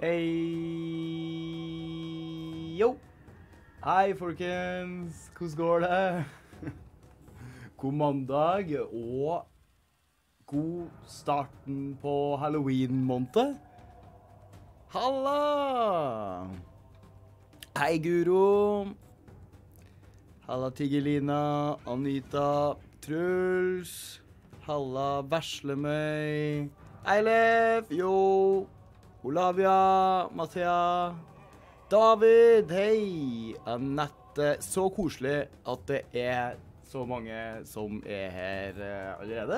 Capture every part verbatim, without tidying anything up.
Hei, jo. Hei, folkens. Hvordan går det? God mandag, og god starten på Halloween-måned. Halla! Hei, Guro. Halla, Tigelina, Anita, Truls. Halla, Verslemøy. Eilef, jo. Olavia, Mathea, David, hei, Annette. Så koselig at det er så mange som er her uh, allerede.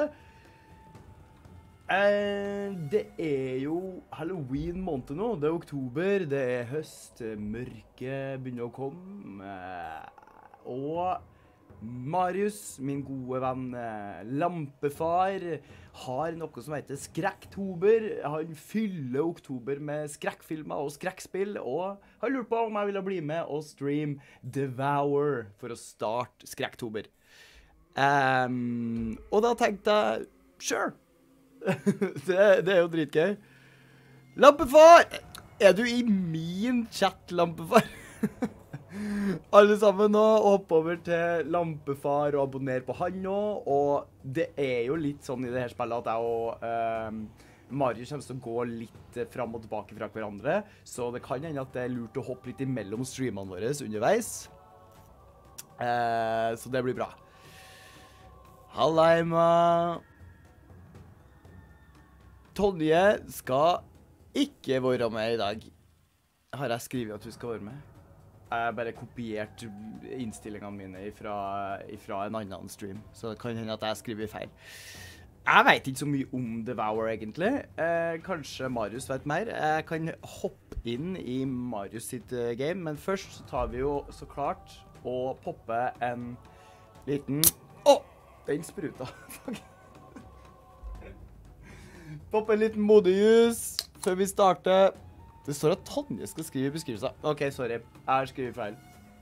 Uh, det er jo Halloween-måned nå. Det er oktober, det er høst, mørket begynner å komme. Uh, og Marius, min gode venn uh, Lampefar, har noe som heter Skrekktober. Han fyller oktober med skrekkfilmer og skrekkspill, og har lurt på om jeg ville bli med og stream Devour for å starte Skrekktober. Um, og da tenkte jeg, sure. det, det er jo dritgøy. Lampefar! Er du i min chat, Lampefar? Alle sammen nå, hopp over til Lampefar og abonner på han nå, og det er jo litt sånn i det her spillet at jeg og uh, Marius kommer til å gå litt frem og tilbake fra hverandre, så det kan hende at det er lurt å hoppe litt imellom streamene våre underveis. Uh, så det blir bra. Halla, Emma. Tonje skal ikke være med i dag. Har jeg skrevet at hun skal være med? Jeg bare kopiert innstillingene mine ifra, ifra en annen stream, så det kan hende at jeg skriver feil. Jeg vet ikke så mye om Devour egentlig. Eh, kanskje Marius vet mer. Jeg kan hoppe inn i Marius sitt uh, game, men først så tar vi jo så klart og popper en liten... Åh! Oh, den spruta. Poppe en liten modejus før vi starter. Det står at Tonje skal skrive i beskrivelsen. Ok, sorry. Jeg har skrevet feil.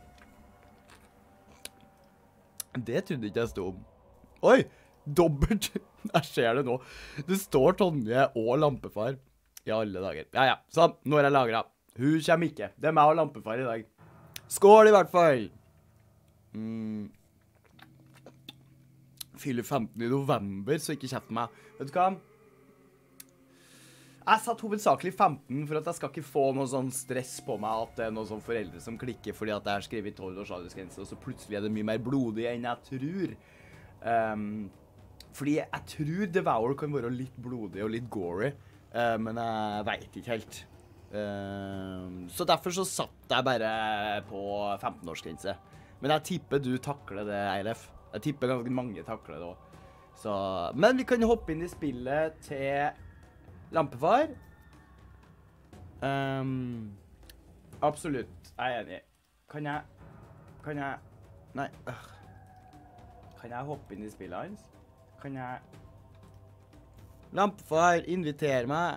Det trodde ikke jeg stod om. Oi! Dobbelt. Jeg ser det nå. Det står Tonje og Lampefar i alle dager. Ja, ja. Sånn, nå er jeg lagret. Hun kommer ikke. Det er meg og Lampefar i dag. Skål i hvert fall! Mm. Fyller femtende november, så ikke kjeft meg. Vet du hva? Jeg satt hovedsakelig femten for at jeg skal ikke få noe sånn stress på meg at det er noen sånn foreldre som klikker fordi at jeg har skrevet tolv års aldersgrense, og så plutselig er det mye mer blodig enn jeg tror. Um, fordi jeg tror Devour kan være litt blodig og litt gory, uh, men jeg vet ikke helt. Uh, så derfor så satt jeg bare på femten årsgrense. Men jeg tipper du takler det, Eilef. Jeg tipper ganske mange takler det også. Så, men vi kan hoppe inn i spillet til Lampefar. Um, absolutt, jeg er enig. Kan jeg... Kan jeg... Nei. Øh. Kan jeg hoppe inn i spillet hans? Kan jeg... Lampefar, inviter meg.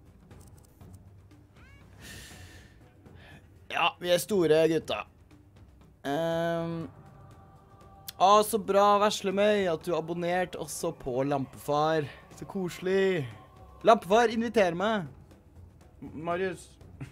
Ja, vi er store gutter. Um, å, så bra, Verslemøy, at du har abonnert også på Lampefar. Så koselig. Lampefar, inviter meg. Marius.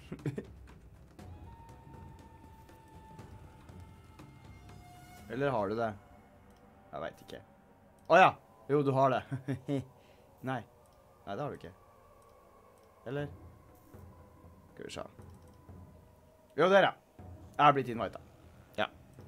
Eller har du det? Jeg vet ikke. Åja, jo, du har det. Nei. Nei, det har du ikke. Eller? Skal vi se. Jo, det er det. Jeg har blitt invitet. Ja.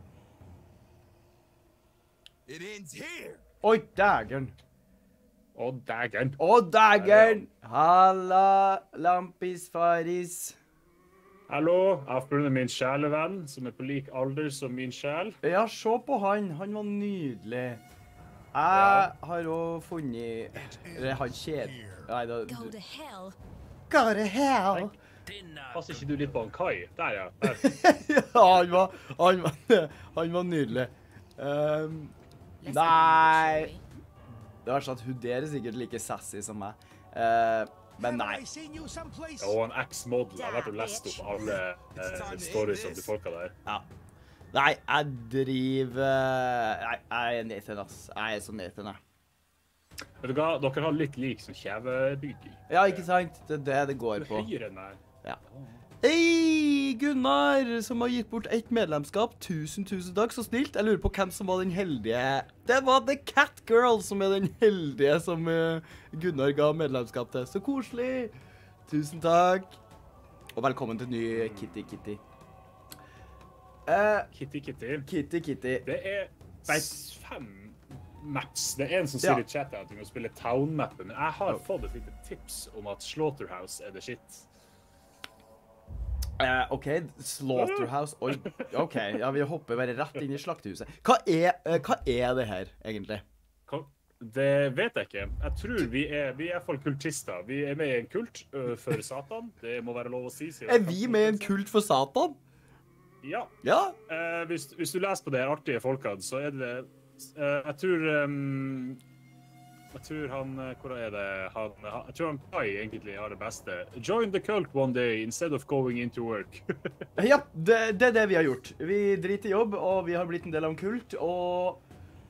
Oi, dægeren. Å, dægeren. Å, dægeren! Halla, Lampis Faris. Hallo, jeg har funnet min sjælevenn, som er på lik alder som min sjæl. Ja, se på han. Han var nydelig. Jeg Ja. har også funnet... Eller han kjed... Nei, da... Go to hell. Go to hell! Passer ikke du litt på en kai? Der, ja. Der. Ja, han var... Han var, han var nydelig. Um, Let's nei... go, Det var sånn at hun der er sikkert like sassy som meg. Uh, men nei. Og en ex-model. Jeg har vært og lest opp alle eh, stories om de folka der. Ja. Nei, jeg driver... Nei, jeg er Nathan, ass. Jeg er så Nathan, jeg. Vet du hva? Dere har litt lik som kjevebygging. Ja, ikke sant? Det er det det går på. Høyere enn her. Ja. Hei, Gunnar, som har gitt bort ett medlemskap. Tusen, tusen takk, så snilt. Jeg lurer på hvem som var den heldige. Det var The Cat Girl som er den heldige som uh, Gunnar ga medlemskap til. Så koselig. Tusen takk. Og velkommen til ny Kitty Kitty. Uh, Kitty Kitty. Kitty Kitty. Det er fem maps. Det er en som sier Ja. i chatten at vi må spille Town-mappen, men jeg har fått et lite tips om at Slaughterhouse er det shit. Uh, OK, Slaughterhouse. Oi, OK. Ja, vi hopper bare rett inn i slaktehuset. Hva er, uh, hva er det her, egentlig? Hva- Det vet jeg ikke. Jeg tror vi er, vi er i hvert fall kultister. Vi er med i en kult uh, for Satan. Det må være lov å si. siden- Er vi med i en kult for Satan? Ja. Ja. Eh, hvis, hvis du leser på de her artige folkene, så er det eh, Jeg tror um, Jeg tror han eh, Hvor er det? Han, han, jeg tror han Kai egentlig har det beste. Join the cult one day instead of going into work. Ja, det, det er det vi har gjort. Vi driter i jobb, og vi har blitt en del av en kult, og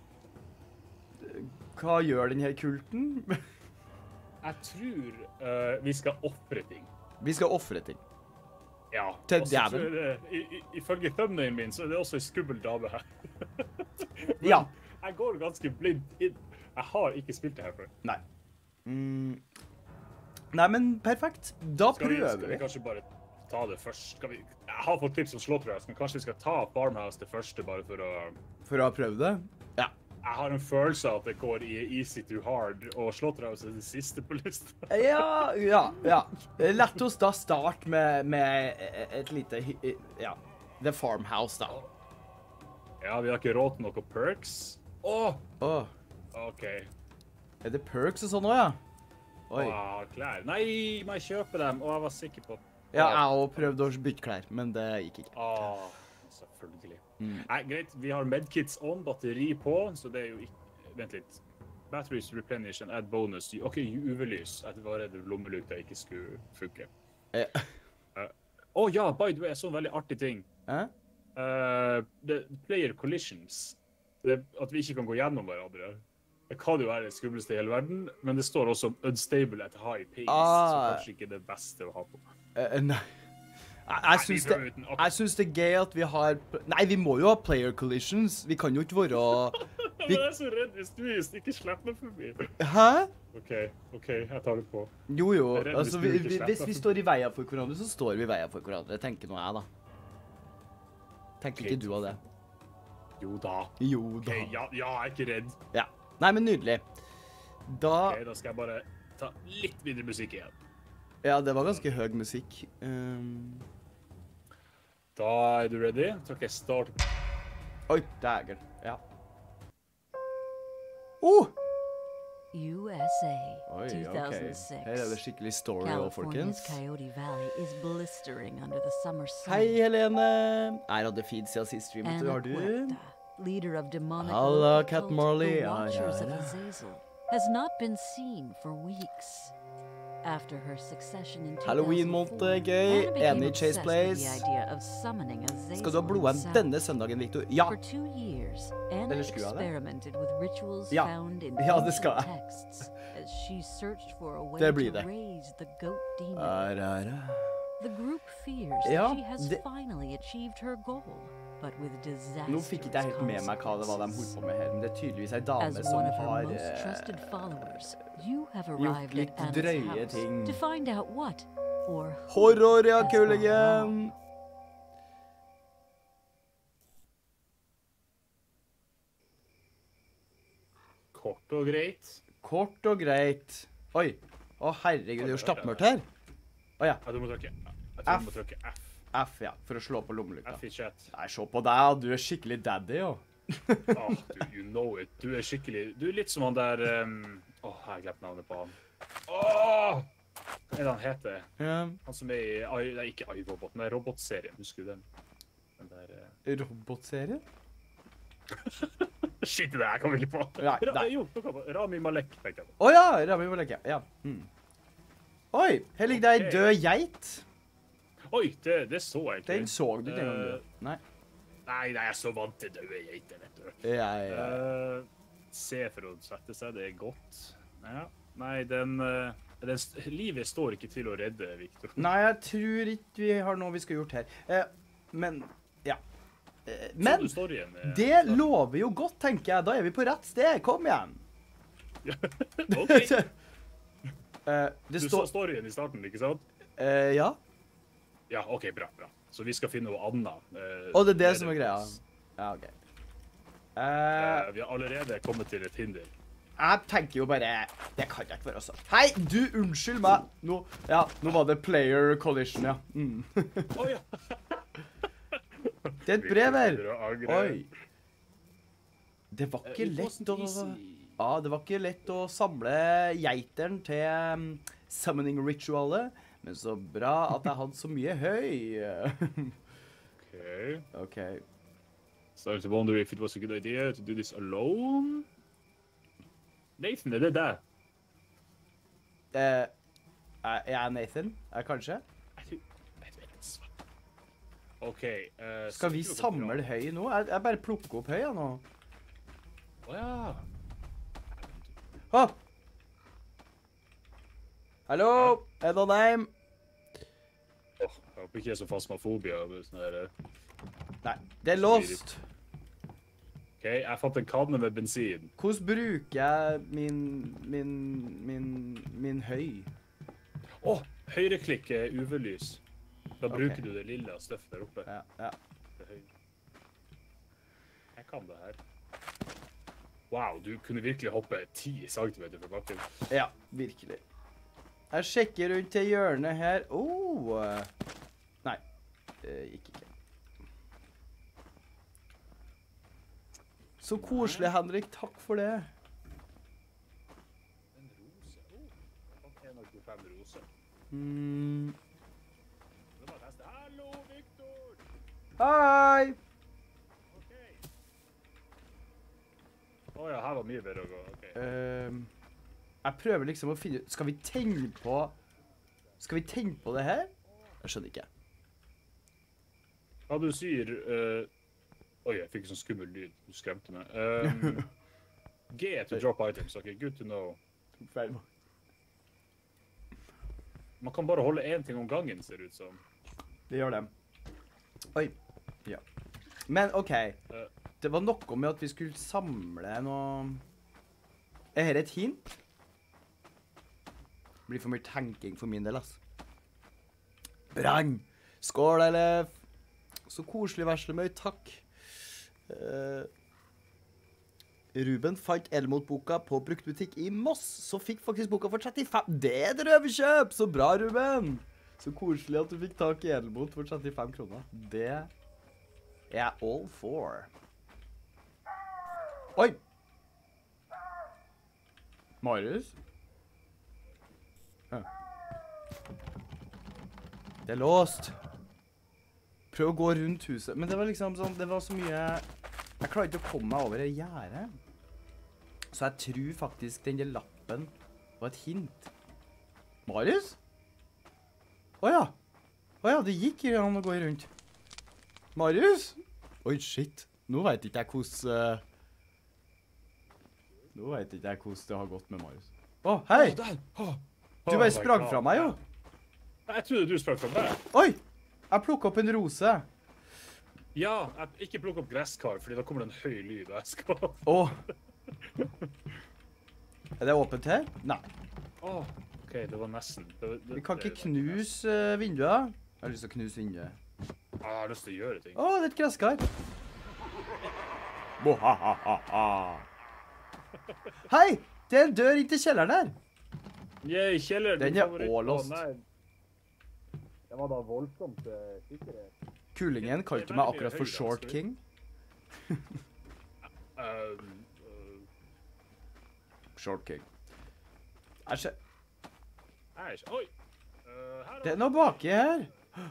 hva gjør denne kulten? Jeg tror eh, vi skal ofre ting. Vi skal offre ting. Ja. Til og så djevelen. tror jeg det- i- i- Ifølge thumbnailen min, så er det også en skummel dame her. Men Ja. jeg går ganske blindt inn. Jeg har ikke spilt det her før. Nei. Mm. Nei, men perfekt. Da Skal vi, prøver skal vi vi. kanskje bare ta det først? Skal vi, jeg har fått tips om Slaughterhouse, men kanskje vi skal ta Farmhouse det første, bare for å... For å ha prøvd det. Ja. Jeg har en følelse av at det går i easy to hard, og Slaughterhouse er det siste på lista. Ja, ja, ja. Lett oss da starte med, med et lite, hy- ja, The Farmhouse da. Ja, vi har ikke råd til noen perks. Åh, Åh, OK. er det perks og sånn også, ja? Oi. Ah, klær. Nei, må jeg kjøpe dem? Å, jeg var sikker på... Ja, jeg har prøvd å bytte klær, men det gikk ikke. Ah, selvfølgelig. Mm. Nei, greit. Vi har medkits on, batteri på, så det er jo ikke... Vent litt. Batteries replenish and add bonus. OK, U V-lys. Jeg var redd lommelykta ikke skulle funke. Eh, Å ja, by the way, så en veldig artig ting. eh? Uh, det, player collisions. Det, at vi ikke kan gå gjennom hverandre. Det kan jo være det skumleste i hele verden, men det står også om unstable at high pace, Ah. så kanskje ikke det beste å ha på. Eh, nei. Jeg, jeg, syns det, prøver uten akkurat. jeg syns det er gøy at vi har... Nei, vi må jo ha player collisions. Vi kan jo ikke være... Men jeg er så redd hvis du just ikke slipper meg forbi. Hæ? OK, OK, jeg tar det på. Jo, jo. Jeg er redd Altså, hvis vi, du ikke vi, slipper. hvis vi står i veien for hverandre, så står vi i veien for hverandre. Tenker nå jeg, da. Tenker ikke du av det? Jo da. Jo OK, da. ja, ja, jeg er ikke redd. Ja. Nei, men nydelig. Da... OK, da skal jeg bare ta litt mindre musikk igjen. Ja, det var ganske høy musikk. Um... Da er du ready? Så skal jeg starte. Oi, dæger. Ja. Oh! U S A, Oi, ok. two thousand six. Her er det skikkelig story også, California's folkens. Coyote Valley is blistering under the summer sun. Hei, Helene. Jeg hadde feed siden sist stream, vet du. Anna Har du? Puerta, leader of demonic Halla, local Cat cult, Marley. the Ja, Watchers ja, of ja. Azazel, has not been seen for weeks. After her succession in Halloween two thousand four, måned, gøy. Anna became Enig, Chase obsessed with Place. the idea of summoning Azazel Skal du ha blodvann himself. denne søndagen, Victor? Ja. For two years, Anna Eller skulle jeg det? experimented with rituals Ja. found in Ja, det skal ancient jeg. texts as she searched for a way Det blir to det. raise the goat demon. Arara. The group fears Ja, that she has det- finally achieved her goal, but with disastrous Nå fikk ikke jeg helt med meg hva det var de holdt på med her, men det er tydeligvis ei dame As som one of her har most eh, trusted followers, you have arrived litt at Anna's drøye house ting. to find out what or who horror, ja, has gone wrong. kuligen. Kort og greit. Kort og greit. Oi. Å, herregud, det er jo stappmørkt her. Å ja. Ja, du må trykke. Jeg tror F. du må trykke F. F, ja, for å slå på lommelykta. F i chat. Nei, se på deg, du er skikkelig daddy, jo. Ah, du, you know it. Du er skikkelig... Du er litt som han der... Um... Åh, jeg har glemt navnet på han. Åh! Hva er det han heter? Ja. Han som er i... I- Nei, ikke iRobot, men robotserien. Husker du den? Den der... eh, Robotserie? Shit, det her kom jeg ikke på. Nei, Ra nei. Jo, nå kom jeg på. Rami Malek, tenkte jeg på. Å ja, Rami Malek, ja. ja. Mm. Oi, her ligger det ei Ok. død geit. Oi, det, det så jeg ikke. Den så du ikke engang, Eh, du. Nei. Nei, nei, jeg er så vant til døde geiter, vet du. Ja, ja. Eh, se for å sette seg, det er godt. Ja, nei, den... eh, Den, livet står ikke til å redde, Victor. Nei, jeg tror ikke vi har noe vi skal gjort her. Eh, men, ja. Eh, men, Så du storyen, eh, det da? lover jo godt, tenker jeg. Da er vi på rett sted. Kom igjen. Ok. Eh, det Du så står... storyen i starten, ikke sant? Eh, ja. Ja, ok, bra, bra. Så vi skal finne noe annet. eh, Og det er det nede som er hos greia. oss. Ja, ok. Eh, Eh, vi har allerede kommet til et hinder. jeg tenker jo bare... Det kan jeg ikke være så. Hei, du, unnskyld meg. Nå, ja, nå var det player collision, ja. Mm. Å ja! Det er et brev her. Victor begynner å angre. Oi. Det var ikke Eh, it lett wasn't å... easy. Ja, det var ikke lett å samle geiteren til um, summoning-ritualet, men så bra at jeg hadde så mye høy. Okay. Ok. Started to wonder if it was a good idea to do this alone. Nathan, er det deg? Eh, er jeg Nathan? Er kanskje? Jeg tror- jeg vet ikke svart. OK. eh, Skal vi så- samle høy nå? Jeg, jeg bare plukker opp høy, jeg, nå. Å ja. Hå! Hallo? Er det noen hjem? Åh, jeg håper ikke jeg er så fasmafobia. men Sånn her, eh. Nei, det er låst. OK, jeg fant en kanne med bensin. Hvordan bruker jeg min, min, min, min høy? Å, høyreklikk er U V-lys. Da Ok. bruker du det lilla støffet der oppe. Ja, ja. Det er høy. Jeg kan det her. Wow, du kunne virkelig hoppe ti centimeter fra bakken. Ja, virkelig. Jeg sjekker rundt til hjørnet her. Oh! eh, Nei, det gikk ikke. Så koselig, Henrik. Takk for det. En rose. Oh, jeg fant en av tjuefem roser. Mm. Det var neste. Hallo, Victor! Hei! OK. Å ja, her var mye bedre å gå. OK. Ehm, jeg prøver liksom å finne... Skal vi tenne på... Skal vi tenne på det her? Jeg skjønner ikke. Hva du sier... eh, Oi, jeg fikk en sånn skummel lyd. Du skremte meg. Um, G to drop items. OK, good to know. Feil. Man kan bare holde én ting om gangen, ser det ut som. Det gjør det. Oi. Ja. Men, OK. Det var noe med at vi skulle samle noe... Er dette et hint? Det blir for mye tenking for min del, ass. Brann! Skål, eller... Så koselig, Veslemøy. Takk. Uh, Ruben fant Elmot-boka på bruktbutikk i Moss, så fikk faktisk boka for trettifem. Det er et røverkjøp! Så bra, Ruben! Så koselig at du fikk tak i Elmot for trettifem kroner. Det er jeg all for. Oi! Marius? Ja. Det er låst. Prøv å gå rundt huset. Men det var liksom sånn, det var så mye... Jeg klarer ikke å komme meg over det gjerdet. Så jeg tror faktisk den der lappen var et hint. Marius? Åja. Åja, det gikk jo an å gå rundt. Marius? Oi, shit. Nå vet ikke jeg hvordan... Uh... Nå vet ikke jeg hvordan det har gått med Marius. Å, hei! Å, der! Å. Du Oh bare my sprang God. fra meg, jo. Jeg trodde du sprang fra meg. Oi! Jeg plukket opp en rose. Ja, jeg ikke plukk opp gresskar, fordi da kommer det en høy lyd, og jeg skal... Åh. Er det åpent her? Nei. Åh, ok, det var nesten. Det, det, Vi kan det ikke var nesten. knuse uh, vinduet. Jeg har lyst til å knuse vinduet. Ah, jeg har lyst til å gjøre ting. Åh, det er et gresskar. Bohahaha. Hei! Det er en dør inn til kjelleren her. Yay, kjeller, Den din er favoritt. også låst. Å, nei. Det var da voldsomt uh, sikkerhet. Kulingen kalte meg akkurat for Short King. Um, uh, Short King. Æsj. æsj, oi! Uh, her Det er noe baki her.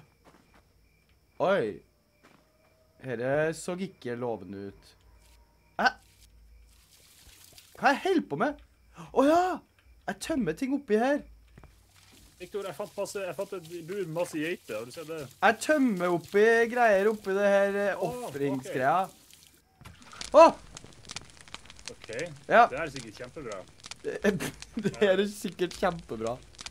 Oi. Dette så ikke lovende ut. Hæ? Hva jeg holder på med? Åja! Jeg tømmer ting oppi her. Victor, jeg fant, masse, jeg fant et bur med masse geiter, har du sett det? Jeg tømmer oppi greier oppi det her eh, Åh, offringsgreia. Åh! Ok, Ja. det er sikkert kjempebra. Det er sikkert kjempebra.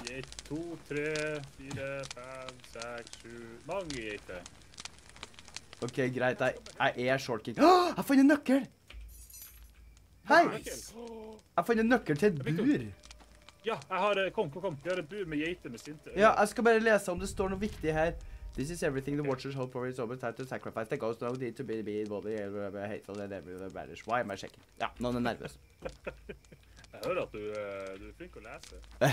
Geit, to, tre, fire, fem, seks, sju... Mange geiter. Ok, greit. Jeg, jeg er short king. Åh, jeg fant en nøkkel! Hei! Jeg fant en nøkkel til et bur. Ja, jeg har... Kom, kom, kom. Vi har et bur med geiter med sinte. Ja, jeg skal bare lese om det står noe viktig her. This is everything the watchers hope for is over time to sacrifice. The ghost no need to be be body hateful and every vanish. Why am I checking? Ja, noen er nervøs. Jeg hører at du, uh, du er flink å lese.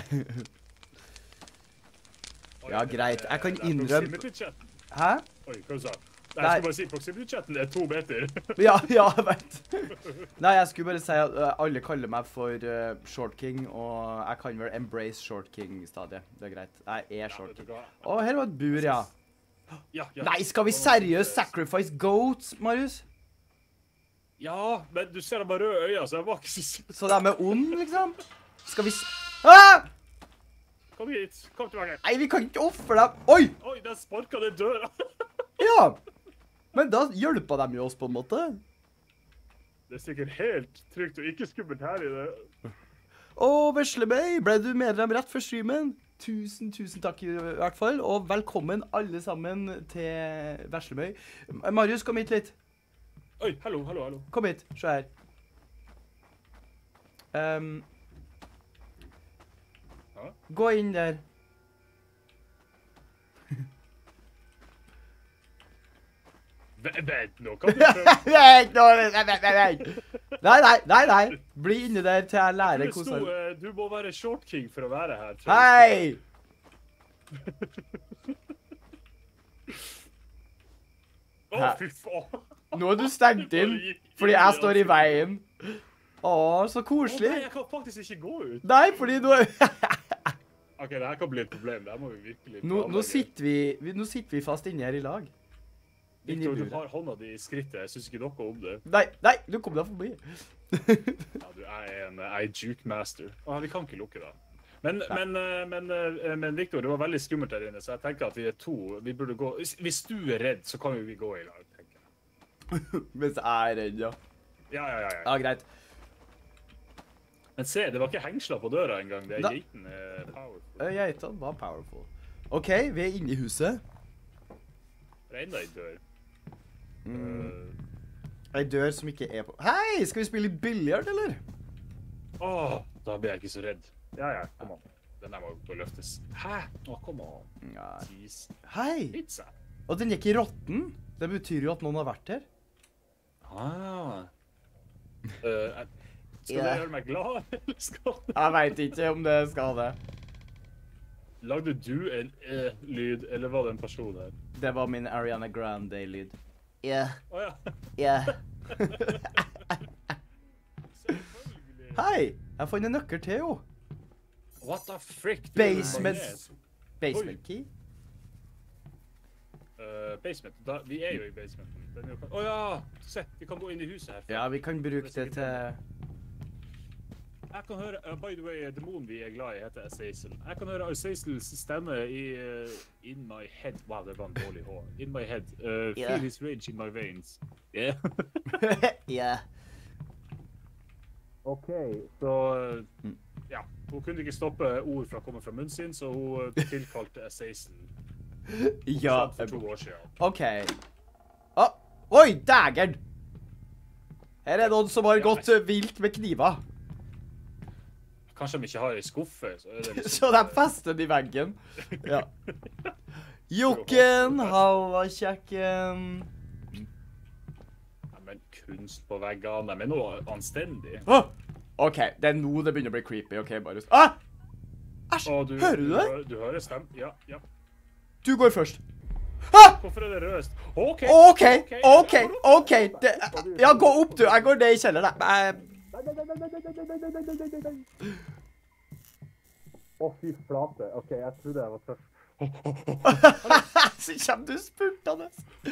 Oi, Ja, greit. Jeg kan det er innrømme... proximity-chatten. Hæ? Oi, hva du sa? Nei, Nei. jeg skulle bare si, proximity-chatten er to meter. Ja, ja, jeg vet. Nei, jeg skulle bare si at uh, alle kaller meg for uh, Short King, og jeg kan vel embrace Short King-stadiet. Det er greit. Jeg er Short King. Å, her var et bur, ja. Ja, ja. Nei, skal vi seriøst sacrifice goats, Marius? Ja, men du ser det bare røde øyne, så jeg var ikke så sikker. Så de er ond, liksom? Skal vi s... Ah! Kom hit, kom tilbake. Nei, vi kan ikke offre dem. Oi! Oi, den sparket den døra. Ja! Men da hjelper de jo oss på en måte. Det er sikkert helt trygt og ikke skummelt her i det. Å, Veslemøy, ble du medlem rett før streamen? Tusen, tusen takk i hvert fall, og velkommen alle sammen til Veslemøy. Marius, kom hit litt. Oi, hallo, hallo, hallo. Kom hit, se her. Um, Ja? gå inn der. V- Vent nå, kan du prøve? Nei, nei, nei, nei. Nei, nei, nei, nei. Bli inne der til jeg lærer Det sto, hvordan... eh, du må være short king for å være her. tror jeg. Hei! Å, Hæ? fy faen. Nå er du stengt inn, fordi jeg står i veien. Å, så Å, nei, koselig. jeg kan faktisk ikke gå ut. Nei, fordi nå... Ok, det her kan bli et problem. Det her må vi virkelig... Nå, nå, sitter vi, vi, nå sitter vi fast inne her i lag. Inne i Victor, du buret. har hånda di i skrittet. Jeg synes ikke noe om det. Nei, nei, du kom deg forbi. Ja, du er en jeg er juke master. Å, vi kan ikke lukke da. Men, men, eh, men, eh, men Victor, det var veldig skummelt der inne, så jeg tenker at vi er to. Vi burde gå... Hvis, hvis du er redd, så kan vi gå i lag, tenker jeg. Hvis jeg er redd, ja. Ja, ja, ja. ja. Ja, greit. Men se, det var ikke hengsler på døra engang. Det Da- er geiten er powerful. Uh, Geitene var powerful. Ok, vi er inne i huset. Det er enda en dør. Mm. En dør som ikke er på... Hei, skal vi spille billiard, eller? Åh, da blir jeg ikke så redd. Ja, ja, kom an. Den der må gå og løftes. Hæ? Åh, kom an. Ja. Jeez. Hei, Pizza. og den gikk i rotten. Det betyr jo at noen har vært her. Ah. Eh, jeg- skal Ja. det gjøre meg glad, eller skal det? Jeg vet ikke om det skal det. Lagde du en eh-lyd, eller var det en person her? Det var min Ariana Grande-lyd. Ja, Åja. ja. Selvfølgelig. Hei, jeg fant en nøkkel til jo. What the frick? Du er Basement. magnet. Basement key. Eh, basement. Da, vi er jo i basementen. Den er jo... Åja, se, vi kan gå inn i huset her. Ja, vi kan bruke det til... Jeg kan høre, uh, by the way, demonen vi er glad i heter Azazel. Jeg kan høre Azazels stemme i uh, In My Head. Wow, det var en dårlig H. In My Head. Uh, Ja. Feel his rage in my veins. Yeah. Ja. Ok, så uh, ja, hun kunne ikke stoppe ord fra å komme fra munnen sin, så hun uh, tilkalte Azazel. Ja, For to år siden. ok. Å, oi, dægeren! Her er noen som har gått uh, vilt med kniver. Kanskje de ikke har en skuffe, så er det liksom... Så de fester den i veggen. Ja. Jokken, halla kjekken. Ja, men kunst på veggene, de er noe anstendig. Åh! Ok, det er nå det begynner å bli creepy, ok, Marius. Ah! Æsj, Og du, hører du det? hø- Du hører stem? Ja, ja. Du går først. Ah! Hvorfor er det røst? Ok, Ok, ok, ok. Det, ja, gå opp du, jeg går ned i kjelleren. Jeg- Å, fy flate. Ok, jeg trodde jeg var tøff. Så kommer du spurtende.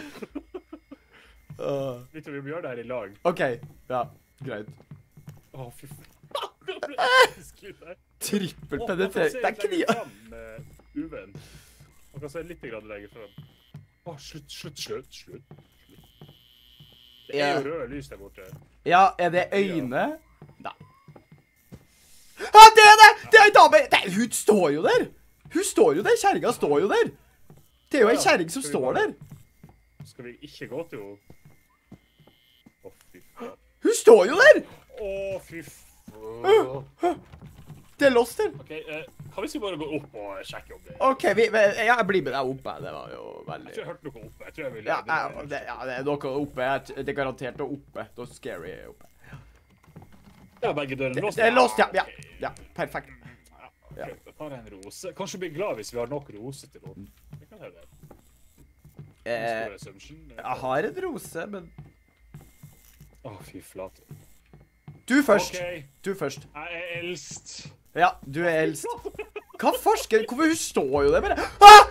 Uh, Victor, vi må gjøre det her i lag. ok, ja, greit. Å, fy flate. Det ble faktisk litt her. Trippel Å, penetrering. Det er kniv. med uven. Man kan se litt grann lenger frem. Å, slutt, slutt, slutt, slutt. slutt. Det er Ja. jo røde lys der borte. Ja, er det øyne? Nei. Ja, det er det! Det er en dame! Nei, hun står jo der! Hun står jo der, kjerringa står jo der! Det er jo en kjerring som står der! Skal vi ikke gå til henne? Å, fy faen. Hun står jo der! Å, fy faen. Det er lost her. Ok, eh, kan vi ikke bare gå opp og sjekke om det? Ok, vi, vi, jeg blir med deg oppe. Det var jo veldig... Jeg tror jeg hørte noe oppe. Jeg tror jeg vil... Ja, jeg, det, ja, det er noe oppe. Det er garantert noe oppe. Noe scary oppe. Ja, begge dørene Det, låst. det er lost, ja. Ja, ja perfekt. Ja, ok, da tar jeg en rose. Kanskje bli glad hvis vi har nok rose til noen. Det kan jeg det. Eh, jeg har en rose, men... Å, fy flate. Du først. Ok. Du først. Jeg er eldst. Ja, du er eldst. Hva forsker? Hvorfor hun står jo der bare? Ah!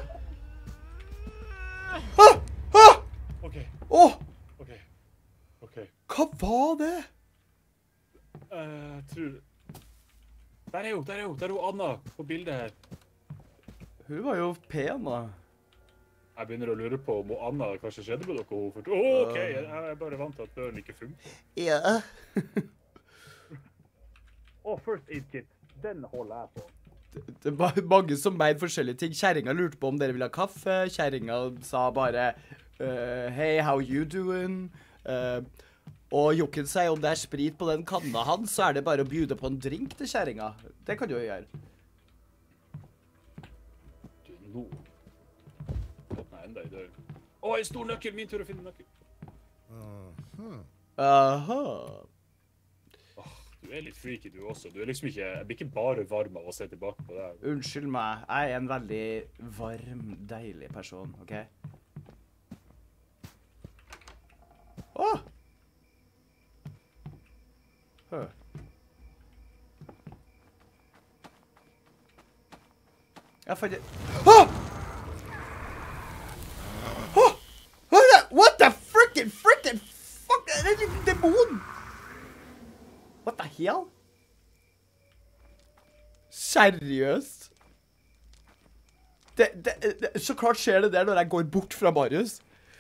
Ah! Ah! Ok, Åh, ok, ok. hva var det? Eh, Jeg tror... Der er hun, der er hun, der er hun Anna på bildet her. Hun var jo pen da. Jeg begynner å lure på om Anna kanskje skjedde med dere. Hun for... Åh, ok, jeg er bare vant til at døren ikke funker. Ja. Åh, first aid kit. Den holder jeg på. Det, det var mange som mente forskjellige ting. Kjerringa lurte på om dere ville ha kaffe. Kjerringa sa bare, uh, hey, how you doing? Uh, og Jokken sier om det er sprit på den kanna hans, så er det bare å bjude på en drink til kjerringa. Det kan du jo gjøre. Du, nå. Åpner jeg enda i døren. Åh, en stor nøkkel! Min tur å finne nøkkel. Aha. Du er litt freaky du også. Du er liksom ikke... Jeg blir ikke bare varm av å se tilbake på deg. Unnskyld meg, jeg er en veldig varm, deilig person, ok? Åh! Hø. Jeg fant det... Åh! Åh! What the frickin' frickin' fuck? Det er en demon! What the hell? Seriøst? Det, det, det, så klart skjer det der når jeg går bort fra Marius.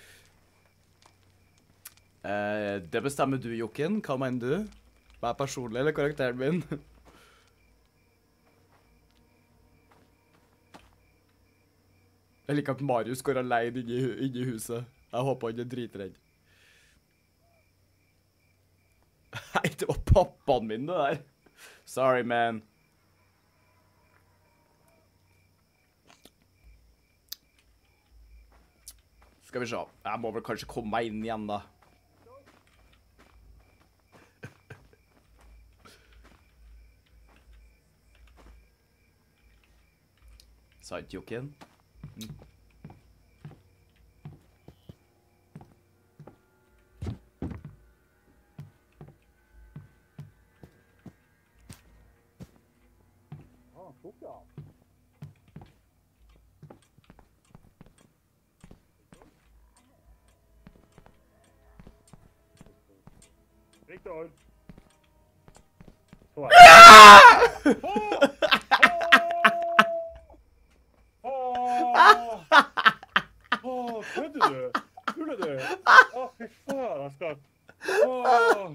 Eh, det bestemmer du, Jokken. Hva mener du? Hva er personlig eller karakteren min? Jeg liker at Marius går alene inn i, inn i huset. Jeg håper han er dritredd. Nei, det var pappaen min det der. Sorry, man. Skal vi se. Jeg må vel kanskje komme meg inn igjen da. Sant, Jokken? Mm. Victor! Så er det. Åh, kødder du? Tuller du? Åh, fy faen, jeg skal... Åh,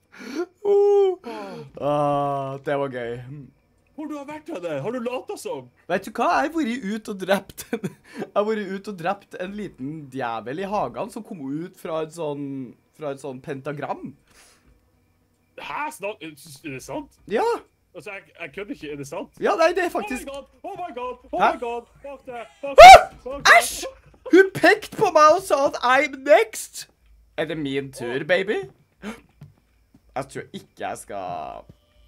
Ah, det var gøy. hvor du har vært av det? Har du latet som? Vet du hva? Jeg har vært ut og drept Jeg har vært ut og drept en liten djevel i hagen som kom ut fra et sånn fra et sånn pentagram. Hæ? Snak... Er det sant? Ja. Altså, jeg, jeg kødder ikke. Er det sant? Ja, nei, det er faktisk... Oh my god! Oh my god! Oh Hæ? my god! Fuck det! Fuck det! Fuck det! Æsj! Hun pekte på meg og sa at I'm next. Er det min tur, baby? Jeg tror ikke jeg skal...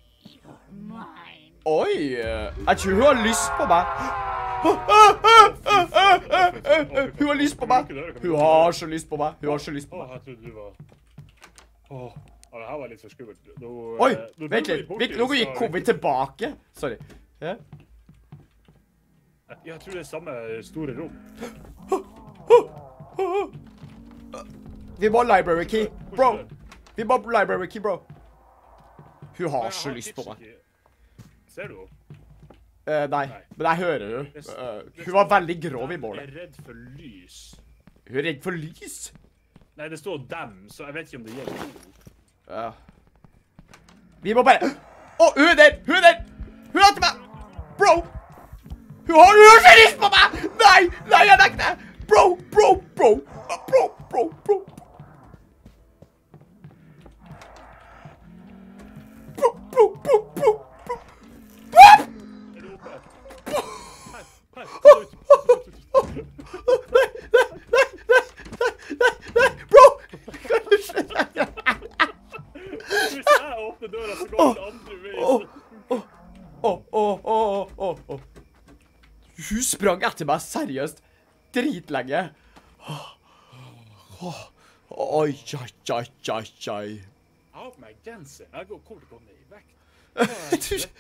Oi! Jeg tror hun har lyst på meg. Hun har lyst på meg. Hun har så lyst på meg. Hun har så lyst på Åh, meg. jeg trodde du var... Åh, ja, det her var litt for skummelt. Nå, Oi, eh, når du vent blir litt. borte, Nå så- kom vi tilbake. Sorry. Ja. Jeg tror det er samme store rom. Vi må ha library key, bro. Vi må ha library key, bro. Hun har Jeg så har lyst på meg. tipset. Ser du? Eh, nei, Nei. men jeg hører hun. Det- Eh, det hun var står- veldig grov i Dem målet. er redd for lys. Hun er redd for lys. Nei, det står dem, så jeg vet ikke om det gjelder. Ja. Vi må bare... Å, hun er der! Hun er der! Hun har hun har ikke lyst på meg! Nei, nei, jeg nekter! Bro, bro, bro, bro, bro, bro. Bro, bro, bro, bro, bro. Er du oppe? Her, her, ut, ut, ut, ut. Nei, nei, nei, nei, nei, nei, bro! Kan du slutte? Hvis jeg åpner døra, så går det andre veien. Åh, åh, åh, åh, åh, åh, åh. Hun sprang etter meg seriøst dritlenge. Åh, åh, oi, oi, oi, oi, oi. Jeg har på meg genser. Jeg går, kommer til å gå ned i vekt.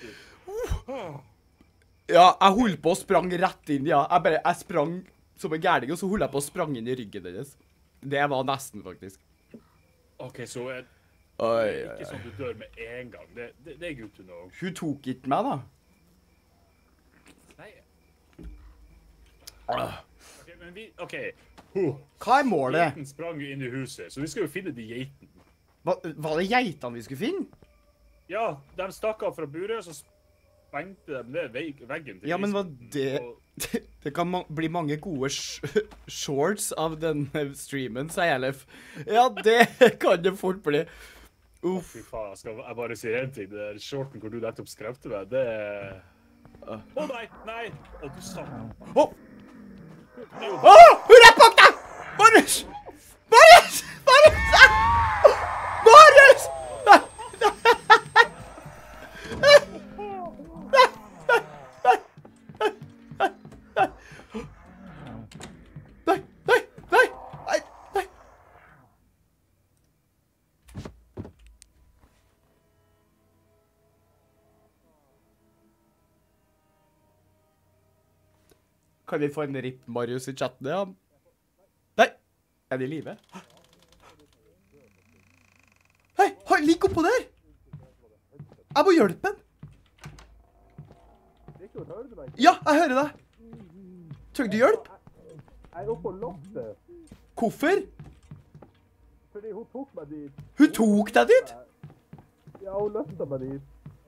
Ja, jeg holdt på å sprang rett inn, ja. Jeg bare, jeg sprang som en gærning, og så holdt jeg på å sprang inn i ryggen deres. Det var nesten, faktisk. Ok, så er Oi, det oi, ikke sånn du dør med en gang. Det, det, det er good to know. Hun tok ikke meg, da. Nei. Ok, men vi, ok. Huh. Hva er målet? Geiten sprang jo inn i huset, så vi skal jo finne de geitene. Hva, var det geitene vi skulle finne? Ja, de stakk av fra buret, så spengte de ned veg veggen til Ja, men hva geiten, det... og- Det, det kan ma bli mange gode sh shorts av denne streamen, sier Elef. Ja, det kan det fort bli. Uff. Fy faen, jeg skal jeg bare si en ting. Det der shorten hvor du nettopp skrevte meg, det er... Å nei, nei! Å, du sa... Åh! Det er jo... Åh! Hun er rett bak deg! Marius! Marius! Marius! Ah! Marius! Nei! Nei, nei, nei, nei, nei. Kan vi få en ripp Marius i chatten? Ja. Nei, er det i live? Hei, han ligger oppå der! Jeg må hjelpe han. Ja, jeg hører deg. Trenger du hjelp? Jeg er oppe på loftet, Hvorfor? fordi hun tok meg dit. Hun tok deg dit? Ja, hun løftet meg dit.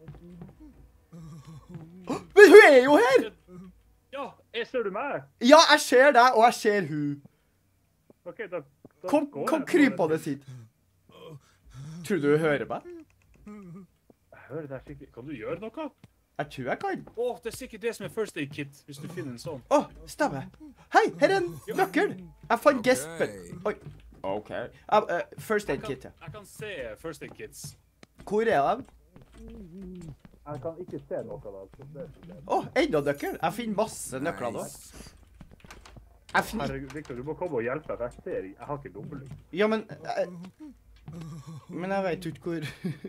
Men hun er jo her! Ja, jeg ser du meg? Ja, jeg ser deg, og jeg ser hun. Ok, da... da Kom, går kom jeg. krypende hit. Tror du hun hører meg? Jeg hører deg skikkelig. Kan du gjøre noe? Jeg tror jeg kan. Åh, det er sikkert det som er first aid kit, hvis du finner en sånn. Åh, stemmer. Hei, her er en nøkkel. Jeg fant gespen. Oi. Ok. Uh, uh, first aid Jeg kit, kan, ja. jeg kan se first aid kits. Hvor er de? Jeg kan ikke se noe av det. Åh, enda nøkkel. Jeg finner masse nøkler nå. Jeg finner... Herregud, Victor, du må komme og hjelpe, for jeg ser ikke. Jeg har ikke lommelykt. Ja, men... Jeg... Men jeg vet ikke hvor...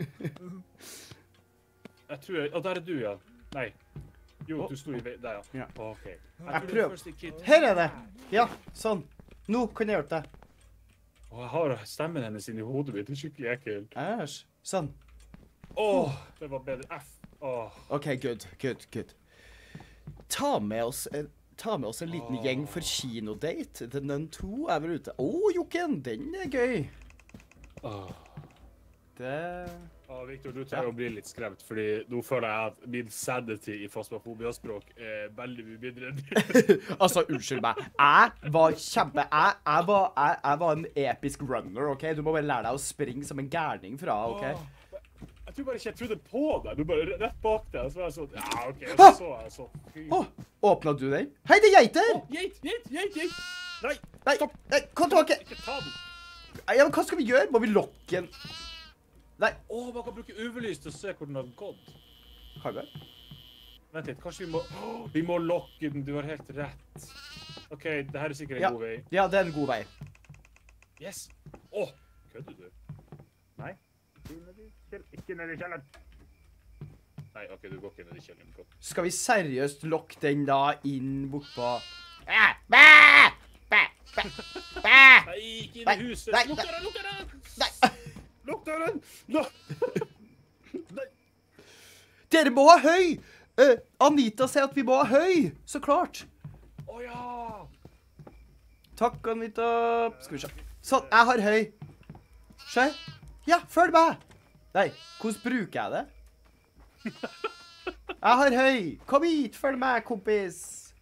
Jeg tror jeg... Å, der er du, ja. Nei. Jo, du sto i vei... Der, ja. Ja. Ok. Jeg, tror det er prøver. first aid kit. Her er det. Ja, sånn. Nå kan jeg hjelpe deg. Åh, jeg har stemmen hennes inn i hodet mitt. Det er skikkelig ekkelt. Æsj. Sånn. Åh, det var bedre. F. Åh. Ok, good, good, good. Ta med oss... En, ta med oss en liten gjeng for kinodate. The Nun to er vel ute. Åh, Jokken, den er gøy. Åh. Det... Ja, Victor, du tar og blir litt skremt, fordi nå føler jeg at min sanity i fasmofobiaspråk er veldig mye mindre enn din. Altså, unnskyld meg. Jeg var kjempe... Jeg, jeg, var, jeg, jeg var en episk runner, ok? Du må bare lære deg å springe som en gærning fra, ok? Åh, jeg tror bare ikke jeg trodde på deg. Du bare rett bak deg. Så var jeg sånn, ja, ok, og Ah! så så jeg så. Fy. Åh, åpnet du den? Hei, det er geiter! Åh, geit, geit, geit, geit. Nei, Nei, nei, kom tilbake! ikke ta den. Ja, men hva skal vi gjøre? Må vi lokke den? Nei, Åh, man kan bruke U V-lys til å se hvor den har gått. kan vi? Vent litt, kanskje vi må... Åh, vi må lokke den, du har helt rett. Ok, det her er sikkert en Ja, god vei. ja, det er en god vei. Yes. Åh, kødder du? Nei. Ikke ned i kjell- Ikke ned i kjelleren. Nei, ok, du går ikke ned i kjelleren. Godt. Skal vi seriøst lokke den da inn bort på... Ah, bæ! Bæ! Bæ! Bæ! Nei, ikke inn Nei, i huset. nei, Lukk nei. døren, lukk døren! Nei! Lukk døren! Lukk! Nei. Dere må ha høy! Eh, Anita sier at vi må ha høy! Så klart! Åh, ja! Takk, Anita. Skal vi se. Sånn, jeg har høy. Se. Ja, følg meg. Nei, hvordan bruker jeg det? Jeg har høy. Kom hit, følg meg, kompis.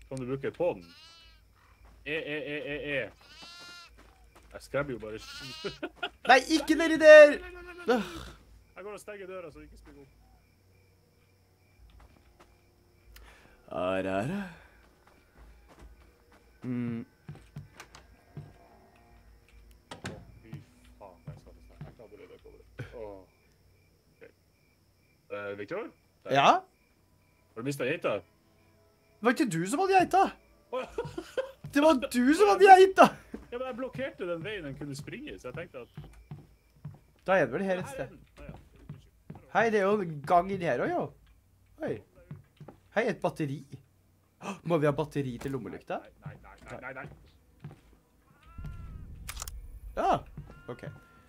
kan du bruke på den. E, e, e, e, e. Jeg skremmer jo bare. Nei, ikke nedi der! Jeg går og stenger døra, så det ikke spiller opp. Her er det. Mm. Å, fy faen, jeg skal det snart. Jeg kan allerede komme det. Åh. Ok. Eh, Victor? Der. Ja? Har du mistet geita? Det var ikke du som hadde geita! Åh. Det var du som hadde geita! Ja, men jeg blokkerte den veien den kunne springe, så jeg tenkte at... Da er det vel her et Her er sted. den. Ah, ja. Unnskyld. Hei, det er jo en gang inn her også, jo. Oi. Hei, et batteri. Åh, må vi ha batteri til lommelykta? Nei, nei, nei, nei, nei. Ja, ok.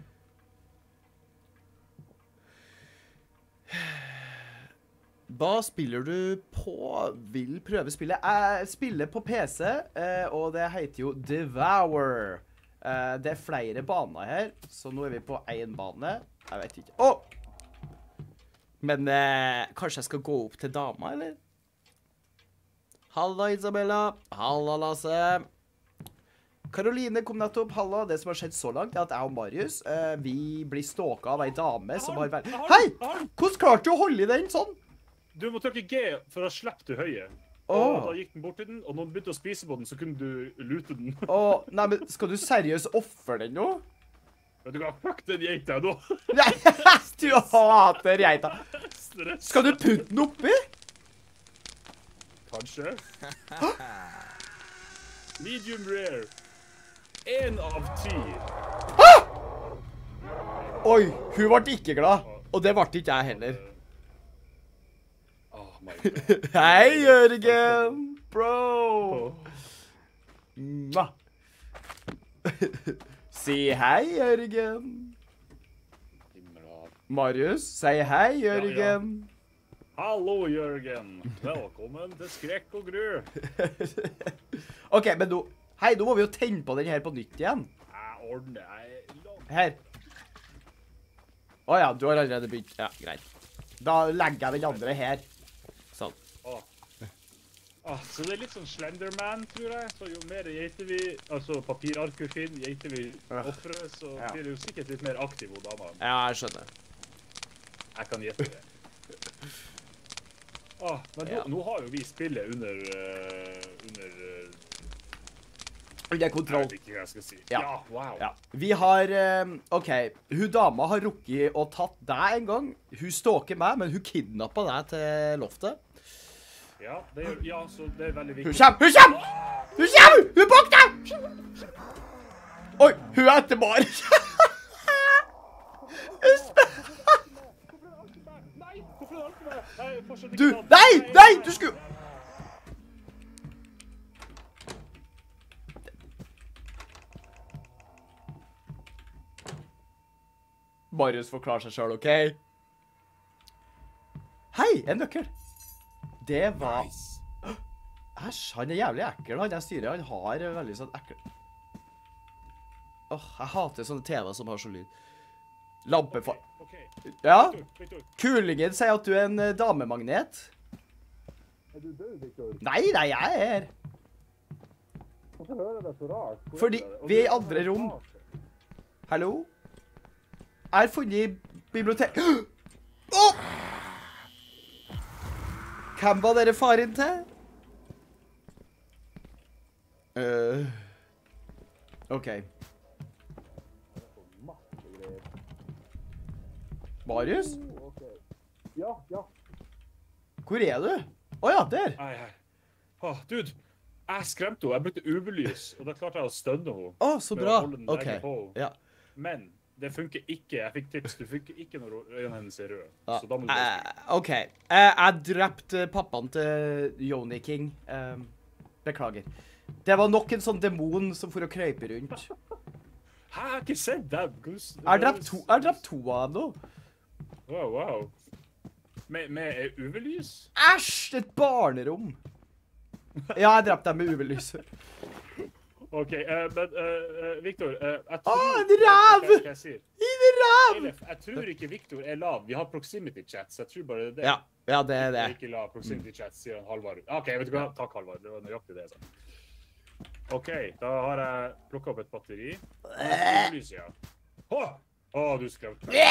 Hva spiller du på? Vil prøve spillet. Jeg spiller på P C, eh, og det heter jo Devour. Eh, det er flere baner her, så nå er vi på en bane. Jeg vet ikke. Åh! Men eh, kanskje jeg skal gå opp til dama, eller? Halla, Isabella. Halla, Lasse. Karoline kom nettopp. Halla. Det som har skjedd så langt, er at jeg og Marius, eh, vi blir stalket av en dame som har vært... Hei! Hvordan klarte du å holde i den sånn? Du må trykke G for å slippe til høye. Åh. Og da gikk den bort til den, og når den begynte å spise på den, så kunne du lute den. Åh, nei, men skal du seriøst offer den nå? Vet du hva? Fuck den geita nå. Nei, du hater geita. Stress. Skal du putte den oppi? Kanskje. Medium rare. En av ti. Oi, hun ble ikke glad. Og det ble ikke jeg heller. Oh my god. Hei, Jørgen. Bro. Mwah. Si hei, Jørgen. Marius, si hei, Jørgen. Hallo, Jørgen. Velkommen til Skrekk og Gru. Ok, men nå... Hei, nå må vi jo tenne på den her på nytt igjen. Jeg ordner. Jeg er langt. Her. Åja, du har allerede begynt. Ja, greit. Da legger jeg den andre her. Sånn. Åh. Ah, så det er litt sånn Slenderman, tror jeg. Så jo mer geiter vi, altså papirark vi finner, geiter vi offrer, så Ja. blir det jo sikkert litt mer aktiv hos damene. Ja, jeg skjønner. Jeg kan gjette det. Ah, men nå, Ja. nå har jo vi spillet under, uh, under, uh, Det er jeg kontroll. vet ikke hva jeg skal si. Ja. Ja, wow. Ja. Vi har, eh, ok, hun dama har rukket og tatt deg en gang. Hun stalker meg, men hun kidnappet deg til loftet. Ja, det gjør, ja, så det er veldig Hun viktig. kommer! Hun kommer! Hun kommer! Hun bak deg! Oi, hun er etter Mari. Nei, hvorfor er det alltid meg? Nei, jeg fortsatt Du, ikke tatt. nei, nei, du skulle... Marius forklarer seg selv, ok? Hei, en nøkkel. Det var... Nice. Æsj, han er jævlig ekkel, han jeg styrer. Han har veldig sånn ekkel... Åh, jeg hater sånne T V som har så lyd. Lampefar... Ok, Ja, Victor, Victor. kulingen sier at du er en eh, damemagnet. Er du død, Victor? Nei, nei, jeg er her. Hvorfor hører jeg deg så rart? Hvor Fordi er det? Og vi er i du- andre rom. Hallo? Jeg har funnet i bibliotek... Åh! Hvem var dere faren til? Øh... Ok. Marius? Ja, ja. Hvor er du? Åja, der. Nei, hei. Åh, dude, jeg skremte henne. Jeg brukte U V-lys, og da klarte jeg å stønne henne. Åh, så Med å bra. holde den Ok, lenge på. ja. Men det funker ikke. Jeg fikk tips. Det funker ikke når øynene hennes er røde. Ja. Så da må du bare skrive. Eh, ok. Eh, jeg drepte pappaen til Joni King. Eh, beklager. Det var nok en sånn demon som for å krøype rundt. Hæ, jeg har ikke sett dem. Gus. Jeg har drept to, jeg har drept to av dem nå. Wow, wow. Med, med U V-lys? Æsj, det er et barnerom. Ja, jeg drepte dem med U V-lys. OK, uh, men uh, Victor uh, jeg Å, tror... en ræv! Hva, hva jeg sier? En ræv! Eilif, jeg tror ikke Victor er lav. Vi har proximity chat, så jeg tror bare det er det. Ja, ja, det er det. Jeg er ikke lav proximity chat, sier han Halvard. OK, vet du hva? Takk, Halvard. Det var nøyaktig det jeg sa. OK, da har jeg plukket opp et batteri. Lys, ja. Å, å, du skrevde.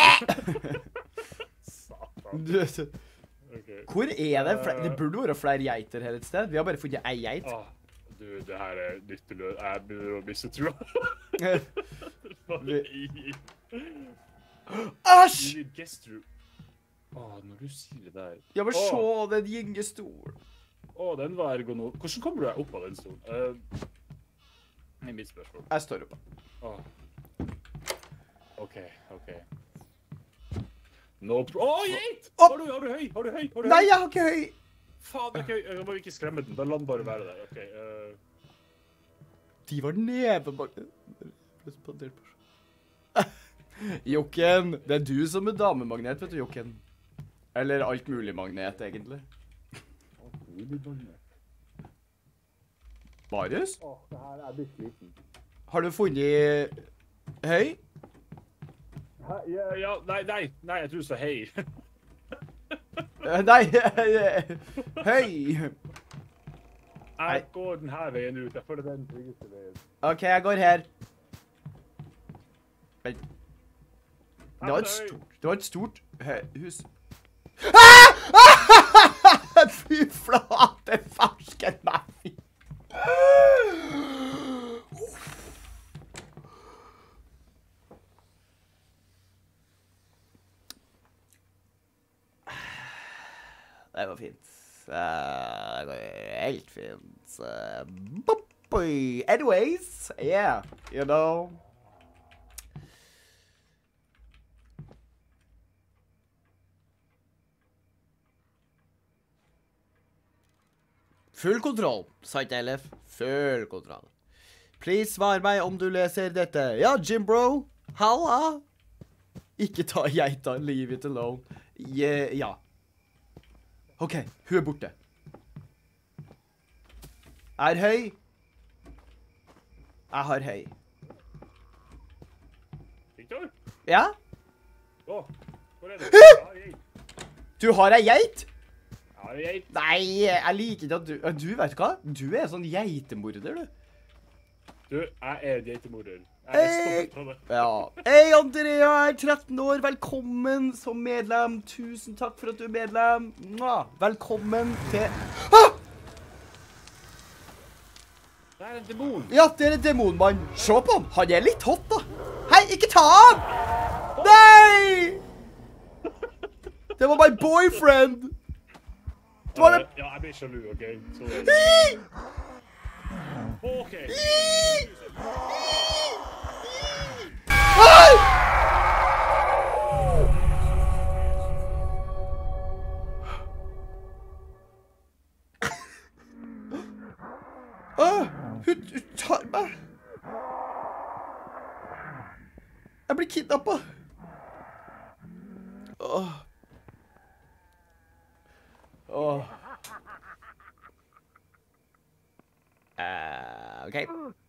Satan. Du, Okay. hvor er det? Fle- Det burde være flere geiter her et sted. Vi har bare funnet ei geit. Åh, du, det her er nytteløs. Jeg begynner å miste trua. Æsj! You need guest room. Åh, når du sier det der. Ja, men Åh. se den gyngestol. Åh, den var ergonom. Hvordan kommer du deg opp av den stolen? Uh, det er mitt spørsmål. Jeg står oppe. Åh. OK, OK. No pro... Åh, geit! Opp! Har du, har du høy? Har du høy? Har du Nei, høy? jeg har ikke høy. Faen, det er ikke høy. Jeg må ikke skremme den. Da la den bare være der. OK. Uh, De var neve... Jokken, det er du som er damemagnet, vet du, Jokken. Eller alt mulig magnet, egentlig. Marius? Åh, det her er litt liten. Har du funnet høy? Ja, ja, nei, nei, nei, jeg tror du sa hei. Eh, Nei, høy. Jeg går den her veien ut. Jeg føler det er den tryggeste veien. Ok, jeg går her. Vent. Det Her var er et det høy. stort, det var et stort hø- hus. Ah! Fy flate, farsken meg, fy. Det var fint. Eh, Det går helt fint. Eh, boppoi. Anyways, yeah, you know. Full kontroll, sa ikke Elef. Full kontroll. Please svar meg om du leser dette. Ja, Jim bro. Halla. Ikke ta geita, leave it alone. Je- ja. Ok, hun er borte. Er høy. Jeg har høy. Victor? Ja? Åh, hvor er det? Jeg har geit. Du har ei geit? Jeg har geit. Nei, jeg liker ikke at du... Du vet hva? Du er sånn geitemorder, du. Du, jeg er geitemorder. Jeg er Hey! stolt av det. Ja. Hei, Andrea, jeg er tretten år. Velkommen som medlem. Tusen takk for at du er medlem. Mwah. Velkommen til... Ah! Det er en demon. Ja, det er en demonmann. Se på han. Han er litt hot, da. Hei, ikke ta han! Nei! Det var my boyfriend. Det var det... Eh, Ja, jeg blir sjalu, OK? Så... OK. Nei! Åh, hun, hun tar meg. Jeg blir kidnappet. Åh. Åh. Eh, ok.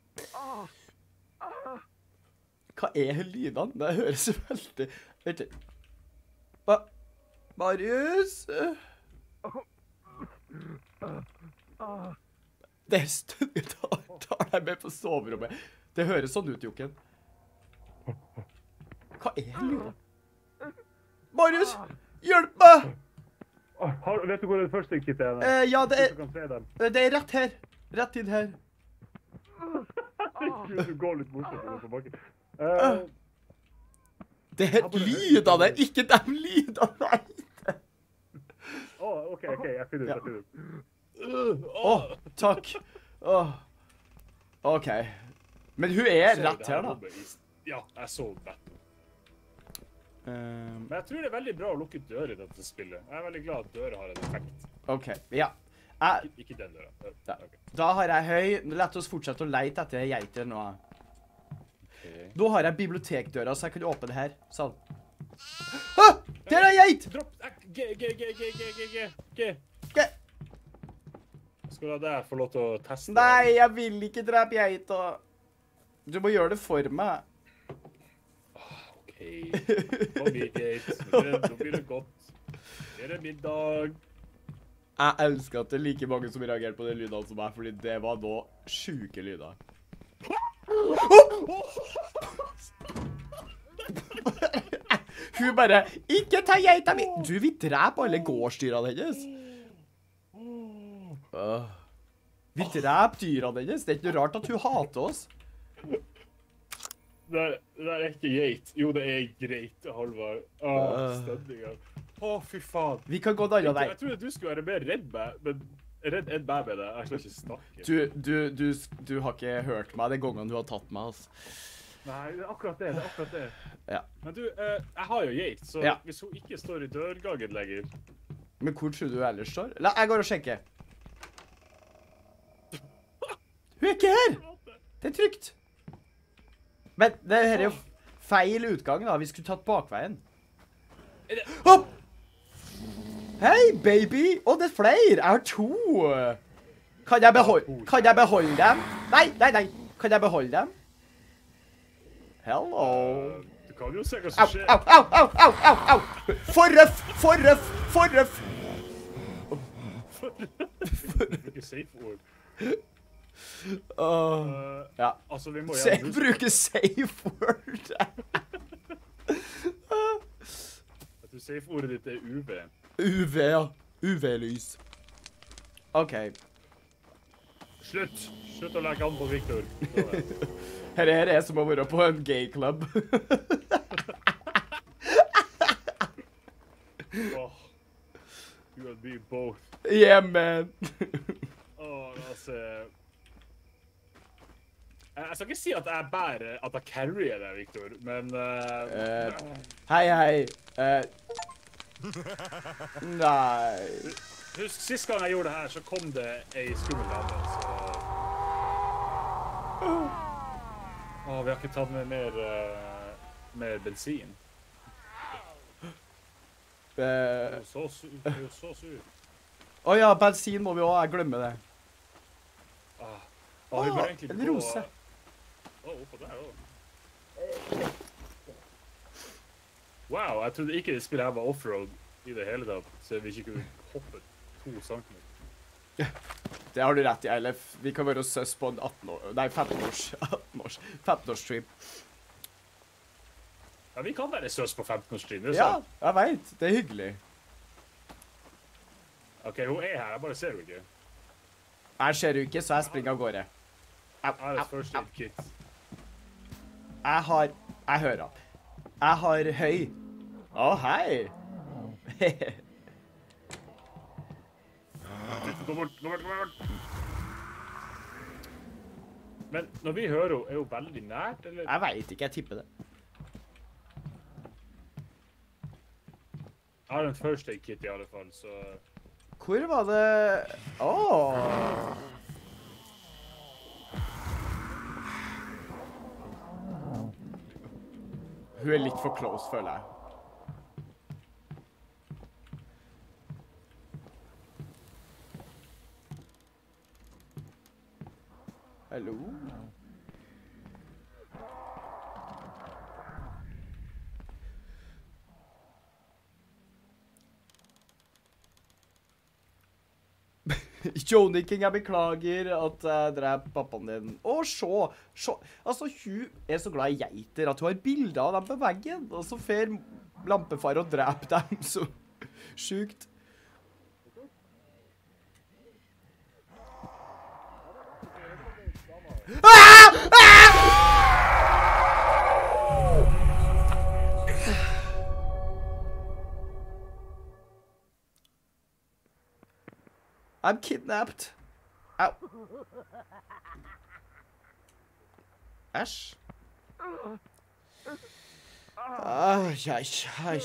Hva er lydene? Det høres veldig... Vent litt. Hva? Marius? Det er stund vi tar, tar deg med på soverommet. Det høres sånn ut, Jokken. Hva er lydene? Marius, hjelp meg! Har, vet du hvor det første kittet er? Eh, ja, det Hvis du er, kan se dem. det er rett her. Rett inn her. Du går litt morsomt på bakken. Eh, Det er lydene, ikke de lydene. Å, OK, OK. Jeg finner ut. Jeg finner ut. Åh, takk. Åh. Ok. Men hun er Så rett det her, da. rommet i- Ja, jeg så det. Um, Men jeg tror det er veldig bra å lukke dører i dette spillet. Jeg er veldig glad at dører har en effekt. ok, ja. Jeg, Ikke- Ikke den døra. Eh, Ja. ok. da har jeg høy. La oss fortsette å lete etter geiter nå. Ok. Nå har jeg bibliotekdøra, så jeg kan åpne det her. Sånn. Ah, der er geit! Dropp! eh, G, G, G, G, G, G, G, G. Ge- skal la deg få lov til å teste. Nei, jeg vil ikke drepe geita. Du må gjøre det for meg. OK. Kom hit, Gate. Nå blir det godt. Det er middag. Jeg elsker at det er like mange som reagerer på de lydene som meg, fordi det var nå sjuke lyder. Hun bare, ikke ta geita mi! Du vil drepe alle gårdsdyrene hennes. Uh, vi dreper dyrene hennes. Det er ikke noe rart at hun hater oss. Det er, det er ikke geit. Jo, det er greit, Halvard. Åh, stønninger. Åh, fy faen. Vi kan gå en annen vei. Jeg trodde du skulle være mer redd meg, men redd enn meg med det. Jeg skal ikke snakke. Du, du, du, du har ikke hørt meg de gangene du har tatt meg, altså. Nei, det er akkurat det, det er akkurat det. Ja. Men du, eh, jeg har jo geit, så Ja. hvis hun ikke står i dørgangen lenger... Men hvor tror du hun ellers står? La, jeg går og sjekker. Hun er ikke her! Det er trygt. Men det her er jo feil utgang da, vi skulle tatt bakveien. Hopp! Hei, baby! Å, det er flere! Jeg har to! Kan jeg beholde, kan jeg beholde dem? Nei, nei, nei! Kan jeg beholde dem? Hello! Du kan jo se hva Au, som skjer. au, au, au, au, au, au! Forrøff, forrøff, forrøff! Bruker safe ord. Åh, Eh, ja. altså, vi må Se, igjen huske... bruke safe word. At du safe-ordet ditt er U V. U V, ja. U V-lys. OK. Slutt! Slutt å legge an på Victor. Så, eh, Her her er som å være på en gay club. åh. You and me both. Yeah, man. Åh, altså... Jeg jeg skal ikke si at jeg bærer, at jeg carrier det, Victor, men... eh, Eh, hei, hei. Eh, nei. Husk, sist gang jeg gjorde det her, så kom det ei skummel dame, så... Åh, vi har ikke tatt med mer, eh, mer bensin. Eh, Det er jo så sur. Det er jo så sur. Å ja, bensin må vi også. Jeg glemmer det. Ah. Ah, vi bør Åh, egentlig en gå- rose. Åh, oppå der også. Wow, jeg trodde ikke det spillet her var offroad i det hele tatt, så vi ikke kunne hoppe to centimeter. Det har du rett i, Eilef. Vi kan være søs på en atten år, nei, femten års, atten års, femten års stream. Ja, vi kan være søs på femten års stream, det er Ja, sant. jeg vet. Det er hyggelig. Ok, hun er her, jeg bare ser henne ikke. Jeg ser jo ikke, så jeg springer av gårde. Au, Jeg har au, et first au. aid kit. Jeg har, jeg hører. Jeg har høy. Å, hei. Gå bort, gå bort, gå bort. Men når vi hører henne, er hun veldig nært, eller? Jeg vet ikke, jeg tipper det. Jeg har en first aid kit i alle fall, så... Hvor var det? Åh. Hun er litt for close, føler jeg. Hallo? Joni King, jeg beklager at jeg dreper pappaen din. Å, se, se. Altså, hun er så glad i geiter at hun har bilder av dem på veggen, og så fer lampefar og dreper dem, så sjukt. Ah! Ah! I'm kidnapped. Au. Æsj. Ai, ai, ai.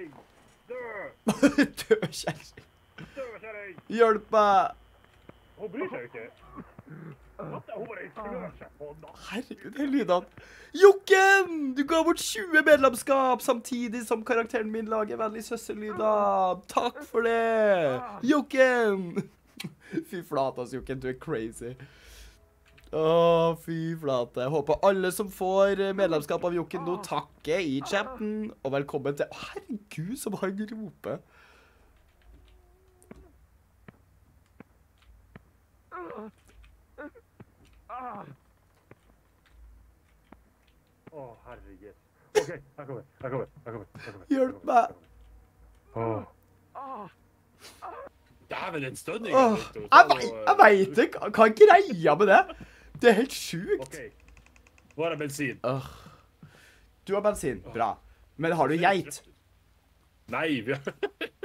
Dødkjerring. Hjelp meg. Hun bryr seg ikke. Hun bare klør seg på den. Herregud, det er lydene. Jokken! Du ga bort tjue medlemskap samtidig som karakteren min lager veldig søssellyder. Takk for det. Jokken! Fy flate, altså, Jokken, du er crazy. Åh, fy flate. Jeg håper alle som får medlemskap av Jokken nå takker i chatten, og velkommen til... Å, herregud, som han roper. Å, herregud. OK, jeg kommer, jeg kommer, jeg kommer. jeg kommer. Hjelp meg. Åh. Dæven, en stønning. Åh, jeg, ve jeg vet ikke. Hva er greia med det? Det er helt sjukt. OK. Nå har jeg bensin. Åh. Du har bensin. Bra. Men har du geit? Nei, vi har...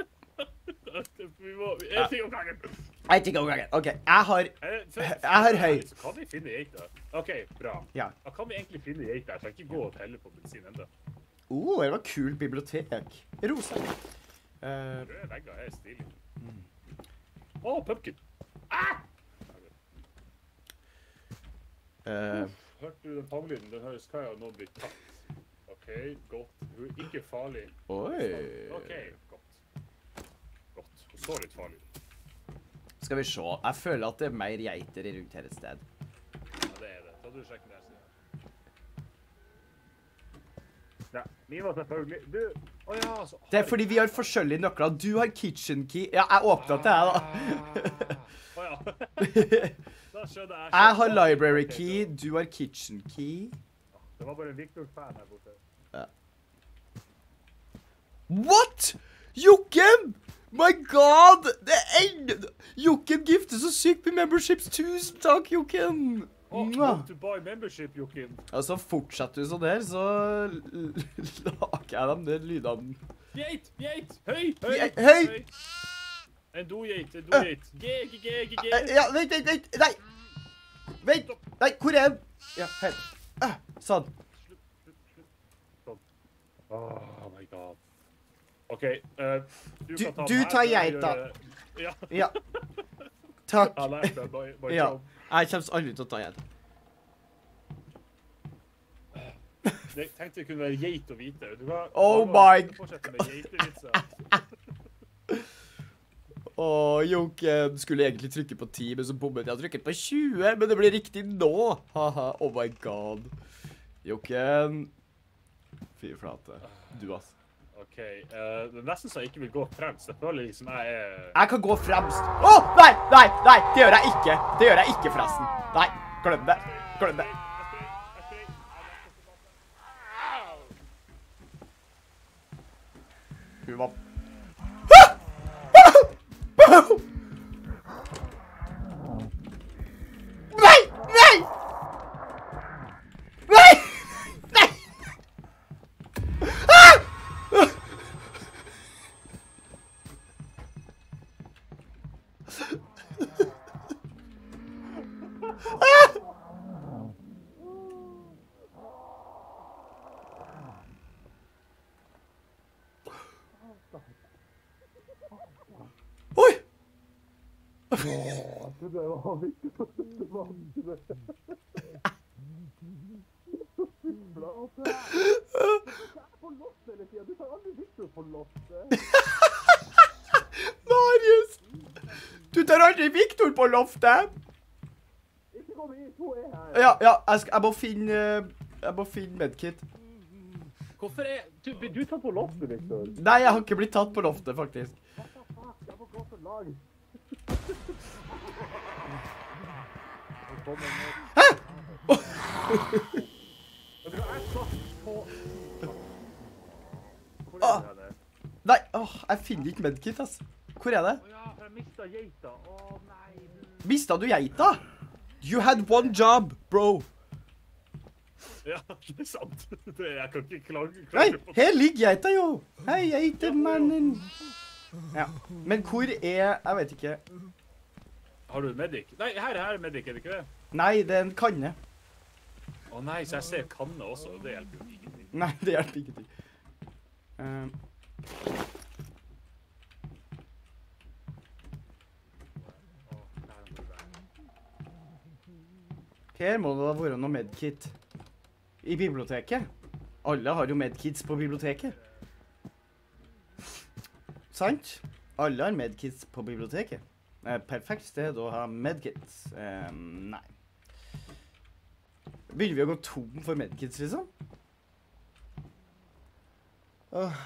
vi må... En ting om gangen. En ting om gangen. OK, jeg har... Jeg har høy. Så kan vi finne geita. OK, bra. Ja. Da kan vi egentlig finne geita. Jeg skal ikke gå og telle på bensin enda. Åh, det var kul bibliotek. Rosa. Uh, Røde vegger er stilig. Åh, pumpkin. Ah! uh, Hørte du den panglyden? Den høres hva jeg nå blir tatt. OK, godt. Hun er ikke farlig. Oi. OK, godt. Godt. Hun så litt farlig. Skal vi se. Jeg føler at det er mer geiter rundt her et sted. Ja, det er det. Da du sjekker der siden. Ja, min var selvfølgelig... Du... Åja, så... Det er fordi vi har forskjellige nøkler. Du har kitchen key. Ja, jeg åpnet det her da. Åja. Da skjønner jeg. Jeg har library key. Du har kitchen key. Det var bare en Victor-fan her borte. Ja. What? Jokken! My god! Det er en... Jokken gifter så sykt med memberships. Tusen takk, Jokken! Oh, want to buy membership, Jokken. Altså, fortsetter du sånn der, så lager jeg dem der lydene. Geit, geit, høy, høy, Geit, høy! En do-geit, en do-geit. G, G, G, G, G. Ja, vent, vent, vent, nei! Vent, nei, hvor er den? Ja, her. Ah, sånn. Sånn. Oh my god. OK, uh, du, Du, kan ta du den her, tar så jeg geita. gjør- Ja, Ja. Takk. jeg lærte meg my, my Ja, job. jeg kommer aldri til å ta igjen. Jeg tenkte det kunne være geit og hvite. Vet du hva? Oh Bare my fortsette med geitevitser. Åh, Jokken skulle egentlig trykke på ti, men så bommet jeg. Jeg trykket på tjue, men det ble riktig nå. Haha, oh my god. Jokken. Fy flate. Du, ass. OK, uh, det er nesten så jeg ikke vil gå fremst. Jeg føler liksom jeg er... Jeg kan gå fremst. Åh, nei, nei, nei, det gjør jeg ikke. Det gjør jeg ikke, forresten. Nei, glem det. Glem det. Hun var... Nei! Nei! Nei! Nei! Ah! Oi! Marius! Du tar aldri Victor på loftet! Ja, ja, jeg, skal, jeg må finne... Jeg må finne medkit. Hvorfor er... Du, blir du tatt på loftet, Victor? Nei, jeg har ikke blitt tatt på loftet, faktisk. Jeg må gå for lag. Hæ? Vet du hva, jeg satt på... Hvor Ah. er det? Nei, åh, jeg finner ikke medkit, ass. Hvor er det? Åja, jeg mistet geita. Åh, nei. Mistet du geita? You had one job, bro. Ja, det er sant. Det, jeg kan ikke klage. Nei, klage på. her ligger geita jo. Hei, geitemannen. Ja, men hvor er... Jeg vet ikke. Har du medic? Nei, her, her er medic, er det ikke det? Nei, det er en kanne. Å nei, så jeg ser kanne også, og det hjelper jo ingenting. Nei, det hjelper ingenting. Um, Åh, der må du være. her må det da være noe medkit. I biblioteket. Alle har jo medkits på biblioteket. Sant? Alle har medkits på biblioteket. Eh, perfekt sted å ha medkits. Eh, nei. Vil vi gå tom for medkits, liksom? Åh.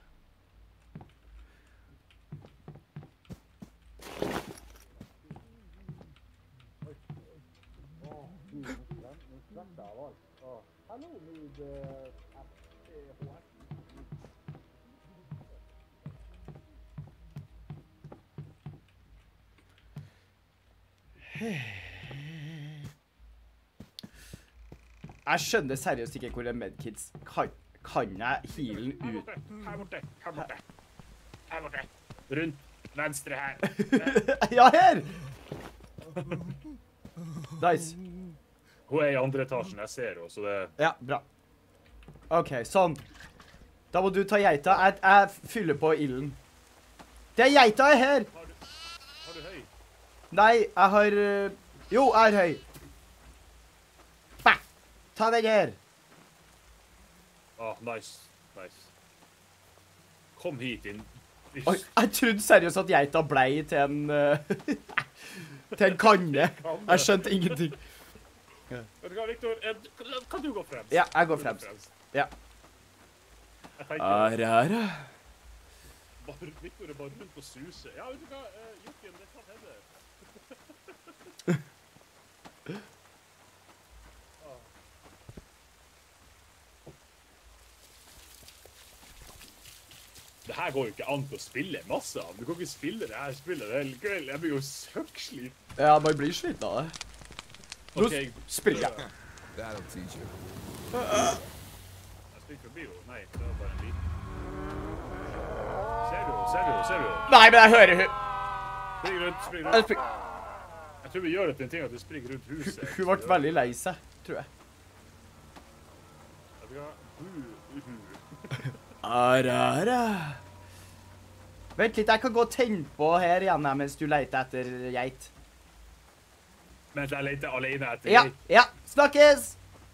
Jeg skjønner seriøst ikke hvor en medkits kan, kan jeg healen ut. Her borte, her borte. Her borte. Rundt, venstre her. Ja, her! Nice. Hun er i andre etasjen, jeg ser henne, så det... Ja, bra. Ok, sånn. Da må du ta geita. Jeg, jeg fyller på ilden. Det er geita er her! Har du, har du høy? Nei, jeg har... øh, Jo, jeg har høy. Bæ! Ta den her. Ah, nice, nice. Kom hit inn. Oi, jeg trodde seriøst at geita blei til en... øh, til en kanne. Jeg skjønte ingenting. Vet du hva, Victor? Eh, Kan du gå fremst? Ja, jeg går fremst. Ja. Jeg tenker, Arara. bare, Victor er bare rundt og suser. Ja, vet du hva, eh, Jokken, det kan hende. Ah. Det her går jo ikke an til å spille masse av. Du kan ikke spille det her spillet hele kveld. Jeg blir jo søkkslit. Ja, man blir sliten av det. Nå Ok, spiller jeg. That'll teach you. Jeg springer forbi jo. Nei, det var bare en liten. Ser du, ser du, ser du. Nei, men jeg hører hun. Spring rundt, spring Jeg rundt. spring- Jeg tror vi gjør det til en ting at du springer rundt huset. Hun ble veldig lei seg, tror jeg. Vet du hva? Hu, hu. Arara. Vent litt, jeg kan gå og tenne på her igjen her mens du leter etter geit. Mens jeg leter alene etter Ja, geit. ja, snakkes!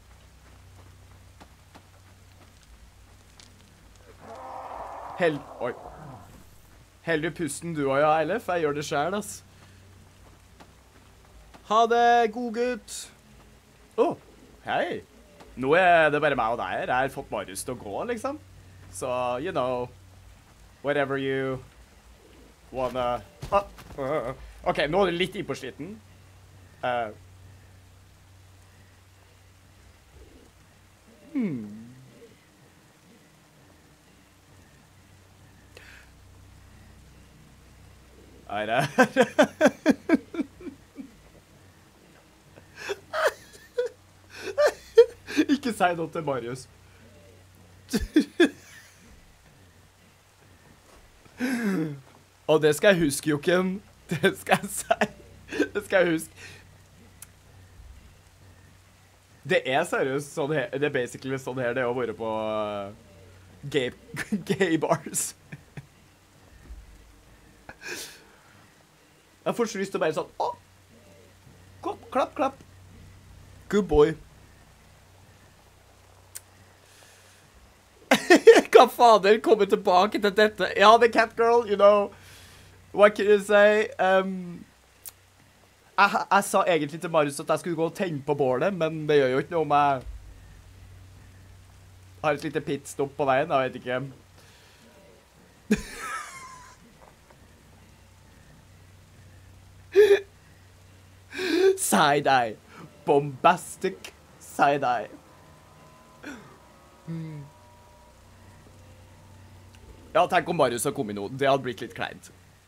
Held... Oi. Held du pusten du og ja, Eilef? Jeg gjør det selv, ass. Ha det, god gutt. Åh, hei. Nå er det bare meg og deg her. Jeg har fått Marius til å gå, liksom. Så, you know, whatever you wanna... Ah, uh, ok, nå er det litt innpåsliten. Uh, hmm. Nei, det Ikke si noe til Marius. Og det skal jeg huske, Jokken. Det skal jeg si. Det skal jeg huske. Det er seriøst sånn her. Det er basically sånn her det er å være på uh, gay, gay bars. Jeg får så lyst til å bare sånn, åh, klapp, klapp, klapp. Good boy. Hva fader, komme tilbake til dette. Ja, the cat girl, you know. What can you say? Um, jeg, jeg sa egentlig til Marius at jeg skulle gå og tenne på bålet, men det gjør jo ikke noe om jeg har et lite pitstop på veien, jeg vet ikke. Side-eye. Bombastic side-eye. Hmm. Ja, tenk om Marius har kommet nå. Det hadde blitt litt kleint.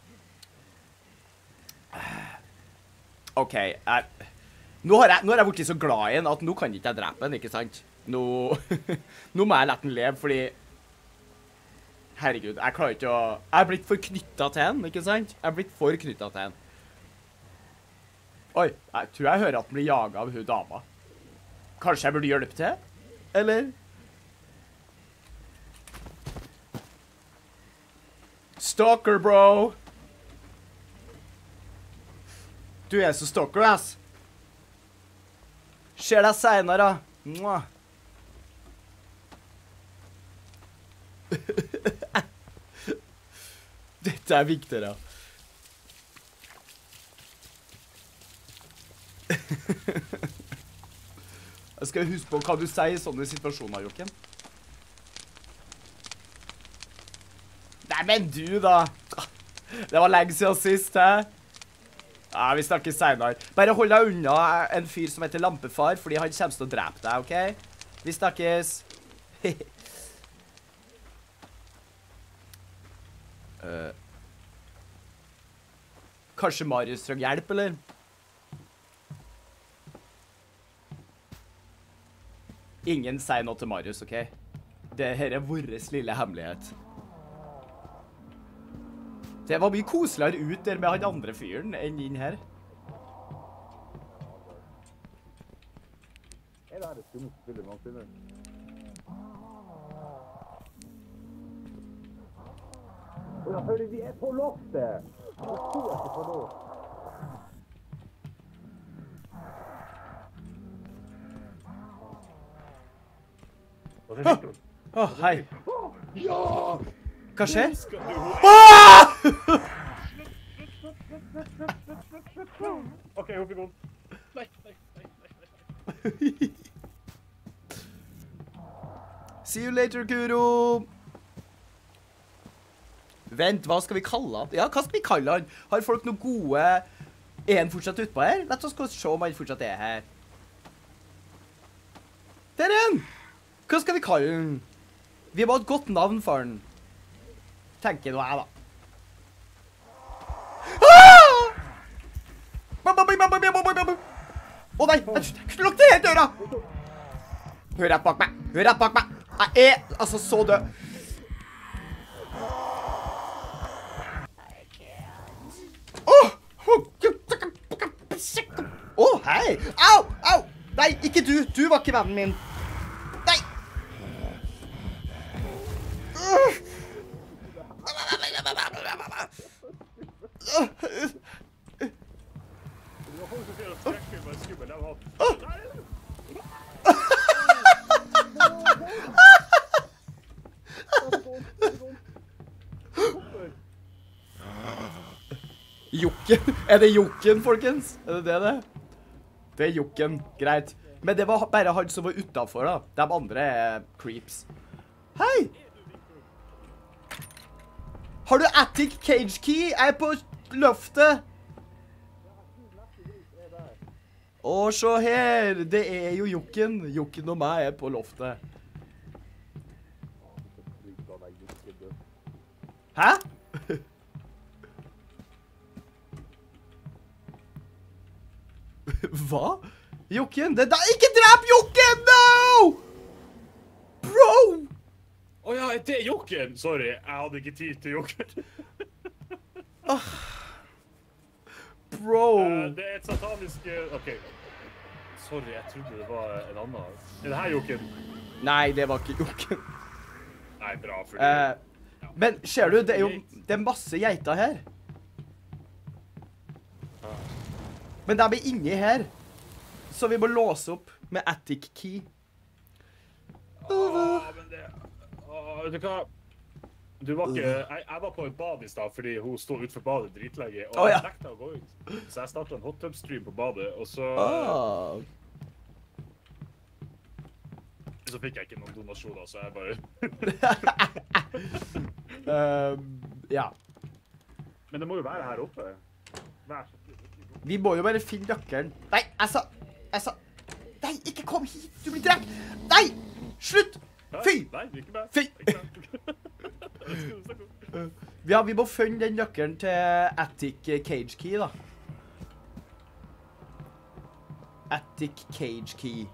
OK, jeg... Nå har jeg, nå har jeg blitt så glad i den at nå kan ikke jeg drepe den, ikke sant? Nå, nå må jeg la den leve, fordi... Herregud, jeg klarer ikke å... Jeg er blitt for knyttet til den, ikke sant? Jeg er blitt for knyttet til den. Oi, jeg tror jeg hører at den blir jaget av hun dama. Kanskje jeg burde hjelpe til? Eller? Stalker, bro! Du er så stalker, ass. Ser deg senere, da. Mwah. Dette er viktigere. Jeg skal huske på hva du sier i sånne situasjoner, Jokken. Nei, men du da. Det var lenge siden sist, hæ? Ja, vi snakkes senere. Bare hold deg unna en fyr som heter Lampefar, fordi han kommer til å drepe deg, ok? Vi snakkes. uh. Kanskje Marius trenger hjelp, eller? Ingen sier noe til Marius, ok? Dette er vår lille hemmelighet. Det var mye koseligere ut der med han andre fyren enn inn her. Er det her det skummet spillet noensinne? Åja, hører vi er på loftet! Jeg forstår ikke på noe. Å, oh, hei. Ja! Hva skjer? Ah! OK, hun fikk vondt. Nei, nei, nei, nei. See you later, Kuro. Vent, hva skal vi kalle han? Ja, hva skal vi kalle han? Har folk noe gode... Er han fortsatt utpå her? La oss gå og se om han fortsatt er her. Der er han! Hva skal vi kalle han? Vi må ha et godt navn for han. Tenker nå jeg, da. Å nei, lukk det helt døra! Hør rett bak meg, hør rett bak meg. Jeg er altså så død. Å, hei! Au, au! Nei, ikke du, du var ikke vennen min. Nei! Jokken. Er det Jokken, folkens? Er det det det? Det er Jokken. Greit. Men det var bare han som var utenfor, da. De andre er creeps. Hei! Har du Attic Cage Key? Jeg er på loftet. Å, se her. Det er jo Jokken. Jokken og meg er på loftet. Hæ? Hva? Jokken? Det der... Ikke drep Jokken! No! Bro! Å ja, det er Jokken! Sorry, jeg hadde ikke tid til Jokken. ah. Bro! Uh, det er et satanisk... OK. Sorry, jeg trodde det var en annen. Er det her Jokken? Nei, det var ikke Jokken. Nei, bra, fordi... Uh, ja. Men ser du, det er jo det er masse geiter her. Men de er inni her. Så vi må låse opp med Attic Key. Åh, men det... Åh, vet du hva? Du var ikke... Jeg, jeg var på et bad i sted, fordi hun stod utenfor badet dritlege, og oh, ja. jeg nekta å gå ut. Så jeg startet en hot tub stream på badet, og så... Ah. Så fikk jeg ikke noen donasjoner, så jeg bare... um, ja. Men det må jo være her oppe. Vær så snill. Vi må jo bare finne nøkkelen. Nei, jeg sa... Jeg sa... Nei, ikke kom hit! Du blir drept! Nei! Slutt! Fy! Nei, ikke meg. Fy! Ja, vi må finne den nøkkelen til Attic Cage Key, da. Attic Cage Key.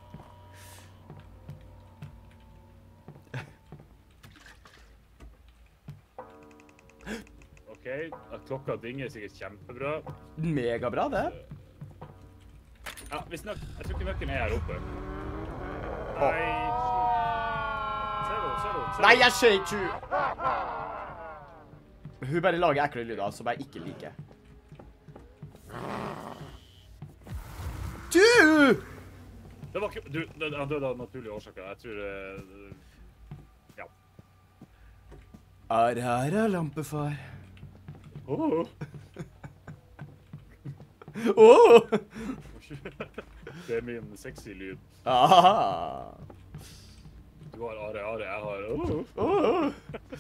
OK, klokka dinger sikkert kjempebra. Megabra, det. Ja, hvis nøk... Jeg tror ikke nøkkelen er her oppe. Nei, ser du, ser du, ser du. Nei, jeg ser ikke hun. Hun bare lager ekle lyder som jeg ikke liker. Du! Det var ikke... Du, han døde av naturlige årsaker. Jeg tror... Uh, ja. Arara, lampefar. Åh! Åh! Det er min sexy lyd. Ah. Du har Are, Are, jeg har... Oh. Oh.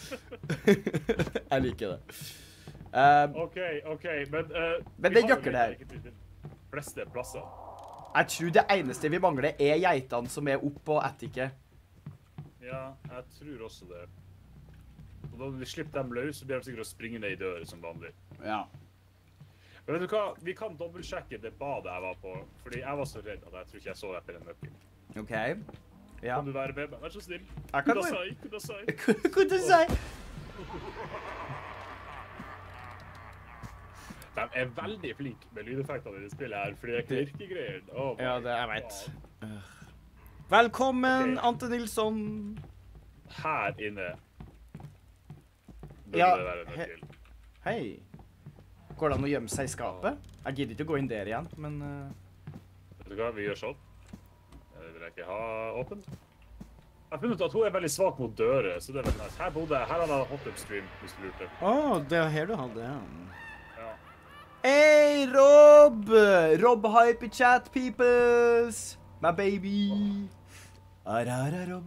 Jeg liker det. Um, OK, OK, men... Uh, Men det gjør ikke det her. De fleste plasser. Jeg tror det eneste vi mangler er geitene som er oppe på attiket. Ja, jeg tror også det. Og da vi slipper dem løs, så blir de sikkert å springe ned i døren som vanlig. Ja. Men vet du hva? Vi kan dobbeltsjekke det badet jeg var på, fordi jeg var så redd at jeg tror ikke jeg så etter en nøkkel. OK. Ja. Kan du være med meg? Vær så snill. Jeg kan Kudasai, kudasai. Kudasai. De er veldig flinke med lydeffektene i det spillet her, fordi det er knirkegreier. Oh Ja, det jeg vet. Velkommen, Ok. Ante Nilsson. Her inne burde Ja, det være en he- nøkkel. Hei. Går det an å gjemme seg i skapet? Jeg gidder ikke å gå inn der igjen, men... Uh... Vet du hva, vi gjør sånn. Det vil jeg ikke ha åpen. Jeg har funnet ut at hun er veldig svak mot dører, så det er veldig nice. Her bodde jeg, her hadde jeg hot upstream, hvis du lurte. Åh, det var her du hadde, ja. Ja. Hey, Rob! Rob Hype Chat Peoples! My baby! Arara, Rob.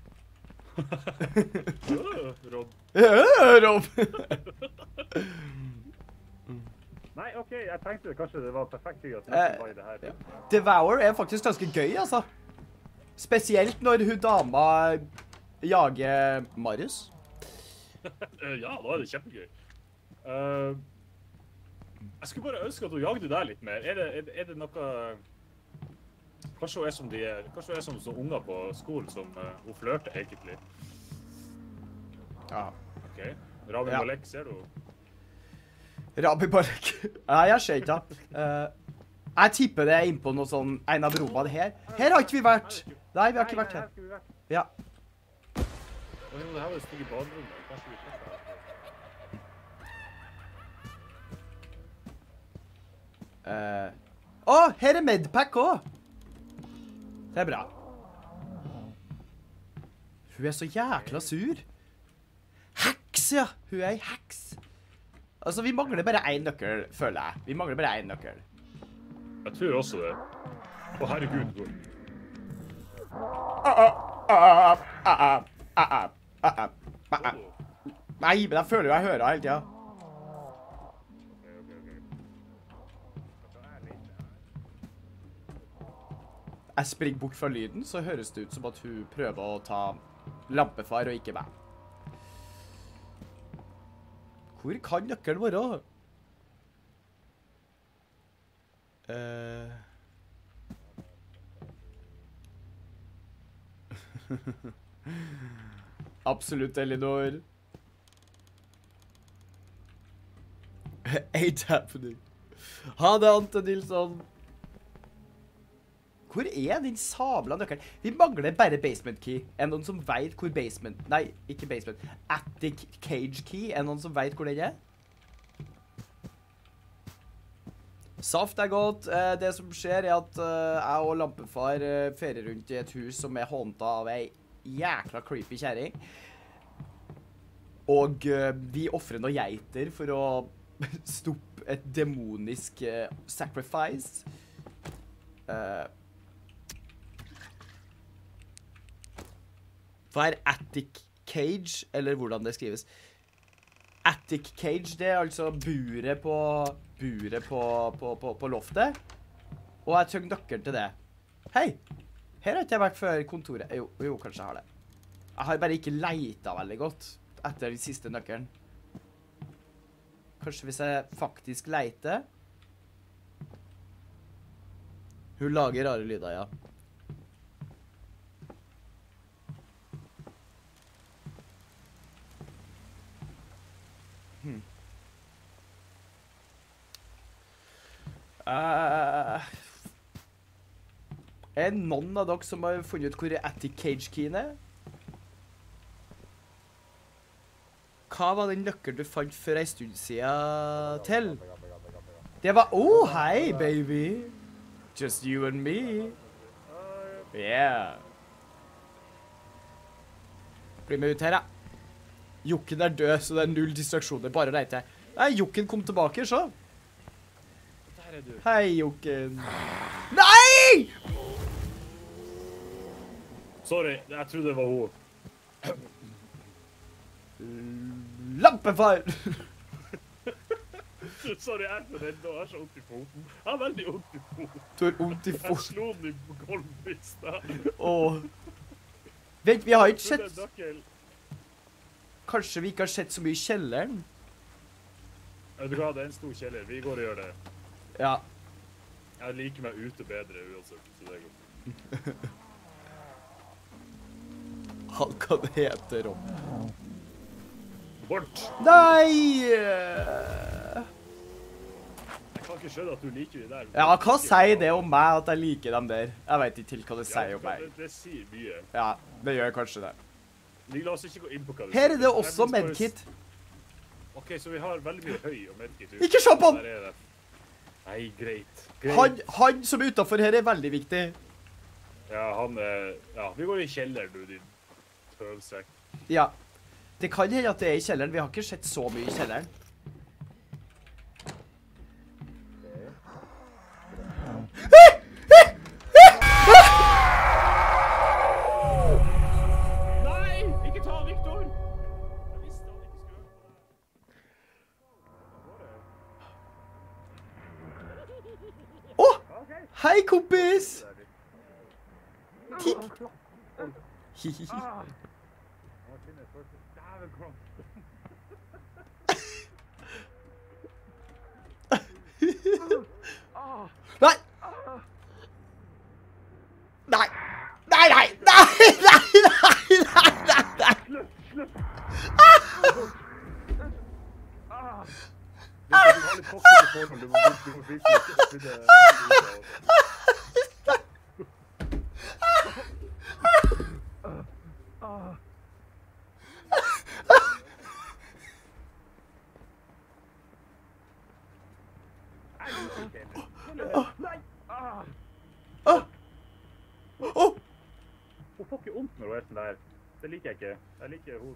Øh, Rob. Ja, Rob! Nei, OK, jeg tenkte kanskje det var perfekt tid at Eh, jeg var i det her. ja. Devour er faktisk ganske gøy, altså. Spesielt når hun dama jager Marius. Eh, ja, da er det kjempegøy. Eh, jeg skulle bare ønske at hun jagde deg litt mer. Er det, er, det- er det noe... Kanskje hun er som de er, kanskje hun er som så unger på skolen som eh, hun flørter egentlig. Ja. OK. Rami Ja. Malek, ser du? Rabi Barek. Nei, jeg ser ikke da. Eh, jeg tipper det er innpå noe sånn, en av rommene her. Her har ikke vi vært. Nei, vi har ikke vært her. skulle vi vært. Ja. Å, jo, det her var det stygge baderommet. Kanskje vi sjekker det. Eh, Å, her er medpack også. Det er bra. Hun er så jækla sur. Heks, ja. Hun er en heks. Altså, vi mangler bare en nøkkel, føler jeg. Vi mangler bare en nøkkel. Jeg tror også det. Å, herregud. hvor- Ah, ah, ah, ah, ah, ah, ah, ah, ah. Nei, men jeg føler jo jeg hører hele tiden. Ok, ok, ok. Hva er det? Jeg springer bort fra lyden, så høres det ut som at hun prøver å ta lampefar og ikke meg. Hvor kan nøkkelen være? Eh... Absolutt, Elinor. Ain't happening. Ha det, Ante Nilsson. Hvor er din sabla nøkkelen? Vi mangler bare basement key. Er det noen som vet hvor basement... Nei, ikke basement. Attic cage key. Er det noen som vet hvor den er? Saft er godt. Eh, Det som skjer er at eh, jeg og Lampefar eh, ferier rundt i et hus som er håndta av ei jækla creepy kjæring. Og eh, vi offrer noen geiter for å stoppe et demonisk eh, sacrifice. Eh, Hva er attic cage, eller hvordan det skrives? Attic cage, det er altså buret på, buret på, på, på, på loftet. Og jeg trenger nøkkelen til det. Hei! Her har ikke jeg vært før kontoret. Jo, jo, kanskje jeg har det. Jeg har bare ikke leita veldig godt etter den siste nøkkelen. Kanskje hvis jeg faktisk leiter. Hun lager rare lyder, ja. Hmm. Uh, er det noen av dere som har funnet ut hvor Attic Cage Keyen er? Hva var den nøkkelen du fant for en stund siden til? Det var... Åh, oh, hei, baby! Just you and me. Yeah. Bli med ut her, ja. Jokken er død, så det er null distraksjoner. Bare leite. Nei, Jokken kom tilbake, så. Dette her er er du? Hei, Jokken. Nei! Sorry, jeg trodde det var hun. Lampefar! Sorry, jeg er så redd, og jeg har så vondt i foten. Jeg har veldig vondt i foten. Du har vondt i Jeg foten. slo den i gulvet i sted. Åh. Vent, vi har ikke Det er sett... nøkkel. Kanskje vi ikke har sett så mye i kjelleren? Vet du hva, det er en stor kjeller. Vi går og gjør det. Ja. Jeg liker meg ute bedre uansett, så det går. Han kan hete Rom. Bort! Nei! Jeg kan ikke skjønne at du liker de der. Ja, hva sier det om meg at jeg liker dem der? Jeg vet ikke til hva det sier om Ja, meg. det, det sier mye. Ja, det gjør kanskje det. Vi la oss ikke gå inn på hva du Her er sier. det Jeg også vil bare- medkit. Ok, så vi har veldig mye høy og medkit ut. Ikke se på han! Der er det. Nei, greit. Greit. Han, han som er utenfor her er veldig viktig. Ja, han er... Ja, vi går i kjelleren, du, din tøvsekk. Ja. Det kan hende at det er i kjelleren. Vi har ikke sett så mye i kjelleren. Nei! Ikke ta Victor! Jeg visste han ikke skulle høre på deg. Åh! Hei, kompis! Tikk. Hihihi. Dæven, kom. Nei! Nei! Nei, nei! Nei, nei, nei, nei, nei, nei! Du har litt toxiske forhold, du må du må virkelig ikke begynne å Åh! Hun får ikke ondt når hun er sånn der. Det liker jeg ikke. Jeg liker hun.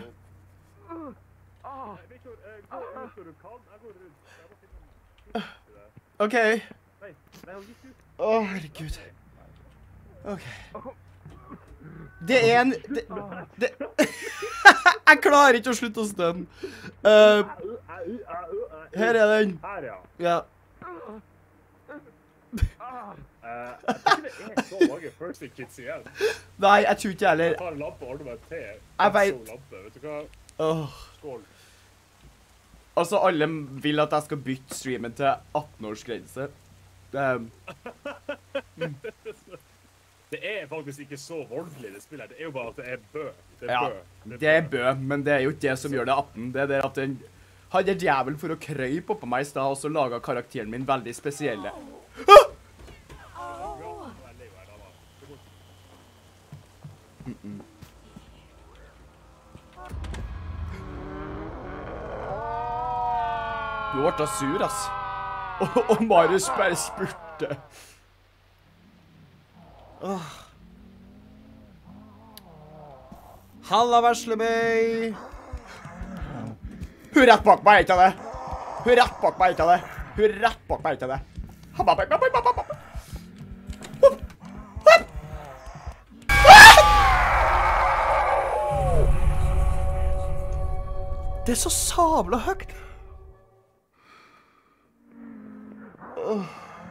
Victor, gå ut når du kan. Jeg går rundt. Jeg må finne noen til deg. OK. Nei, nei, hun gikk ut. Å, herregud. OK. Det er en... Det, det, jeg klarer ikke å slutte å stønne. Uh, her er den. Her, ja. Ja. Uh, jeg tror ikke det er så mange first aid kits igjen. Nei, jeg tror ikke jeg Jeg heller. tar en lampe og ordner meg te. Jeg vet. Lampe. Vet du hva? Åh. Skål. Altså, alle vil at jeg skal bytte streamen til atten-årsgrense. Um, Det er faktisk ikke så voldelig det spillet. Det er jo bare at det er bø. Det er ja, bø. det er bø, men det er jo ikke det som gjør det atten. Det er det at den... Han er djævel for å krøype oppå meg i sted, og så laget karakteren min veldig spesielle. Ah! Du ble da sur, ass. Og, og Marius bare spurte. Åh. Halla, veslemøy. Hun er rett bak meg, ikke det? Hun er rett bak meg, ikke det? Hun er rett bak meg, ikke det? Habba, habba, habba, habba, habba. Hopp, hopp. Det er så sabla høyt. Åh.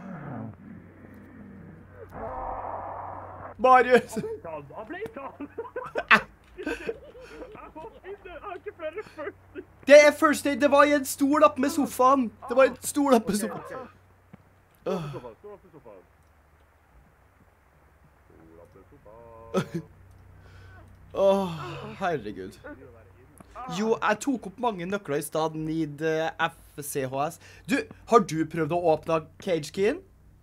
Marius. Han ble tatt! Jeg har ikke flere first aid. Det er first aid. Det var i en stol oppe med sofaen. Det var en stol oppe med sofaen. Stå opp i sofaen. Stå opp i sofaen. Stå opp i sofaen. Åh, herregud. Jo, jeg tok opp mange nøkler i stedet. Need uh, F C H S. Du, har du prøvd å åpne cage-keyen?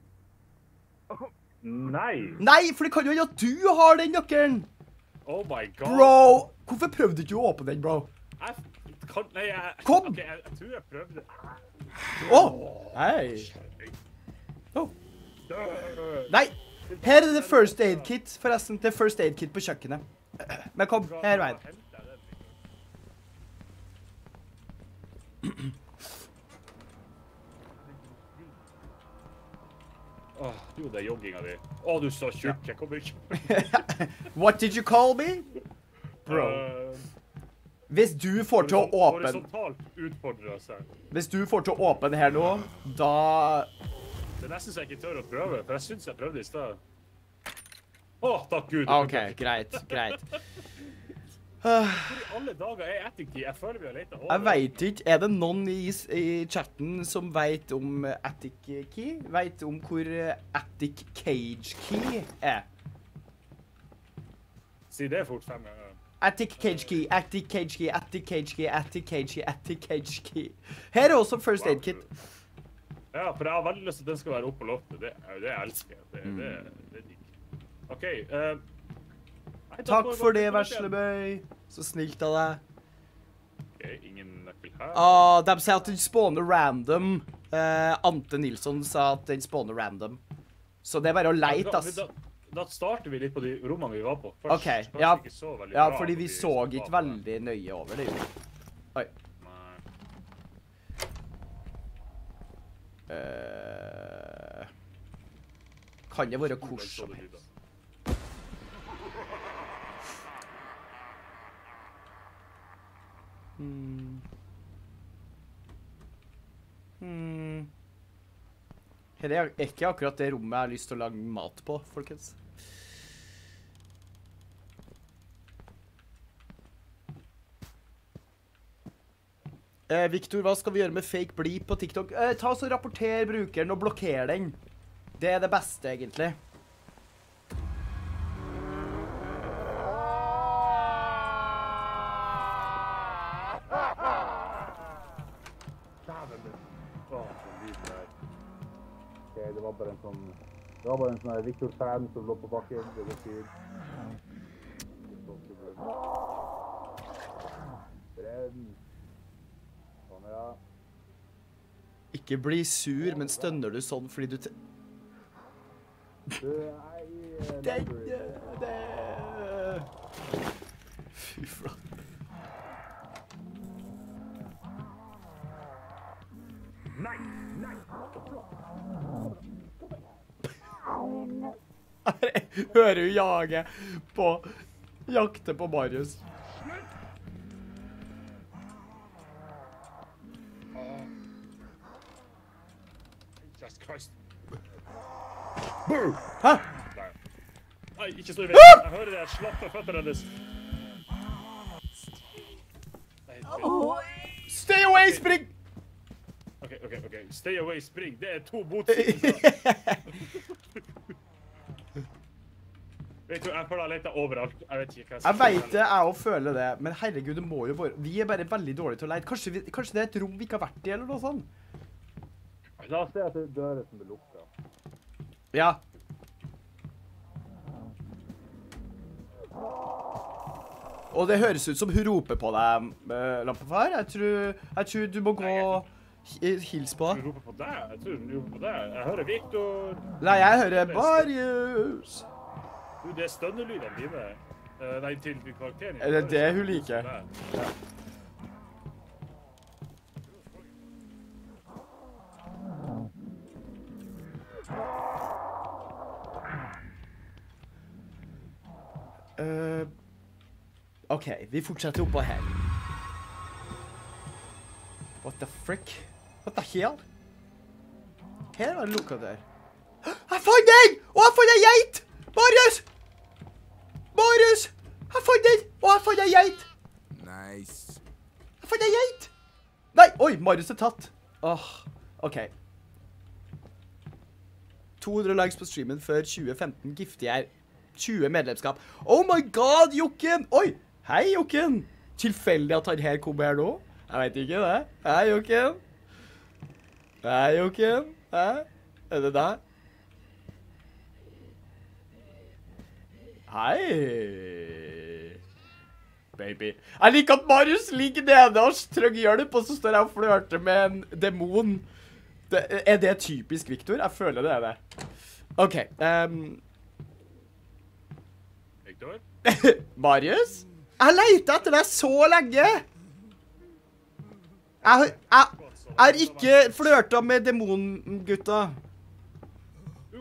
Nei! Nei, for det kan jo være at du har den nøkkelen. Oh my god. Bro, hvorfor prøvde du ikke å åpne den, bro? Jeg kan... Nei, jeg... Kom! Ok, jeg, jeg tror jeg prøvde. Åh, hei. Åh. Nei, her er det first aid kit, forresten. Det er first aid kit på kjøkkenet. Men kom, her veien. Åh, jo, det er jogginga di. Å, du er så tjukk. Jeg kommer ikke. What did you call me? Bro. Uh, Hvis du får til å åpne... Horisontalt utfordrer seg. Hvis du får til å åpne her nå, da... Det er nesten så jeg ikke tør å prøve, for jeg synes jeg prøvde i sted. Åh, takk Gud. Ok, greit, greit. Hvor i alle dager er Attic Key? Jeg føler vi har letet over. Jeg vet ikke, er det noen i, i chatten som vet om Attic Key? Vet om hvor Attic Cage Key er? Si det fort fem ganger. Attic Cage Key, Attic Cage Key, Attic Cage Key, Attic Cage Key, Attic Cage Key. Her er også First Aid Kit. Ja, for jeg har veldig lyst til at den skal være oppe på loftet. Det er jo det jeg elsker. Det, det, det er digg. OK. Uh, Takk for det, Veslebøy. Så snilt av deg. OK, ingen nøkkel her. Ah, de sier at den spawner random. Uh, Ante Nilsson sa at den spawner random. Så det er bare å leite, ass. Da, da starter vi litt på de rommene vi var på. Først, OK, ja, ja, bra, fordi vi så ikke veldig nøye over det. Oi. Uh, kan det være hvor som helst? Hmm. Hmm. Her er ikke akkurat det rommet jeg har lyst til å lage mat på, folkens. Eh, Victor, hva skal vi gjøre med fake bleep på TikTok? Eh, ta oss og rapporter brukeren og blokker den. Det er det beste, egentlig. Okay, det var bare en sånn... Det var bare en sånn Victor-fan som lå på bakken. Det var fyr. Brenn. Sånn, ja. Ikke bli sur, men stønner du sånn fordi du... Te Du er i... Det... Det... Fy flott. Nei! Nei! Hører du jage på... Jakte på Marius. Jesus Christ. Hæ? Nei, ikke stå i veien. Jeg hører det her slappe føtter hennes. Stay away, spring! Ok, ok, ok. Stay away, spring. Det er to botsidelser. Vet du, jeg føler jeg leter overalt. Jeg vet ikke hva jeg skal. Jeg vet det, jeg også føler det. Men herregud, det må jo være... Vi er bare veldig dårlige til å lete. Kanskje, vi, kanskje det er et rom vi ikke har vært i, eller noe sånt? La oss se at det er dører som er lukket. Ja. Og det høres ut som hun roper på deg, uh, Lampefar. Jeg tror, jeg tror du må gå og hilse på. Hun roper på deg? Jeg tror hun roper på deg. Jeg hører Victor. Nei, jeg hører Marius. Du, det er stønnelydene dine. Uh, nei, til karakteren. Er det det hun liker? Ja. Uh, OK, vi fortsetter oppå her. What the frick? What the hell? Her var det lukket der. Jeg fant den! Og jeg fant en geit! Marius! Marius! Jeg fant den! Og jeg fant en geit! Nice. Jeg fant en geit! Nei, oi, Marius er tatt. Åh, OK. to hundre likes på streamen før tjue femten giftig er tjue medlemskap. Oh my god, Jokken! Oi, hei Jokken! Tilfeldig at han her kom her nå? Jeg vet ikke det. Hei Jokken! Hei Jokken! Hæ? Er det deg? Hei! Baby. Jeg liker at Marius ligger nede og trenger hjelp, og så står jeg og flørter med en demon. Det, er det typisk Victor? Jeg føler det er det. OK. Um, Victor? Marius? Jeg leter etter deg så lenge! Jeg, jeg, jeg har ikke flørtet med demongutta. Du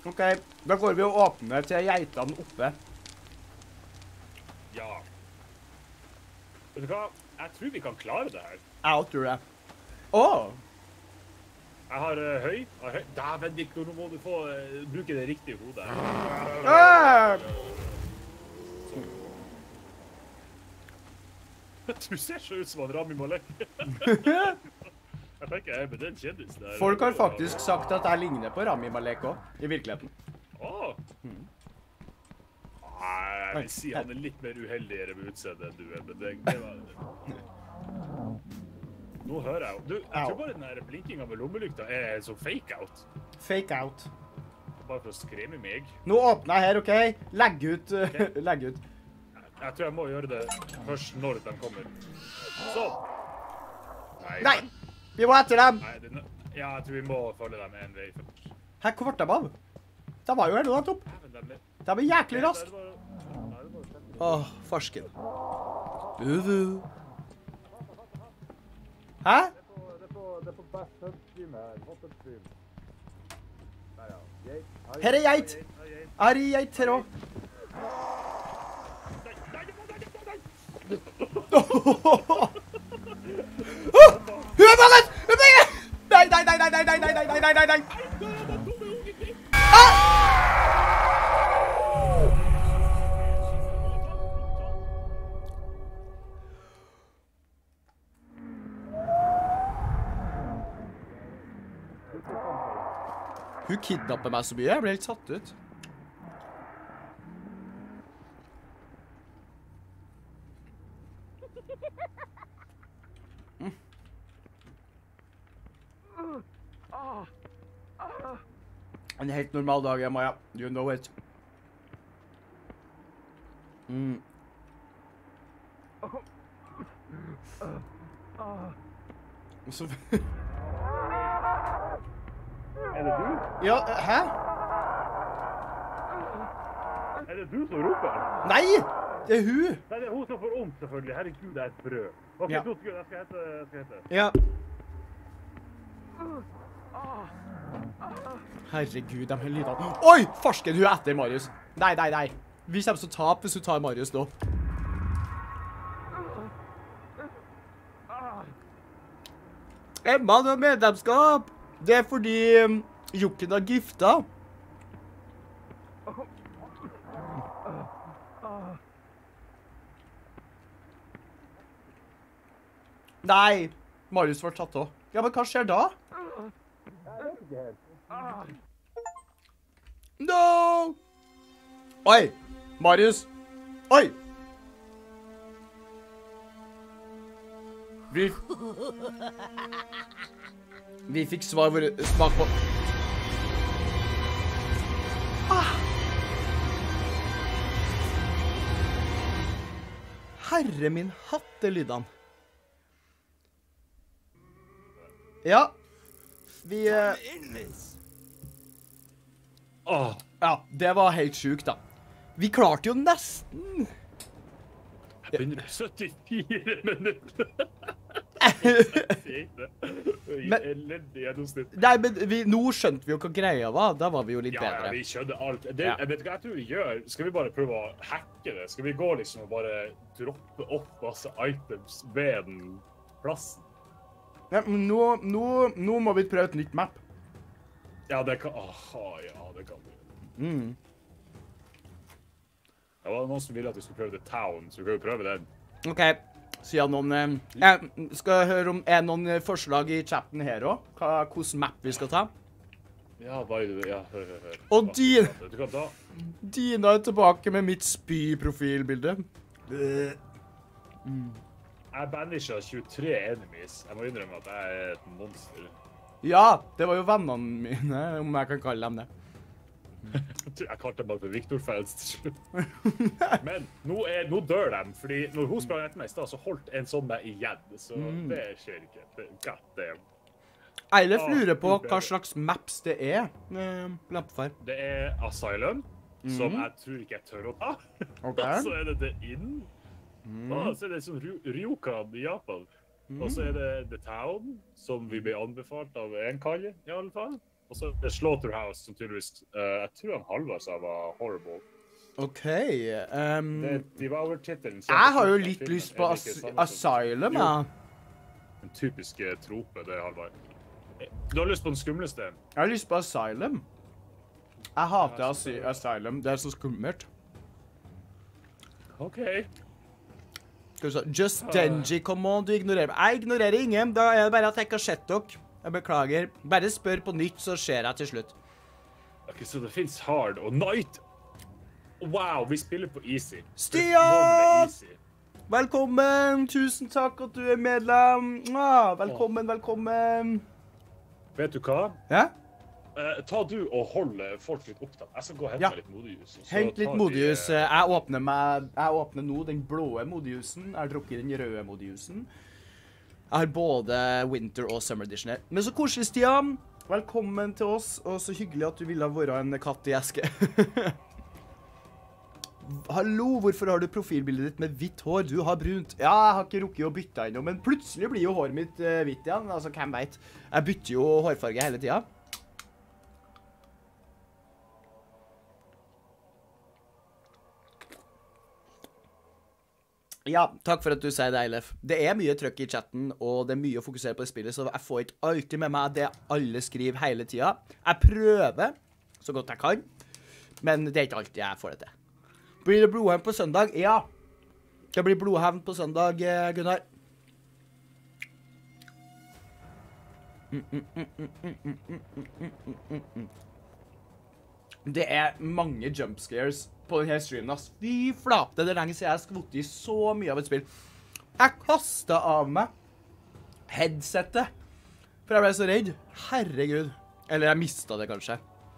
OK, da går vi og åpner til geitene oppe. Ja. Vet du hva? Jeg tror vi kan klare det her. Jeg tror det. Åh! Jeg har uh, høy. Jeg har høy. Dæven, Victor, nå må du få uh, bruke det riktige hodet. Ah! Du ser så ut som han Rami Malek. Jeg tenker, jeg er med den kjendisen der. Folk har faktisk sagt at jeg ligner på Rami Malek også, i virkeligheten. Åh. Nei, jeg vil si han er litt mer uheldigere med utseendet enn du er, men det, det var... Nå hører jeg jo. Du, jeg tror bare den her blinkinga med lommelykta er sånn fake-out. Fake out. Bare for å skremme meg. Nå åpner jeg her, OK? Legg ut, uh, legg ut. Jeg tror jeg må gjøre det først når de kommer. Sånn. Nei! Vi må etter dem! Nei, det, ja, jeg tror vi må følge dem en vei først. Her, hvor ble de av? De var jo her nå, nettopp. De er jæklig raskt. Åh, farsken. Uvu. Hæ? Det er på best høststream her. Hotstream. Der, ja. Geit. Her er geit. Her er geit her også. Hun er fanget! Hun er fanget! Nei, nei, nei, nei, nei, nei, nei, nei, nei, nei, nei. Ah! Hun kidnappet meg så mye, jeg ble helt satt ut. Mm. En helt normal dag, Maja. You know it. Mm. Så... Er det du? Ja, hæ? Er det du som roper? Nei! Det er hun! Nei, det er hun som får om, selvfølgelig. Herregud, det er et brød. Ok, Ja. to sekunder. Jeg skal hente, jeg skal hente. Ja. Herregud, de her lydene. Oi! Farsken, hun er etter Marius. Nei, nei, nei. Vi kommer til å tape hvis hun tar Marius nå. Emma, du har medlemskap. Det er fordi um, Jokken har gifta. Nei, Marius var tatt også. Ja, men hva skjer da? No! Oi, Marius. Oi! Vi... Vi fikk svar hvor smak på... Ah. Herre min hattelydene. Ja. Vi... Uh... Åh. Ja, det var helt sjukt da. Vi klarte jo nesten. Jeg begynner på syttifire minutter. Men- Elendig gjennomsnitt. Nei, men vi, nå skjønte vi jo hva greia var. Da var vi jo litt Ja, ja, bedre. vi skjønner alt. Det, Ja. Jeg vet ikke hva jeg tror vi gjør. Skal vi bare prøve å hacke det? Skal vi gå liksom og bare droppe opp masse items ved den plassen? Ja, men nå, nå, nå må vi prøve et nytt map. Ja, det kan... Aha, ja, det kan vi. Mm. Det var noen som ville at vi skulle prøve The Town, så vi kan jo prøve den. Ok, siden noen... Eh, jeg skal høre om er noen eh, forslag i chatten her også. Hva, hvordan map vi skal ta. Ja, bare... Ja, hør, hør, hør. Og din... Du kan ta... Dina er tilbake med mitt spy-profilbilde. Mm. Jeg banisha tjuetre enemies. Jeg må innrømme at jeg er et monster. Ja, det var jo vennene mine, om jeg kan kalle dem det. Jeg kalte dem bare for Victor-fans til slutt. Men nå, er, nå dør de, fordi når hun sprang etter meg i sted, så holdt en sånn meg igjen. Så det skjer ikke. Det, God damn. Eilef lurer på hva slags maps det er. Eh, Lampefar. Det er Asylum, som jeg tror ikke jeg tør å ta. Ok. Og så er det The Inn. Og så er det sånn Ryu- Ryokan i Japan. Og så er det The Town, som vi ble anbefalt av en kalle, i alle fall. Og så er det Slaughterhouse, som tydeligvis uh, Jeg tror han Halvard sa var horrible. OK. Um, Det er Devour-tittelen. jeg har jo litt lyst på as Asylum, ja. Den typiske trope, det, Halvard. Du har lyst på den skumleste? Jeg har lyst på Asylum. Jeg hater as Asylum. Det er så skummelt. OK. Just Denji, come on, du ignorerer meg. Jeg ignorerer ingen. Da er det bare at jeg ikke har sett dere. Jeg beklager. Bare spør på nytt, så ser jeg til slutt. Ok, Så det finnes hard og night. Wow, vi spiller på easy. Stian! Easy. Velkommen! Tusen takk at du er medlem. Ah, velkommen, velkommen. Vet du hva? Ja? Eh, ta du og hold folk litt opptatt. Jeg skal gå og hente Ja. meg litt modejus. og så Hent litt tar vi, modejus. eh, Jeg åpner, meg, jeg åpner nå den blå modejusen. Jeg har drukket den røde modejusen. Jeg har både winter og summer edition her. Men så koselig, Stian. Velkommen til oss, og så hyggelig at du ville være en katt i eske. Hallo, hvorfor har du profilbildet ditt med hvitt hår? Du har brunt. Ja, jeg har ikke rukket å bytte ennå, men plutselig blir jo håret mitt uh, hvitt igjen. Altså, hvem vet? Jeg bytter jo hårfarge hele tida. Ja, takk for at du sier det, Eilef. Det er mye trøkk i chatten, og det er mye å fokusere på i spillet, så jeg får ikke alltid med meg det alle skriver hele tida. Jeg prøver så godt jeg kan, men det er ikke alltid jeg får det til. Blir det blodhevn på søndag? Ja. Det blir blodhevn på søndag, Gunnar. Mm, mm, mm, mm, mm, mm, mm, mm, mm, mm. Det er mange jumpscares på denne streamen, ass. Fy flate, det er lenge siden jeg har skvottet i så mye av et spill. Jeg kastet av meg headsetet, for jeg ble så redd. Herregud. Eller jeg mistet det kanskje.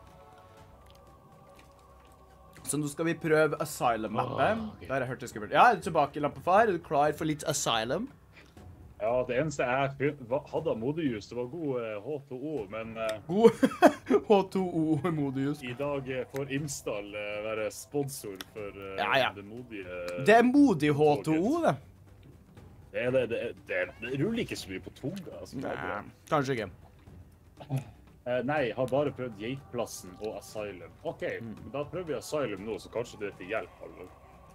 Så nå skal vi prøve Asylum-lappe. Åh, ok. Der har jeg hørt det skummelt. Ja, er du tilbake, lampefar? Er du klar for litt Asylum? Ja, det eneste jeg fin- va- hadde av modejus, det var god eh, H to O, men eh, God H to O-modus. i dag eh, får Install eh, være sponsor for eh, Ja, ja. det modige... Det er modig H to O, det. Det, er det, det, er- det, er- det ruller ikke så mye på tunga. Altså, det er bra. Nei, kanskje ikke. Eh, nei, jeg har bare prøvd Geitplassen og Asylum. OK, Mm. da prøver vi Asylum nå, så kanskje det er til hjelp. Halvor.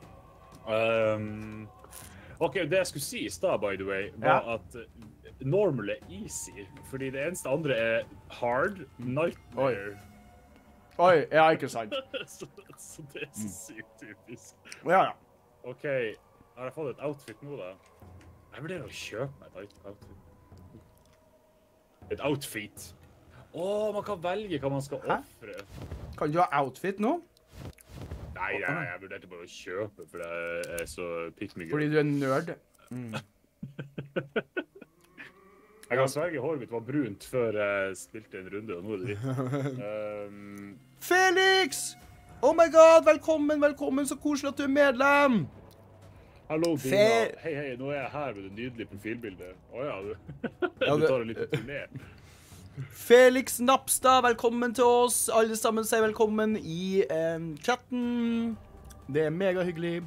Um, OK, det jeg skulle si i stad, by the way, var Ja. at eh, normal er easy, fordi det eneste andre er hard, nightmare. Oi, ja, ikke sant. så, så det er så sykt typisk. Ja, ja. OK, har jeg fått et outfit nå, da? Jeg vurderer å kjøpe meg et outfit. Et outfit. Å, man kan velge hva man skal Hæ? offre. Kan du ha outfit nå? Nei, nei, nei, jeg vurderte bare å kjøpe, for jeg er så pick me Fordi girl. du er nerd. Jeg kan sverge håret mitt var brunt før jeg spilte en runde, og nå er det hvitt. Um, Felix! Oh my god, velkommen, velkommen, så koselig at du er medlem. hallo, Dina. Fe- Hei, hei, nå er jeg her med det nydelige profilbildet. Å ja, du. Ja, du det- tar en liten turné. Felix Napstad, velkommen til oss. Alle sammen sier velkommen i eh, chatten. Det er mega hyggelig.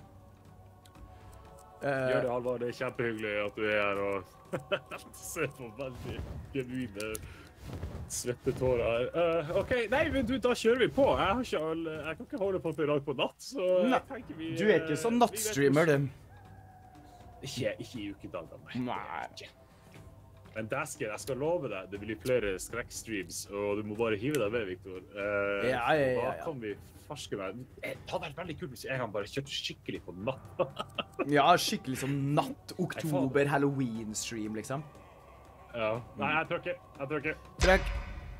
Eh, Gjør det, Halvard. Det er kjempehyggelig at du er her og ser på veldig genuine svettetårer her. Uh, OK, nei, men du, da kjører vi på. Jeg, har ikke all, jeg kan ikke holde på til i dag på natt, så Nei, jeg tenker vi... du er ikke sånn eh, nattstreamer, vi vet du. hvordan- Ikke, ikke i ukedagene, nei. Nei. Men dæsken, jeg skal love deg, det blir flere skrekkstreams, og du må bare hive deg med, Victor. Uh, Ja, ja, ja, Da ja. kan vi farske meg. Det hadde vært veldig kult hvis jeg kan bare kjørt skikkelig på natt. Ja, skikkelig sånn natt, oktober, Halloween-stream, liksom. Ja. Nei, jeg tror ikke. Jeg tror ikke. Trekk.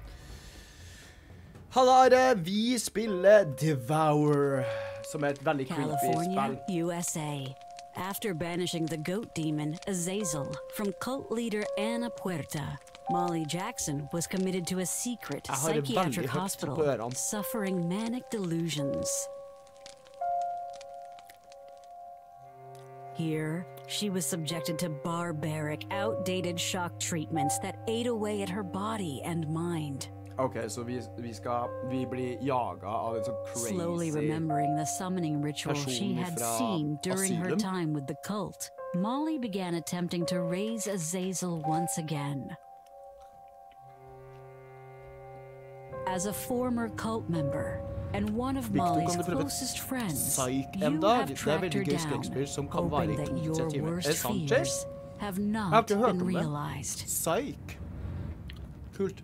Hallare, vi spiller Devour, som er et veldig creepy California, spill. U S A. After banishing the goat demon Azazel from cult leader Ana Puerta, Molly Jackson was committed to a secret Jeg har det psychiatric veldig høyt hospital, på ørene. suffering manic delusions. Here, she was subjected to barbaric, outdated shock treatments that ate away at her body and mind. Ok, så vi, vi skal, vi blir jaget av en sånn crazy... Slowly remembering the summoning ritual she person had ifra seen during her Asylum. time with the cult, Molly began attempting to raise Azazel once again. As a former cult member and one of Victor, Molly's kan du prøve closest friends, Psych you en dag? have Det er tracked veldig her gøy down, skrekkspill som kan vare hoping i that to til your tre timer. Er worst det sant, fears Jess? have Jeg har not ikke hørt been om det. realized. Psych. Kult.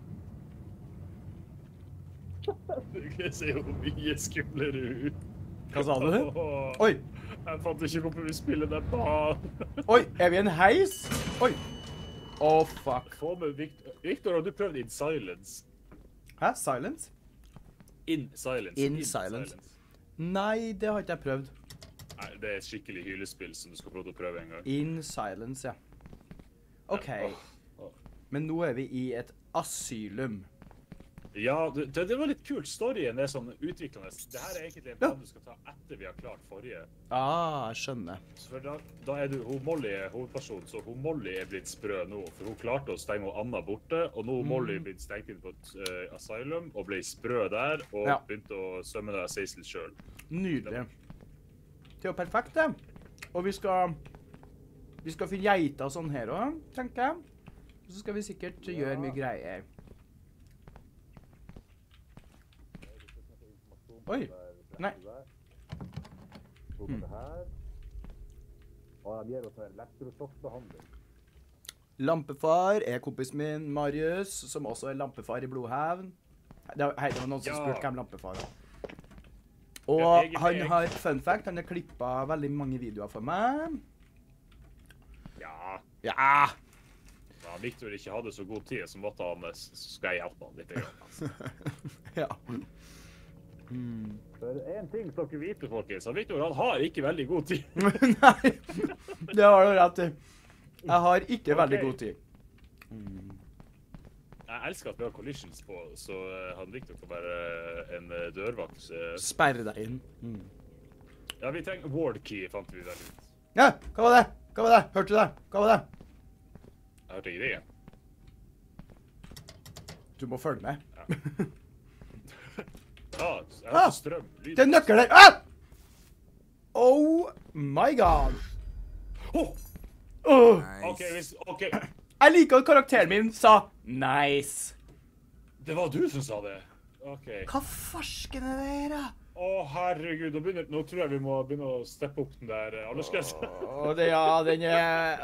Det ser jo mye skumlere ut. Hva sa du? Åh, Oi, Jeg fant ikke hvorfor vi spiller den banen. oi, er vi i en heis? Oi. Åh, fuck. Få med Victor. Victor, har du prøvd In Silence? Hæ? Silence? In Silence. In Silence. Nei, det har ikke jeg prøvd. Nei, det er et skikkelig hylespill som du skal prøve å prøve en gang. In Silence, ja. Ok. Åh, åh. Men nå er vi i et asylum. Ja, det, det var litt kult. Storyen er sånn utviklende. Det her er egentlig en Ja. plan du skal ta etter vi har klart forrige. Ah, jeg skjønner. Så for da, da er du, hun Molly er hovedpersonen, så hun Molly er blitt sprø nå, for hun klarte å stenge Anna borte, og nå er Molly blitt stengt inn på et uh, asylum, og ble sprø der, og Ja. begynte å sømme deg Cecil selv. Nydelig. Det er jo perfekt, det. Og vi skal... Vi skal finne geiter og sånn her også, tenker jeg. Og så skal vi sikkert gjøre mye greier. Oi. Nei. Mm. Og de gir oss en elektrosjokkbehandling. Lampefar er kompisen min, Marius, som også er lampefar i Blodhevn. Det var, hei, det var noen som Ja. spurte hvem lampefar var. Ja, Og jeg er han meg. har, fun fact, han har klippet veldig mange videoer for meg. Ja, Ja! da Victor ikke hadde så god tid, så måtte han, så skal jeg hjelpe han litt. grann, Altså. Ja. For en ting skal dere vite, folkens, at Victor han har ikke veldig god tid. Nei, det har du rett i. Jeg har ikke veldig Ok. god tid. Jeg elsker at vi har collisions på, så uh, han Victor kan være uh, en uh, dørvakt. Uh, Sperre deg inn. ja, vi trenger ward key, fant vi vel ut. Ja, hva var det? Hva var det? Hørte du det? Hva var det? Jeg hørte ikke det igjen. Du må følge med. Ja, jeg Ah, hørte strøm. Lyd. det er nøkkel der. Ah! Oh my god. Oh, Åh. OK, hvis, ok. Jeg liker at karakteren min sa nice. Det var du som sa det. OK. Hva farsken er det her, da? Å, herregud, nå, begynner, nå tror jeg vi må begynne å steppe opp den der uh, aldersgrensen. Åh, det, ja, den er...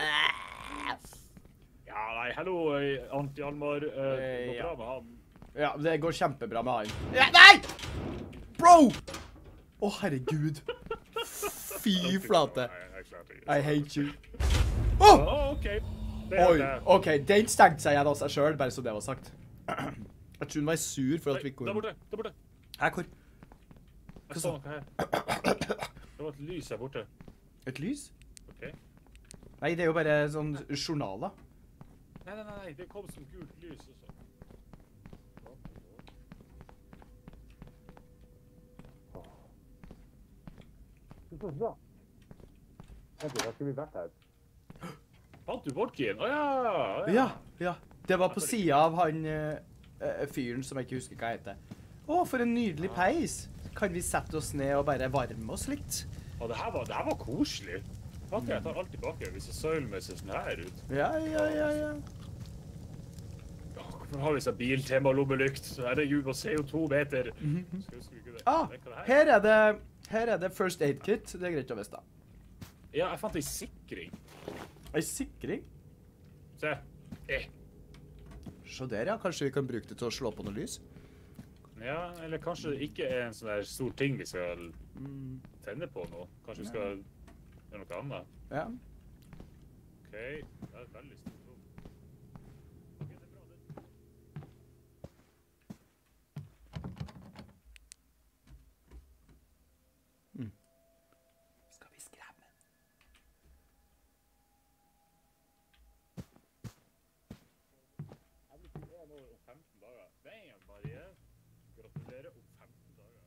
Ja, nei, hallo, eh, Antti Almar. Uh, det går ja. bra med han. Ja, det går kjempebra med han. Ja, nei! Bro! Å, herregud. Fy flate. Nei, jeg klarte ikke. I hate you. Åh! Å, OK. Det er Oi, det. ok, den stengte seg igjen av seg selv, bare så det var sagt. Jeg tror den var sur for at vi Nei, ikke... der borte, der borte. Her, hvor? Jeg så noe her. Det var et lys her borte. Et lys? OK. Nei, det er jo bare sånn journaler. Nei, nei, nei, det kom som gult lys også. Det er så bra. Vent, har ikke vi vært her? Fant du vodkien? Å ja, Ja, ja. Det var på siden av han eh, eh, fyren som jeg ikke husker hva heter. Å, for en nydelig peis. Kan vi sette oss ned og bare varme oss litt? Og det her var, det her var koselig. Fuck, jeg tar alt tilbake hvis søylene ser sånn her ut. Ja, ja, ja, ja. Åh, hvorfor har vi så biltema-lommelykt? Herregud, hva C O to meter. Skal huske ikke det. Ah, Vet du hva det her? her er det, her er det first aid kit. Det er greit å vite. Ja, jeg fant en sikring. En sikring? Se. Eh. Se der, ja. Kanskje vi kan bruke det til å slå på noe lys? Ja, eller kanskje det ikke er en sånn der stor ting vi skal tenne på nå. Kanskje vi skal gjøre noe annet. Ja. Ok, det er et veldig stort rom. Ok, det er bra, det. Skal vi skremme? Jeg blir ikke nå om femten dager. Damn, Marie. Gratulerer om femten dager.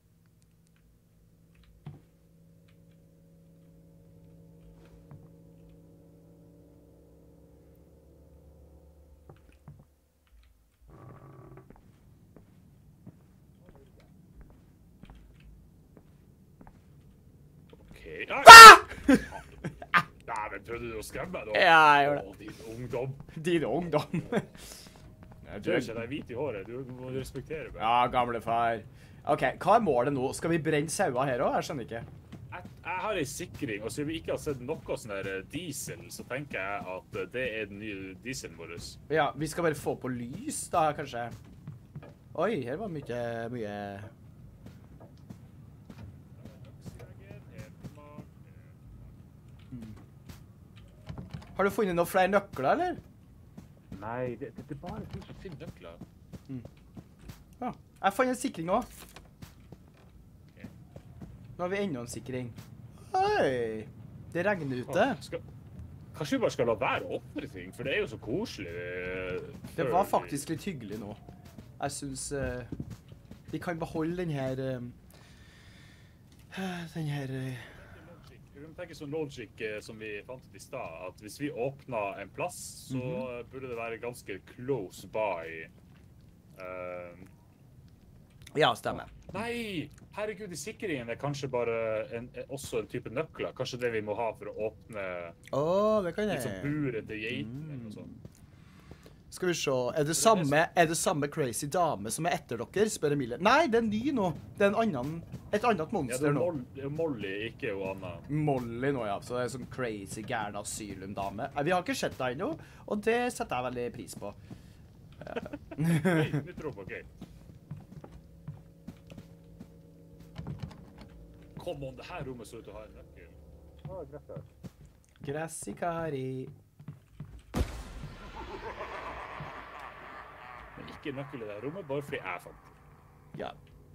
Ok. Ah! Nei, men prøvde du å skremme meg da? Ja, jeg gjorde det. Å, din ungdom. Din ungdom. Jeg tror ikke at jeg er hvit i håret. Du må respektere meg. Ja, gamle far. OK, hva er målet nå? Skal vi brenne sauer her også? Jeg skjønner ikke. Jeg, jeg har en sikring, og siden vi ikke har sett noe sånn der diesel, så tenker jeg at det er den nye dieselen vår. Ja, vi skal bare få på lys da, kanskje. Oi, her var mye, mye... Hmm. Har du funnet noen flere nøkler, eller? Nei, det, det, det er bare du som finner nøkler. Mm. Ja, jeg fant en sikring også. Okay. Nå har vi enda en sikring. Oi, det regner ute. Skal, kanskje vi bare skal la være å åpne ting, for det er jo så koselig. Uh, det var faktisk litt hyggelig nå. Jeg synes uh, vi kan beholde den her... Uh, den her... Uh, Vi må tenke sånn logic eh, som vi fant ut i stad, at hvis vi åpner en plass, så Mhm. burde det være ganske close by. Uh, Ja, stemmer. nei! Herregud, i sikringen er kanskje bare en, også en type nøkler. Kanskje det vi må ha for å åpne Åh, det kan jeg... liksom buret til geiten eller noe sånt. Skal vi se, er det samme, er det samme crazy dame som er etter dere, spør Emilie. Nei, det er en ny nå. Det er en annen, et annet Ja, det monster er, nå. Moll, det er Molly, ikke jo Anna. Molly nå, ja. Så det er sånn crazy gærne asylum-dame. Eh, Vi har ikke sett deg ennå, og det setter jeg veldig pris på. Okay, vi tror på Kate. Kom on, det her rommet ser ut til å ha en nøkkel. Ah, greit der. Grassikari. Men ikke nøkkel i det her rommet, bare fordi jeg fant det. Ja.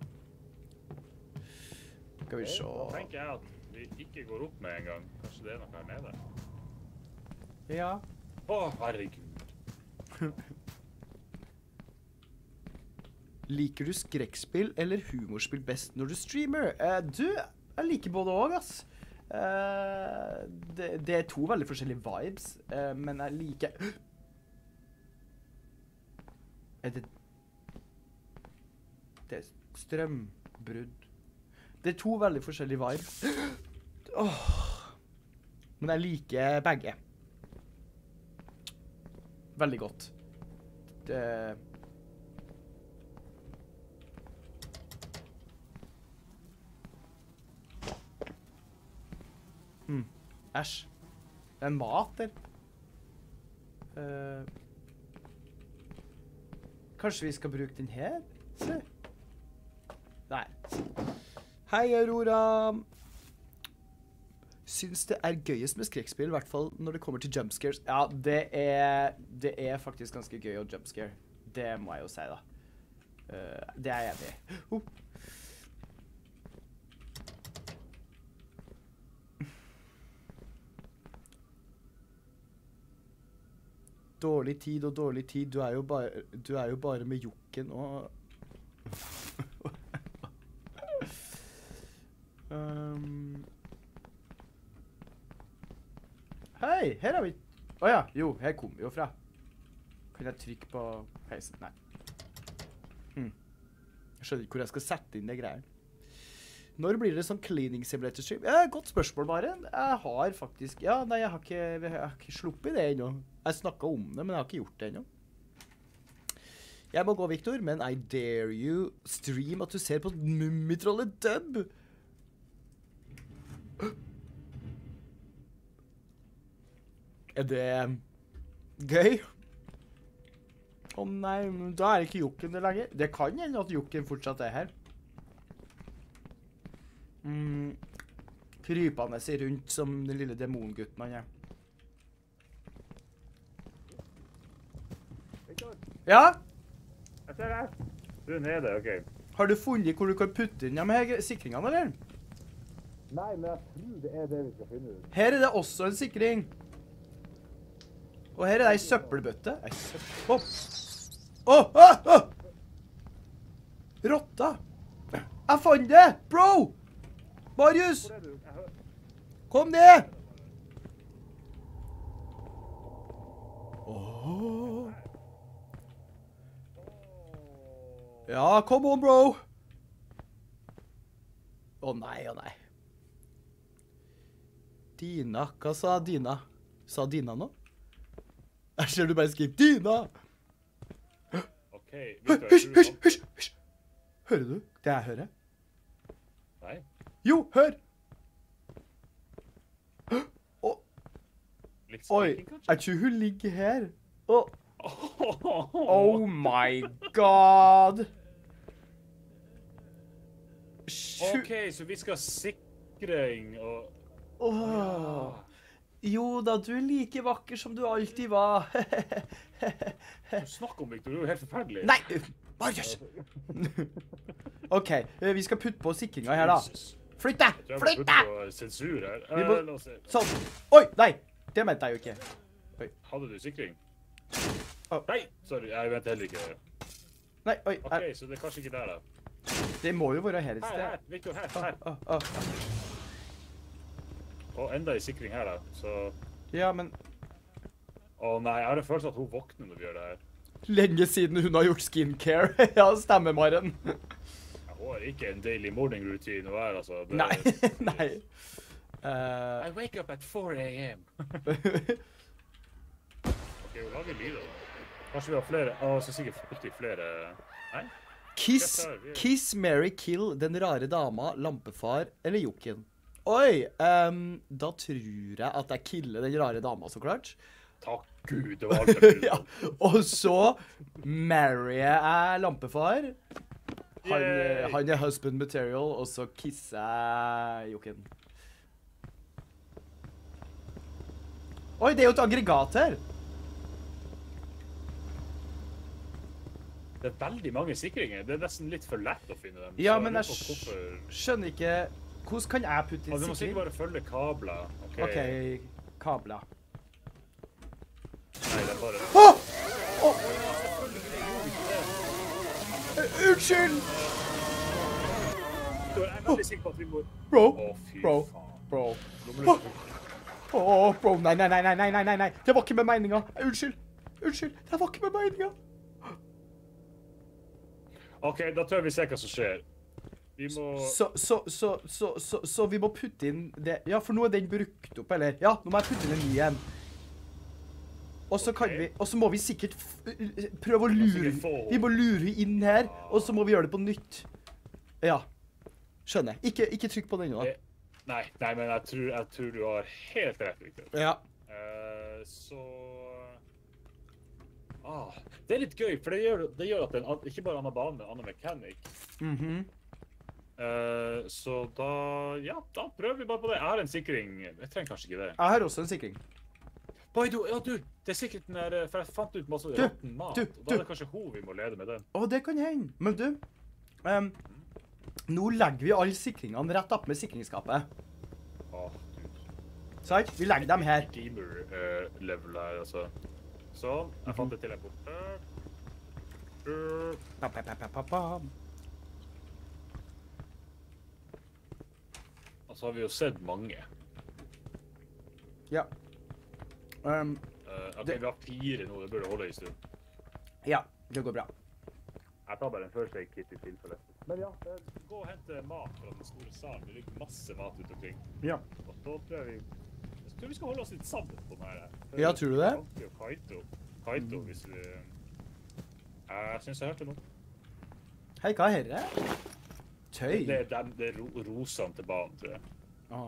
Skal vi se. Da tenker jeg at vi ikke går opp med en gang. Kanskje det er noe her nede. Ja. Å, herregud. Liker du skrekkspill eller humorspill best når du streamer? Eh, du, jeg liker både og, ass. Eh, det, det er to veldig forskjellige vibes, eh, men jeg liker... Er det... Det er strømbrudd. Det er to veldig forskjellige vibes. Åh. Men jeg liker begge. Veldig godt. Det... Hmm. Æsj. Det er mat, der. Uh, kanskje vi skal bruke den her? Se. Nei. Hei, Aurora. Syns det er gøyest med skrekkspill, i hvert fall når det kommer til jumpscares. Ja, det er, det er faktisk ganske gøy å jumpscare. Det må jeg jo si, da. Uh, det er jeg enig i. Oh. Dårlig tid og dårlig tid. Du er jo bare, du er jo bare med jokken og... um... Hei, her har vi... Åja, oh, jo, her kom vi jo fra. Kan jeg trykke på heisen? Nei. Hmm. Jeg skjønner ikke hvor jeg skal sette inn det greier. Når blir det sånn cleaning simulator stream? Ja, godt spørsmål, bare. Jeg har faktisk... Ja, nei, jeg har ikke, jeg har ikke sluppet det ennå. Jeg snakket om det, men jeg har ikke gjort det ennå. Jeg må gå, Victor, men I dare you stream at du ser på Mummitrollet dub. Er det gøy? Å oh, nei, da er ikke Jokken det lenger. Det kan hende at Jokken fortsatt er her. Mm, krypende seg rundt som den lille demongutten han er. Ja? Jeg ser deg. Du er nede, ok. Har du funnet hvor du kan putte inn de her sikringene, eller? Nei, men jeg tror det er det vi skal finne ut. Her er det også en sikring. Og her er det en søppelbøtte. Ei søppel... Åh! Åh! Åh! Åh! Rotta! Jeg fant det! Bro! Marius! Hvor er du? Jeg hører... Kom ned! Åh! Ja, kom on, bro! Å nei, å nei. Dina, hva sa Dina? Sa Dina nå? Jeg ser du bare skriver Dina! OK. Victor, Hysj, jeg tror hysj, han- hysj, hysj! Hører du det jeg hører? Nei. Jo, hør! Å, Litt oi, skriking, kanskje? jeg tror hun ligger her. Å, Oh. oh my god! Sju- OK, så vi skal ha sikring og... Åh. Jo da, du er like vakker som du alltid var. Du snakker om, Victor, det er jo helt forferdelig. Nei, Marius! OK, eh, vi skal putte på sikringa her da. Jesus. Flytt deg! Jeg tror jeg Flytt må deg! putte på sensur her. Vi må- Eh, la oss se. Sånn. Oi, nei! Det mente jeg jo ikke. Hadde du sikring? Å. Nei, sorry, jeg vet heller ikke. Nei, oi, OK, her. så det er kanskje ikke der da. Det må jo være her et Her, her, sted. Victor, her, Å, her. å, å. Og enda i sikring her da, så... Ja, men Å nei, jeg har en følelse at hun våkner når vi gjør det her. lenge siden hun har gjort skincare. Ja, stemmer, Maren. Jeg har ikke en daily morning routine å være, altså. Det- Nei, nei. Eh, I wake up at four a m OK, hun lager lyder. Kanskje vi har flere... Å, så sikkert alltid flere... Nei? Kiss, Kiss, Mary, Kill, den rare dama, lampefar eller jokken. Oi, ehm, da tror jeg at jeg killer den rare dama, så klart. Takk Gud, det var alt jeg ville. Ja, og så marrier jeg lampefar. Han, Yay! han er husband material, og så kisser jeg jokken. Oi, det er jo et aggregat her. Det er veldig mange sikringer. Det er nesten litt for lett å finne dem. Ja, Så men lurer jeg på hvorfor... skjønner ikke. Hvordan kan jeg putte Ja, inn du må sikkert sikring? bare følge kabler. OK. OK, kabler. Nei, det er bare... Åh! Åh! Uh, Unnskyld! Jeg er veldig sikker på at vi må... Bro, Å, fy bro, faen. bro. Nå må du... Åh, bro, nei, nei, nei, nei, nei, nei, nei, nei. Det var ikke med meninga. Unnskyld. Unnskyld, det var ikke med meninga. OK, da tror jeg vi ser hva som skjer. Vi må... Så, så, så, så, så, så vi må putte inn det. Ja, for nå er den brukt opp, eller? Ja, nå må jeg putte inn en ny igjen. Og så kan Ok. vi, og så må vi sikkert f prøve å må lure, sikkert få- vi må lure inn her, og så må vi gjøre det på nytt. Ja, skjønner. Ikke, ikke trykk på den nå. Eh, Nei, nei, men jeg tror, jeg tror du har helt rett, Victor. Ja. Eh, så... Ah, det er litt gøy, for det gjør, det gjør at den, ikke bare Anna Bane, men Anna Mechanic. Mhm. Eh, så da, ja, da prøver vi bare på det. Jeg har en sikring. Jeg trenger kanskje ikke det. Jeg har også en sikring. Baidu, ja du, det er sikkert den der, for jeg fant ut masse Du, råtten mat. du, og da er du. det kanskje hun vi må lede med den. Å, det kan hende. Men du, em, nå legger vi alle sikringene rett opp med sikringsskapet. Åh, Gud. Sant? Vi legger dem her. Gamer-level her, altså. Sånn, jeg fant det til en bort. Uh, Pa, pa, pa, pa, pa, pa. Og så har vi jo sett mange. Ja. Um, Uh, ok, Det- vi har fire nå, det burde holde en stund. ja, det går bra. Jeg tar bare en first aid kit i tilfelle. Men ja, eh, gå og hente mat fra den store salen. Det ligger masse mat ut omkring. Ja. Og så tror jeg vi... Jeg tror vi skal holde oss litt sammen på den her. Ja, tror du det? Anki og Kaito. Kaito, hvis vi... Jeg synes jeg hørte noe. Hei, hva er dette? Tøy? Det er, dem, det er ro rosene til banen, tror jeg. Åh.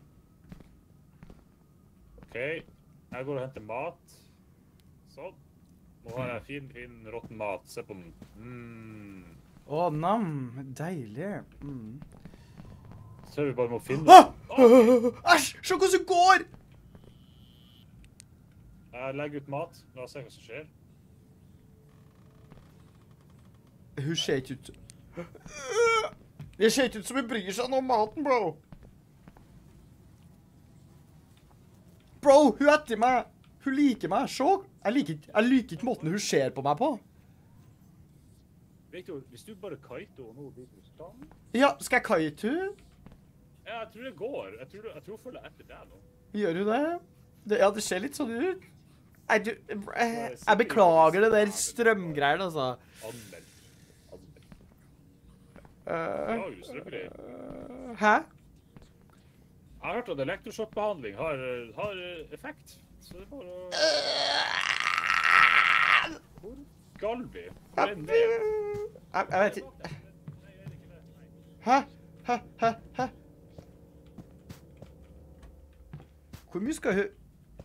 Ok, jeg går og henter mat. Sånn. Nå har jeg fin, fin, råtten mat. Se på den. Mm. Å, nam. Deilig. Mm. Så vi bare må finne... Ah! Æsj! Se hvordan det går! Jeg legger ut mat. La oss se hva som skjer. Hun ser ikke ut... Det ser ikke ut som hun bryr seg om maten, bro. Bro, hun er etter meg. Hun liker meg. Se. Jeg liker, ikke- jeg liker ikke måten hun ser på meg på. Victor, hvis du bare kaito og nå blir du stand... Ja, skal jeg kite hun? Ja, jeg tror det går. Jeg tror, jeg tror hun følger etter deg nå. Gjør hun det? det? Ja, det ser litt sånn ut. Jeg, du, jeg, jeg beklager det der strømgreiene, altså. Anmeld. Anmeld. Uh, Beklager du strømgreier. uh, hæ? Jeg har hørt at elektrosjokkbehandling har, har effekt. Så det er bare å... Galbi? Hvor er den det? Jeg, jeg vet ikke. Hæ? Hæ? Hæ? Hæ? Hvor mye skal hun...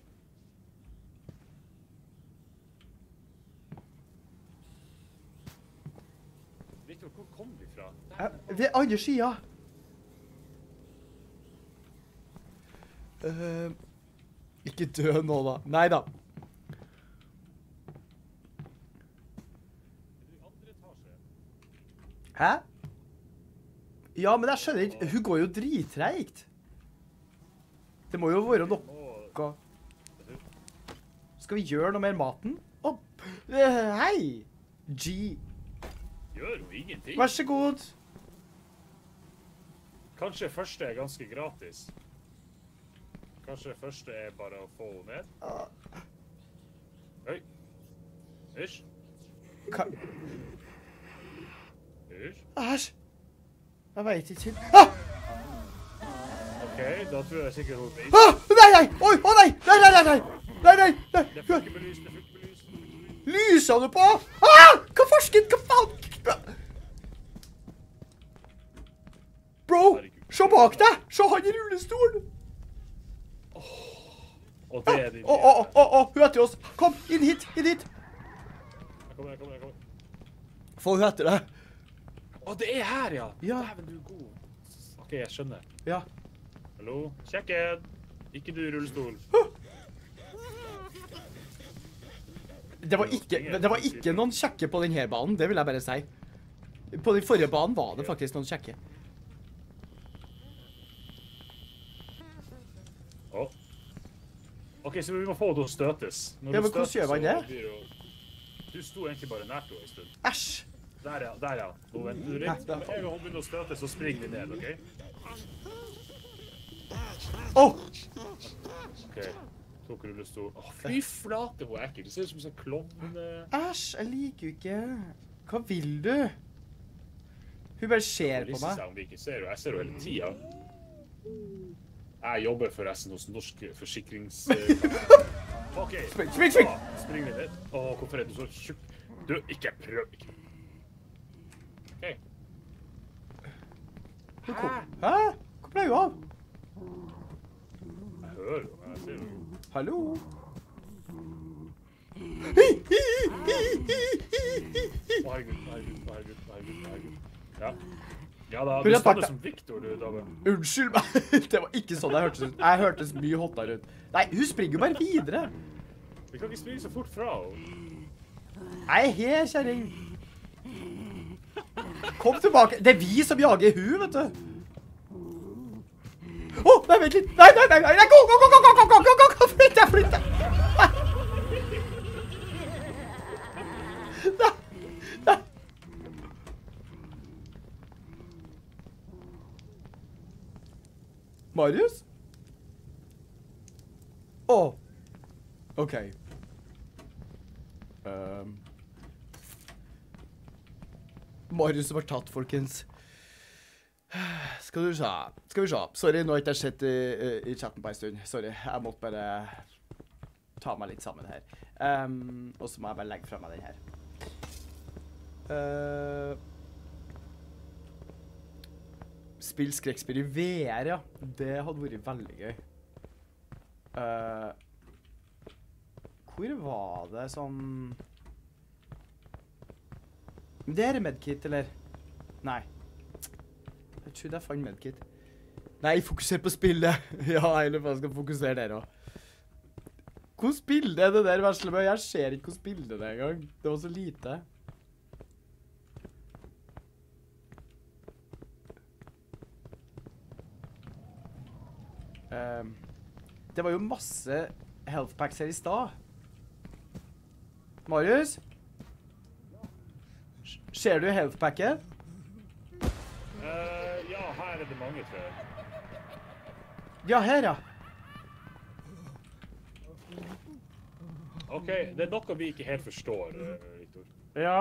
Victor, hvor kom vi fra? Jeg- Ved andre siden. Uh, ikke dø nå da. Nei da. Hæ? Ja, men jeg skjønner ikke. Hun går jo drittreigt. Det må jo være noe. Skal vi gjøre noe mer maten? Å, uh, hei! G. Gjør jo ingenting. Vær så god. Kanskje første er ganske gratis. Kanskje første er bare å få henne ned. Oi. Hysj. Hva? Hysj. Æsj. Jeg vet ikke. Ah! OK, da tror jeg sikkert hun blir. Ah! Nei, nei! Oi, å nei! Nei, nei, nei, nei! Nei, nei, nei! Det funker med lys, det funker med lys. Lyser du på? Ah! Hva forsket? Hva faen? Bro, se bak deg! Se han i rullestolen! Og det er din. Å, å, å, å, hun etter oss. Kom, inn hit, inn hit. Jeg kommer, jeg kommer, jeg kommer. Få hun etter deg. Å, det er her, ja. Ja. Dæven, du er god. OK, jeg skjønner. Ja. Hallo? Kjekken. Ikke du i rullestol. Det var ikke, det var ikke noen kjekke på denne banen, det vil jeg bare si. På den forrige banen var det faktisk noen kjekke. Å. OK, så vi må få henne til å støtes. Når Ja, hun men hvordan støtes, gjør man så det? blir hun- Du sto egentlig bare nært henne en stund. Æsj. Der, ja. Der, ja. Nå venter du litt. Med en gang hun begynner å støte, så springer vi ned, OK? Åh! OK. Tok rullestol. Å, fy flate, hun er ekkel. Det ser ut som en sånn klovn. Æsj, jeg liker jo ikke. Hva vil du? Hun bare ser på Risser meg. seg om vi ikke ser henne. Jeg ser henne hele tida. Jeg jobber forresten hos Norsk Forsikrings... OK. Spring, spring, spring! Da springer vi ned. Å, hvorfor er du så tjukk? Du, ikke prøv. Ikke. OK. Hæ? Hvor ble hun av? Jeg hører jo, men jeg ser jo. Hallo? Å, herregud, herregud, herregud, herregud, herregud. Ja. Ja da, du Hun er stander bak som Victor, du, David. Unnskyld meg. Det var ikke sånn jeg hørtes ut. Jeg hørtes mye hottere ut. Nei, hun springer jo bare videre. Vi kan ikke springe så fort fra henne. Jeg er her, kjæring. Kom tilbake. Det er vi som jager hun, vet du. Åh, nei, vent litt. Nei, nei, nei, nei, gå, gå, gå, gå, gå, gå, gå, gå, gå, flytt deg, flytt deg. Nei, nei. Marius? Åh. Ok. Um. Marius var tatt, folkens. Skal du se. Skal vi se. Sorry, nå har jeg ikke sett i, i chatten på en stund. Sorry, jeg måtte bare ta meg litt sammen her. Um, og så må jeg bare legge fra meg den her. Uh, spill skrekkspill i V R, ja. Det hadde vært veldig gøy. Uh, hvor var det sånn... Det er medkit, eller? Nei. Jeg trodde jeg fant medkit. Nei, fokuser på spillet. Ja, jeg lurer på jeg skal fokusere der også. Hvordan spillet er det der, Veslebø? Jeg ser ikke hvordan spillet det er engang. Det var så lite. Um, det var jo masse health packs her i stad. Marius? Ser du health packet? Uh, ja, her er det mange, tror jeg. Ja, her, ja. OK, det er noe vi ikke helt forstår, uh, Victor. Ja.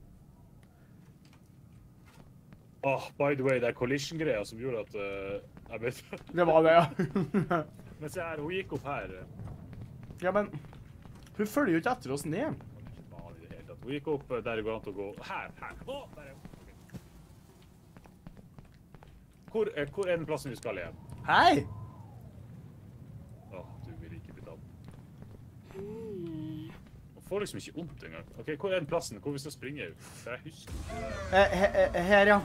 Oh, by the way, det er collision-greia som gjorde at uh, jeg vet. Det var det, ja. Men se her, hun gikk opp her. Ja, men hun følger jo ikke etter oss ned. Hun Vi gikk opp der det går an til å gå. Her, her. Å, der er okay. Hvor, er, hvor er den plassen vi skal igjen? Hei! Åh, du vil ikke bli tatt. Man får liksom ikke ondt engang. Ok, hvor er den plassen? Hvor vi skal springe ut? For jeg husker ikke det. Eh, he, he, her, ja.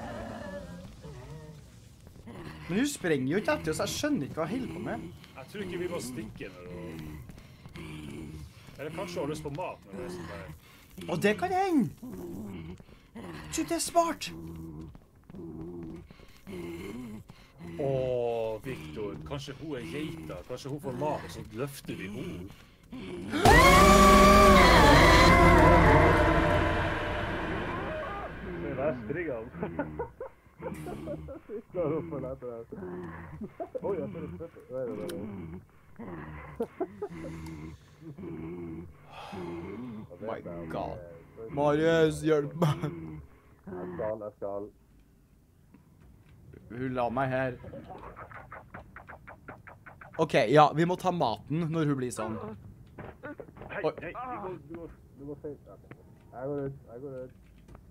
Men hun sprenger jo ikke etter oss, jeg skjønner ikke hva jeg holder på med. Jeg tror ikke vi må stikke når hun... Eller kanskje hun har lyst på mat når det er sånn der. Og det kan hende! Du, det er smart! Åh, Victor, kanskje hun er geita, kanskje hun får mat, og så løfter vi henne. Det er der springer han. Skal opp og lete der. Oi, jeg får et støtte. Nei, nei, nei. Oh my god. Marius, hjelp meg! Jeg skal, jeg skal. Hun la meg her. Ok, ja, vi må ta maten når hun blir sånn. Hei, Oi. hei, du går, du går, du går feil. Jeg går ut, jeg går ut.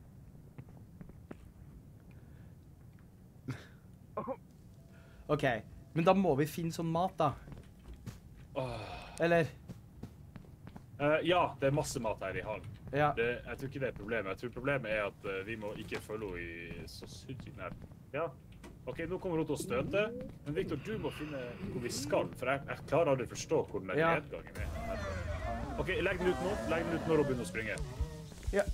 Ok, men da må vi finne sånn mat da. Eller? Uh, ja, det er masse mat her i hallen. Ja. Det, jeg tror ikke det er problemet. Jeg tror problemet er at uh, vi må ikke følge henne i så sykt nært. Ja. Ok, nå kommer hun til å støte. Men Victor, du må finne hvor vi skal, for jeg, jeg klarer aldri å forstå hvor den Ja. nedgangen er. Ok, legg den ut nå. Legg den ut når hun begynner å springe. Ja.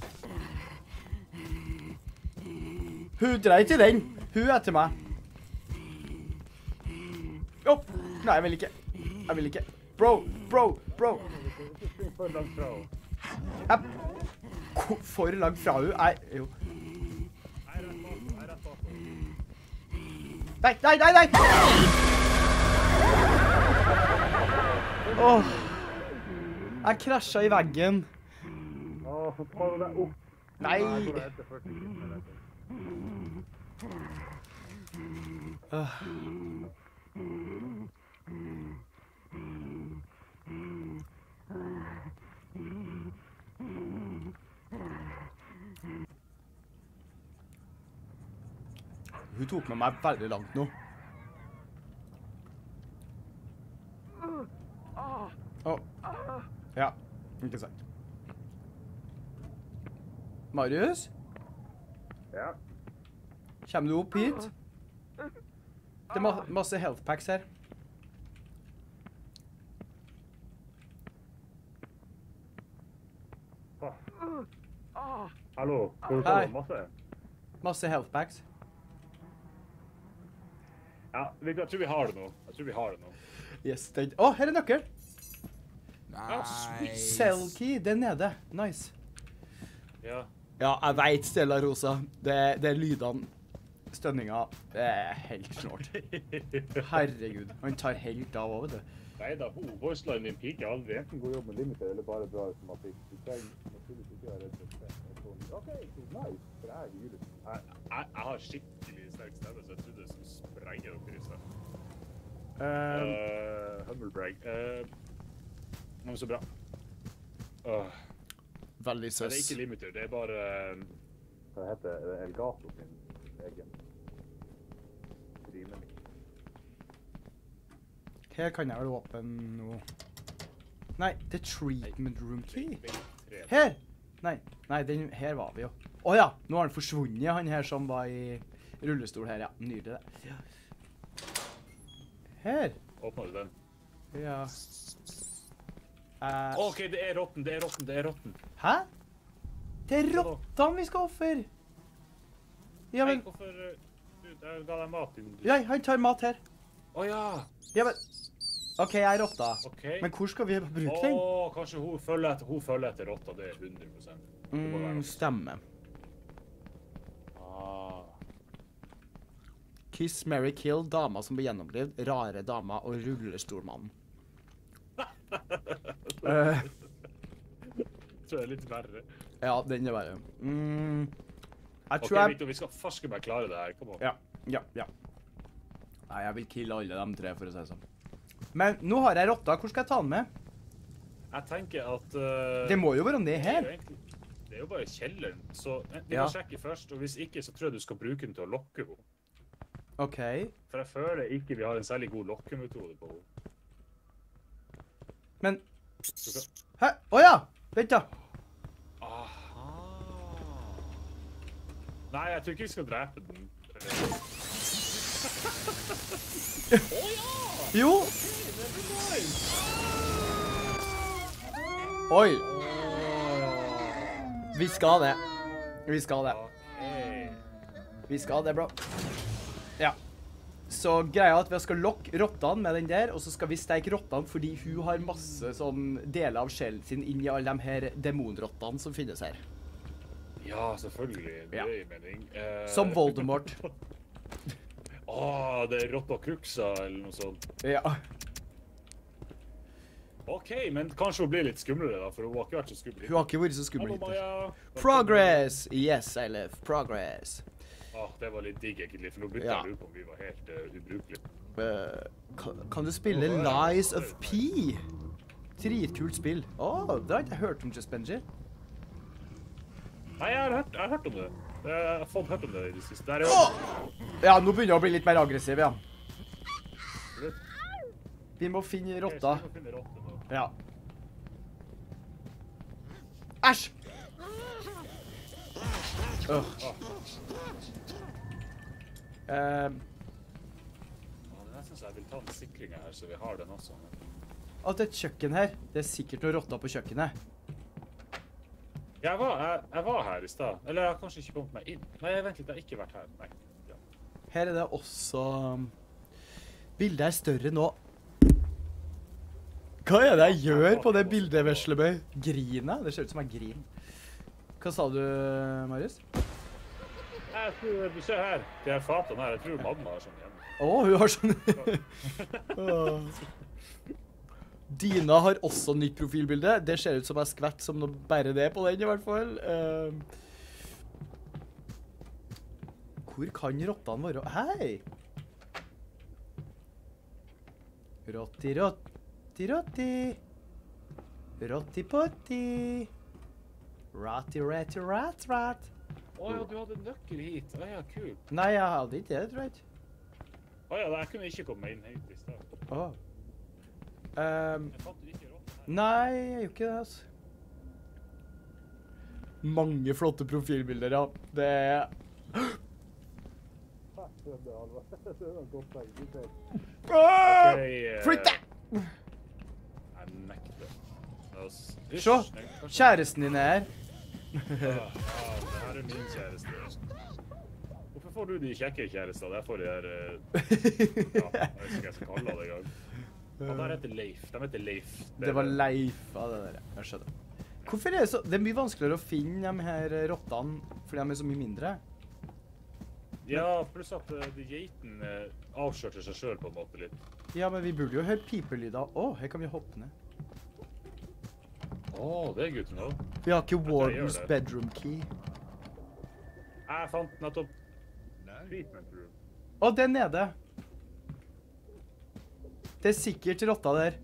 Hun dreit i den. Hun er til meg. Opp. Nei, jeg vil ikke. Jeg vil ikke. Bro, bro, bro. Spring for langt fra henne. Jeg... Ko- For langt fra hun. Nei, jo. Jeg er rett bak henne, jeg er rett bak henne. Nei, nei, nei, nei! Åh. Jeg krasja i veggen. Åh, så tar hun deg opp. Nei. Jeg går og henter først. Øh. Hun tok med meg veldig langt nå. Åh. Ja, ikke sant. Marius? Ja. Kommer du opp hit? Det er ma masse health packs her. Hallo, hvor Hei. er det masse? Masse health packs. Ja, Victor, jeg tror vi har det nå. Jeg tror vi har det nå. Yes, det... Åh, her er nøkkel! Nice. Cell key, det er nede. Nice. Ja. Ja, jeg vet, Stella Rosa. Det, det er lydene. Stønninga. Det er helt snort. Herregud. Han tar helt av også, vet du. Neida, ho, voiceline din piker aldri. Enten går jobb med limiter, eller bare drar automatikk. Du trenger naturligvis ikke være redd for det. Ok, nice. For jeg er julet. Jeg, jeg, jeg har skikkelig sterk stemme, så jeg trodde det skulle sprenge opp i ryset. Uh, humble brag. Uh, men så bra. Uh, Veldig det søs. er ikke limiter, det er bare... Uh, hva heter det? Elgato sin egen streamen. Her kan jeg vel åpne noe. Nei, det er treatment room key. Her! Nei, nei, den, her var vi jo. Åja, nå har han forsvunnet, han her som var i rullestol her, ja. Nydelig det. Her. Åpner du den? Ja. Eh, Ok, det er rotten, det er rotten, det er rotten. Hæ? Det er rottene vi skal offer. Ja, Nei, men... hvorfor... uh, du, jeg ga deg mat. din- Ja, han tar mat her. Åja! Ja, men... Ok, jeg er rotta. Ok. Men hvor skal vi bruke den? Åh, kanskje hun følger etter, hun følger etter rotta, det er hundre prosent. Det må være Mm, noe. stemme. Ah. Kiss, Mary, Kill, dama som ble gjennomlevd, rare dama og rullestolmannen. Eh, Så det er litt verre. ja, den er verre. Mm, jeg Ok, tror jeg... Victor, vi skal farske meg klare det her, kom on. Ja, ja, ja. Nei, jeg vil kille alle de tre, for å si det sånn. Men nå har jeg rotta. Hvor skal jeg ta den med? Jeg tenker at... Uh, Det må jo være ned det er her. jo egentlig- Det er jo bare kjelleren, så vi Ja. må sjekke først, og hvis ikke, så tror jeg du skal bruke den til å lokke henne. OK. For jeg føler ikke vi har en særlig god lokkemetode på henne. Men Du kan- Hæ? Å ja! Vent, da. Aha. Nei, jeg tror ikke vi skal drepe den. Jo! Oi! Vi skal det. Vi skal det. Ok. Vi skal det, bro. Ja. Så greia er at vi skal lokke rottene med den der, og så skal vi steke rottene fordi hun har masse sånn deler av sjelen sin inn i alle de her demonrottene som finnes her. Ja, selvfølgelig. Det Ja. gir mening. Eh, Som Voldemort. Åh, det er rotta kruksa, eller noe sånt. Ja. Ok, men kanskje hun blir litt skumlere da, for hun har ikke vært så skummel. Hun har ikke vært så skummel Hallo, hittil. Maja. Progress! Yes, I live. Progress. Åh, det var litt digg egentlig, for nå begynte Ja. jeg å lure på om vi var helt uh, ubrukelige. Eh, kan, kan du spille Lies of P? Dritkult spill. Åh, det har ikke jeg hørt om, Just Benji. Nei, jeg har hørt, jeg har hørt om det. Jeg har fått hørt om det i det siste. Der er jo... Åh! Ja, nå begynner jeg å bli litt mer aggressiv, ja. Vi må finne rotta. Ok, så vi må finne rotta nå. Ja. Æsj! Åh. Ehm, Ja, det er nesten så jeg vil ta den sikringen her, så vi har den også. at det er et kjøkken her. Det er sikkert noen rotter på kjøkkenet. Jeg var, jeg, jeg var her i sted. Eller jeg har kanskje ikke kommet meg inn. Nei, vent litt, jeg har ikke vært her. Nei. Ja. Her er det også... Bildet er større nå. Hva er det jeg gjør på det bildet, Veslebøy? Griner? Det ser ut som jeg griner. Hva sa du, Marius? Jeg tror, du ser her, de her fatene her, jeg tror mamma har sånn hjemme. Å, hun har sånn... Åh. Dina har også nytt profilbilde. Det ser ut som jeg skvett som noe bare det på den, i hvert fall. Ehm. Hvor kan rottene være? Hei! Rotti, rotti, rotti. Rotti, potti. Rotti, rotti, rat, rat. Åja, du hadde nøkkel hit. Åja, kult. Nei, jeg hadde ikke det, tror jeg ikke. Åja, jeg kunne ikke komme meg inn hit i sted. Åh. Ehm. Jeg fant jo ikke rotten her. Nei, jeg gjør ikke det, altså. Mange flotte profilbilder, ja. Det er... Ah! Ok, eh, Flytt deg! Jeg nekter. La oss- Hysj, Se, nei, kanskje- kjæresten din er her. Ja, ja, det her er min kjæreste. Hvorfor får du de kjekke kjærester? Jeg får de her... eh, Ja, jeg vet ikke hva jeg skal kalle det engang. Han der heter Leif. De heter Leif. Det var Leif av det der, jeg skjønner. Hvorfor er det så... Det er mye vanskeligere å finne de her rottene, fordi de er så mye mindre. Ja, pluss at uh, de geiten uh, avskjørte seg selv på en måte litt. Ja, men vi burde jo høre pipelyder. Åh, her kan vi hoppe ned. Åh, det er good to know. Vi har ikke Jeg Wardens gjør det. bedroom key. Jeg fant nettopp treatment room. Åh, det er nede. Det er sikkert rotta der.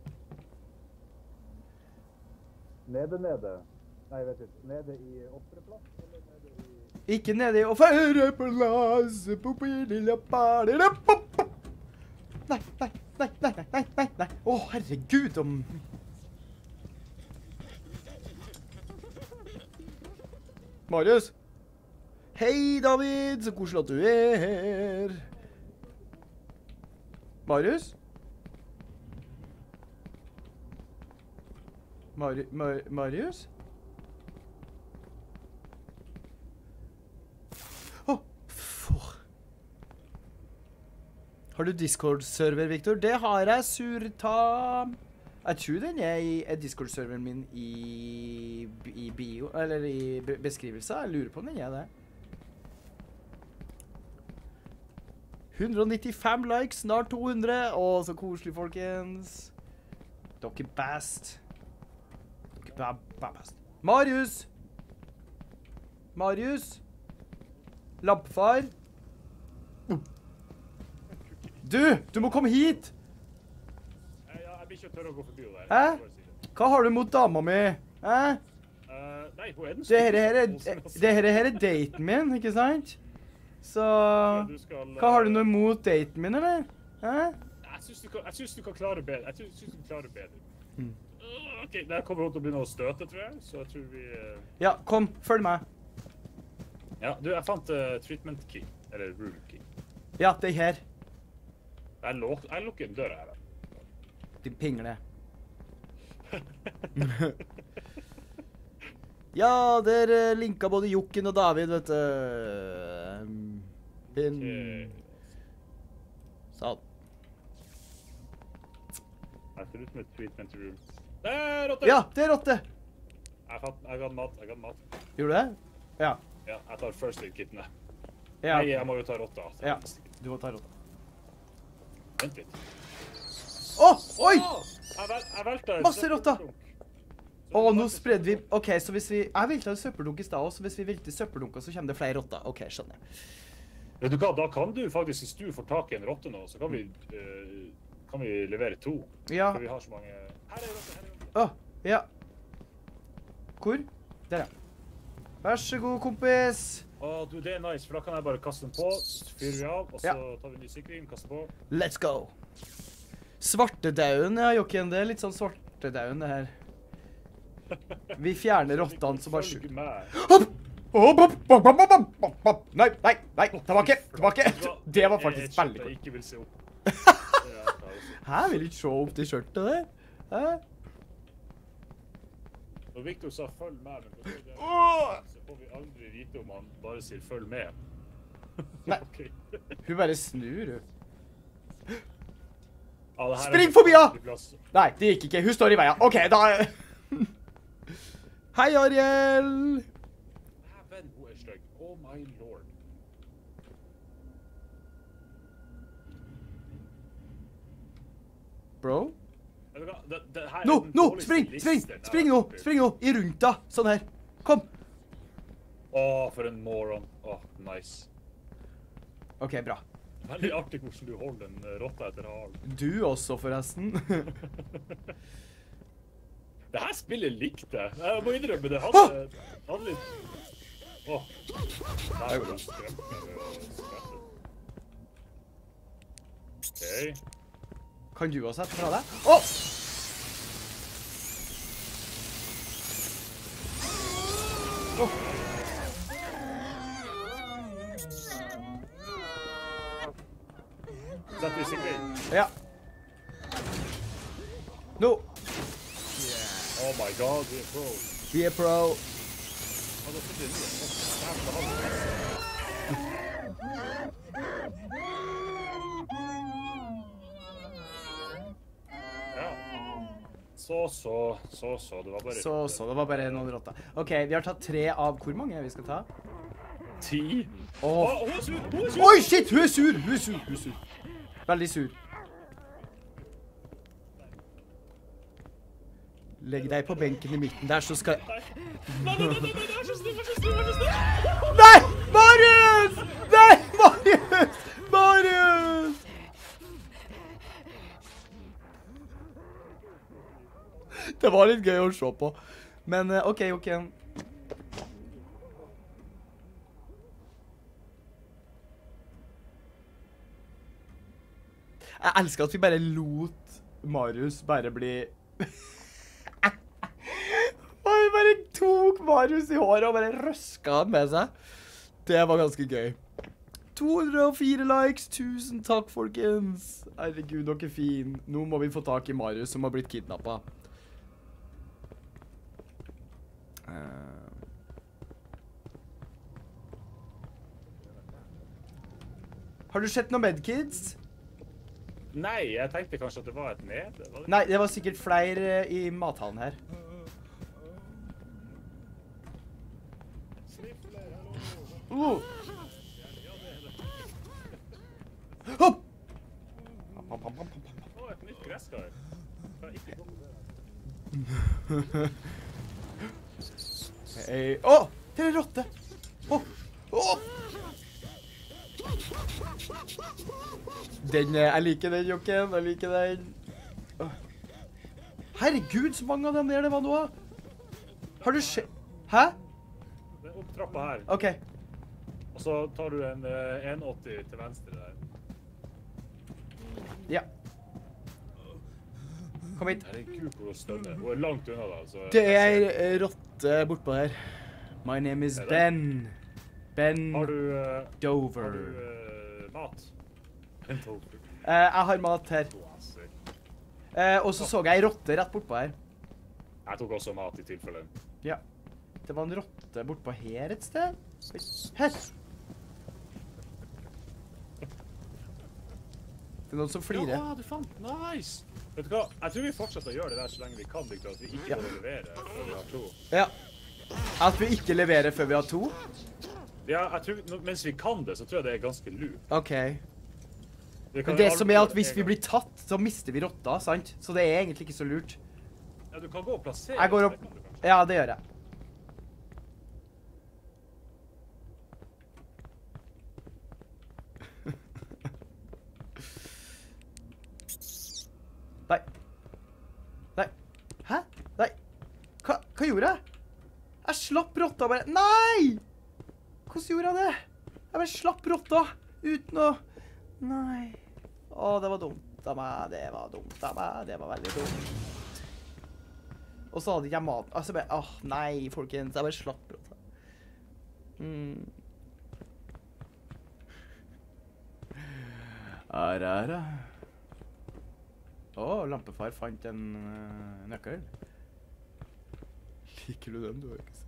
Nede, nede. Nei, jeg vet ikke. Nede i offerplass, eller nede i... Ikke nede i... Og føre på lasse, popi, lilla bare, da, pop, pop. Nei, nei, nei, nei, nei, nei, nei, nei. Åh, herregud, om... Marius? Hei, David, så koselig at du er her. Marius? Mari Mar Marius? Åh, for... Har du Discord-server, Victor? Det har jeg, surta. Jeg tror den er i er Discord-serveren min i, i bio, eller i be beskrivelse. Jeg lurer på om den er det. hundre og nittifem likes, snart to hundre. Åh, så koselig, folkens. Dere er best. Dere er ba best. Marius! Marius! Lampfar! Du! Du må komme hit! Ja, jeg blir ikke tørre å gå forbi det der. Hæ? Jeg må bare si det. Hva har du mot dama mi? Hæ? Eh, Uh, nei, hun er den Det her, her er, største. det her, her er daten min, ikke sant? Så, Du skal, hva har du eh, noe imot daten min, eller? Hæ? Jeg synes du kan, jeg synes du kan klare bedre. Jeg synes, synes du kan klare bedre. Mm. Uh, ok, der kommer hun til å begynne å støte, tror jeg. Så jeg tror vi... Uh... Ja, kom, følg meg. Ja, du, jeg fant uh, treatment key. Eller room key. Ja, det er her. Jeg, luk, jeg lukker en dør her. Din pingle. Ja, der uh, linka både Jokken og David, vet du. Din... Sånn. Jeg ser ut som et treatment room. Der, rotte! Ja, det er rotte. Jeg, fant, jeg ga den mat, jeg ga den mat. Gjorde du det? Ja. Ja, jeg tar first aid kittene. Ja, Nei, jeg må jo ta rotta. ja. Du må ta rotta. Vent litt. Åh, oi! Jeg, vel, jeg velta en Masse rotter! søppeldunk. Åh, nå spredde vi... Ok, så hvis vi... Jeg velta en søppeldunk i sted også, så hvis vi velter søppeldunka, så kommer det flere rotter. Ok, skjønner jeg. Vet du hva, da kan du faktisk, hvis du får tak i en rotte nå, så kan vi, uh, kan vi levere to. Ja. For vi har så mange... Her er rotte, her er rotte. Åh, ja. Hvor? Der, ja. Vær så god, kompis. Å, du, det er nice, for da kan jeg bare kaste den på, fyrer vi av, og så Ja. tar vi en ny sikring, kaster på. Let's go. Svartedauden, ja, Jokken. Det er litt sånn svartedauden, det her. Vi fjerner rottene som bare Følg sjukt. med. Hopp! Hopp, hopp, hopp, hopp, hopp, hopp, hopp. Nei, nei, nei, tilbake, tilbake. Det var faktisk veldig Jeg godt. ikke vil se opp. Det er jeg også. Hæ, vil du ikke se opp til skjørtet der? Hæ? Når Victor sa følg med, men på det, Åh! så får vi aldri vite om han bare sier følg med. Nei. Ok. Hun bare snur, hun. Ja, det her er Spring en forbi, ja! vanskelig plass. Nei, det gikk ikke. Hun står i veien. Ok, da... Hei, Ariel! Dæven, hun er stygg. Oh my lord. Bro? Vet du hva? Det, det her er Nå, den nå! dårligste Spring, spring! listen jeg Spring har nå! vært med. Spring nå! I rundt da. Sånn her. Kom. Åh, for en moron. Åh, nice. Ok, bra. Veldig artig hvordan du holder en eh, rotta etter halen. Du også, forresten. Det her spillet likte jeg. Jeg må innrømme det. Hadde, hadde litt... Åh. Der var det skremt meg ved å skreppe. Ok. Kan du også sette fra deg? Åh! Åh! Setter vi sikring. Ja. Nå! Oh my god, vi er pro. Vi er pro. Ja, da sitter vi nye. Åh, jævla halv. Ja. Så, så, så, så. Det var bare... Så, så. Det var bare noen rotter. Ok, vi har tatt tre av... Hvor mange vi skal ta? Ti. Åh. Åh, hun er sur! Hun er sur! Oi, shit! Hun er sur! Hun er sur! Hun er sur. Veldig sur. Legg deg på benken i midten der, så skal... Nei, nei, nei, nei, nei, vær så snill, vær så snill, vær så snill! Nei! Marius! Nei! Marius! Marius! Det var litt gøy å se på. Men, eh, ok, ok. Jeg elsker at vi bare lot Marius bare bli... Og vi bare tok Marius i håret og bare røska han med seg. Det var ganske gøy. to hundre og fire likes, tusen takk, folkens. Herregud, dere er fin. Nå må vi få tak i Marius som har blitt kidnappet. Uh. Har du sett noen medkids? Nei, jeg tenkte kanskje at det var et nede. Var det? Nei, det var sikkert flere i mathallen her. Snifler, hallo. Uh. Hopp! Å, et nytt gresskar. Kan jeg ikke komme der. Hei. Åh! Det er en rotte! Åh! Åh! Den, eh, jeg liker den, Jokken. Jeg liker den. Åh. Herregud, så mange av dem der det var nå. Har du se... Hæ? Det er opp trappa her. OK. Og så tar du en uh, en åtti til venstre der. Ja. Kom hit. Det er en kuk og stønne. Hun er langt unna da. Så Det er eh, rotte bortpå her. My name is Er det? Ben. Ben Har du, uh, Dover. har du uh, mat? En tofu. Eh, jeg har mat her. Classic. Eh, og så så jeg ei rotte rett bortpå her. Jeg tok også mat i tilfelle. Ja. Det var en rotte bortpå her et sted. Her. Det er noen som flirer. Ja, du fant. Nice! Vet du hva? Jeg tror vi fortsetter å gjøre det der så lenge vi kan, Victor, at vi ikke Ja. må levere før vi har to. Ja. At vi ikke leverer før vi har to? Ja, jeg tror, nå- mens vi kan det, så tror jeg det er ganske lurt. OK. Vi kan Men det aldri som er at gjøre hvis en vi gang. blir tatt, så mister vi rotta, sant? Så det er egentlig ikke så lurt. Ja, du kan gå og plassere. Jeg går opp. det kan du kanskje. Ja, det gjør jeg. Nei. Nei. Hæ? Nei. Hva, hva gjorde jeg? Jeg slapp rotta bare. Nei! Hvordan gjorde jeg det? Jeg bare slapp rotta uten å... Nei. Å, det var dumt av meg. Det var dumt av meg. Det var veldig dumt. Og så hadde ikke jeg mat. Altså bare, åh, nei, folkens. Jeg bare slapp rotta. Mm. Arara. Å, lampefar fant en uh, nøkkel. Liker du den, du har ikke sett.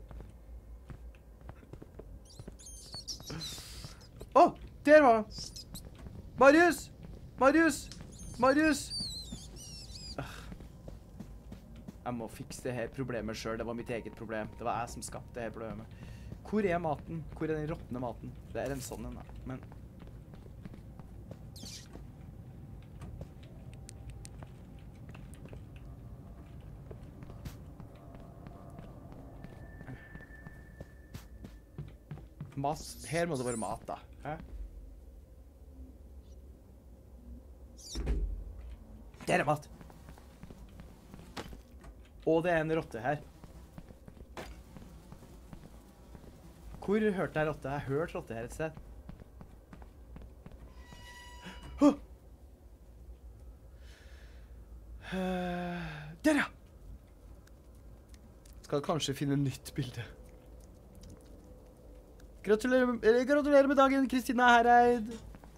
Å, der var han. Marius! Marius! Marius! Ah. Jeg må fikse det her problemet selv. Det var mitt eget problem. Det var jeg som skapte det her problemet. Hvor er maten? Hvor er den råtne maten? Det er en sånn en, da. Men... Mat. Her må det være mat, da. Hæ? Der er mat. Og det er en rotte her. Hvor hørte jeg rotte? Jeg har hørt rotte her et sted. Åh! Eh, Der, ja! Skal kanskje finne nytt bilde. Gratulerer, eller, gratulerer med dagen, Kristina Hereid.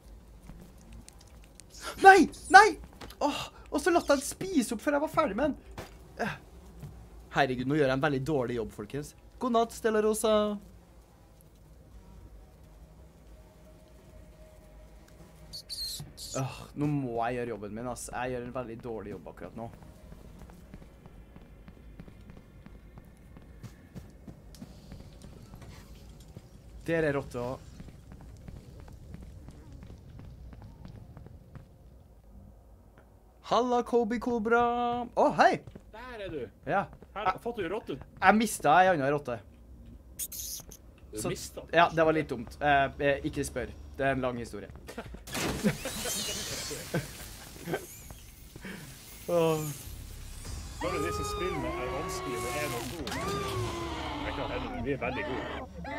Nei! Nei! Åh, og så latt jeg den spise opp før jeg var ferdig med den. Eh. Herregud, nå gjør jeg en veldig dårlig jobb, folkens. God natt, Stella Rosa. Åh, nå må jeg gjøre jobben min, ass. Jeg gjør en veldig dårlig jobb akkurat nå. Der er rotte også. Halla, Kobe Cobra. Å, hei! Der er du. Ja, Her, fått du rotte? jeg mistet en annen rotte. Du Så- mistet den. Ja, det var litt dumt. Eh, eh, ikke spør. Det er en lang historie. Åh. Bare disse spillene er vanskelig med en og to. Jeg kan hende, men vi er veldig gode.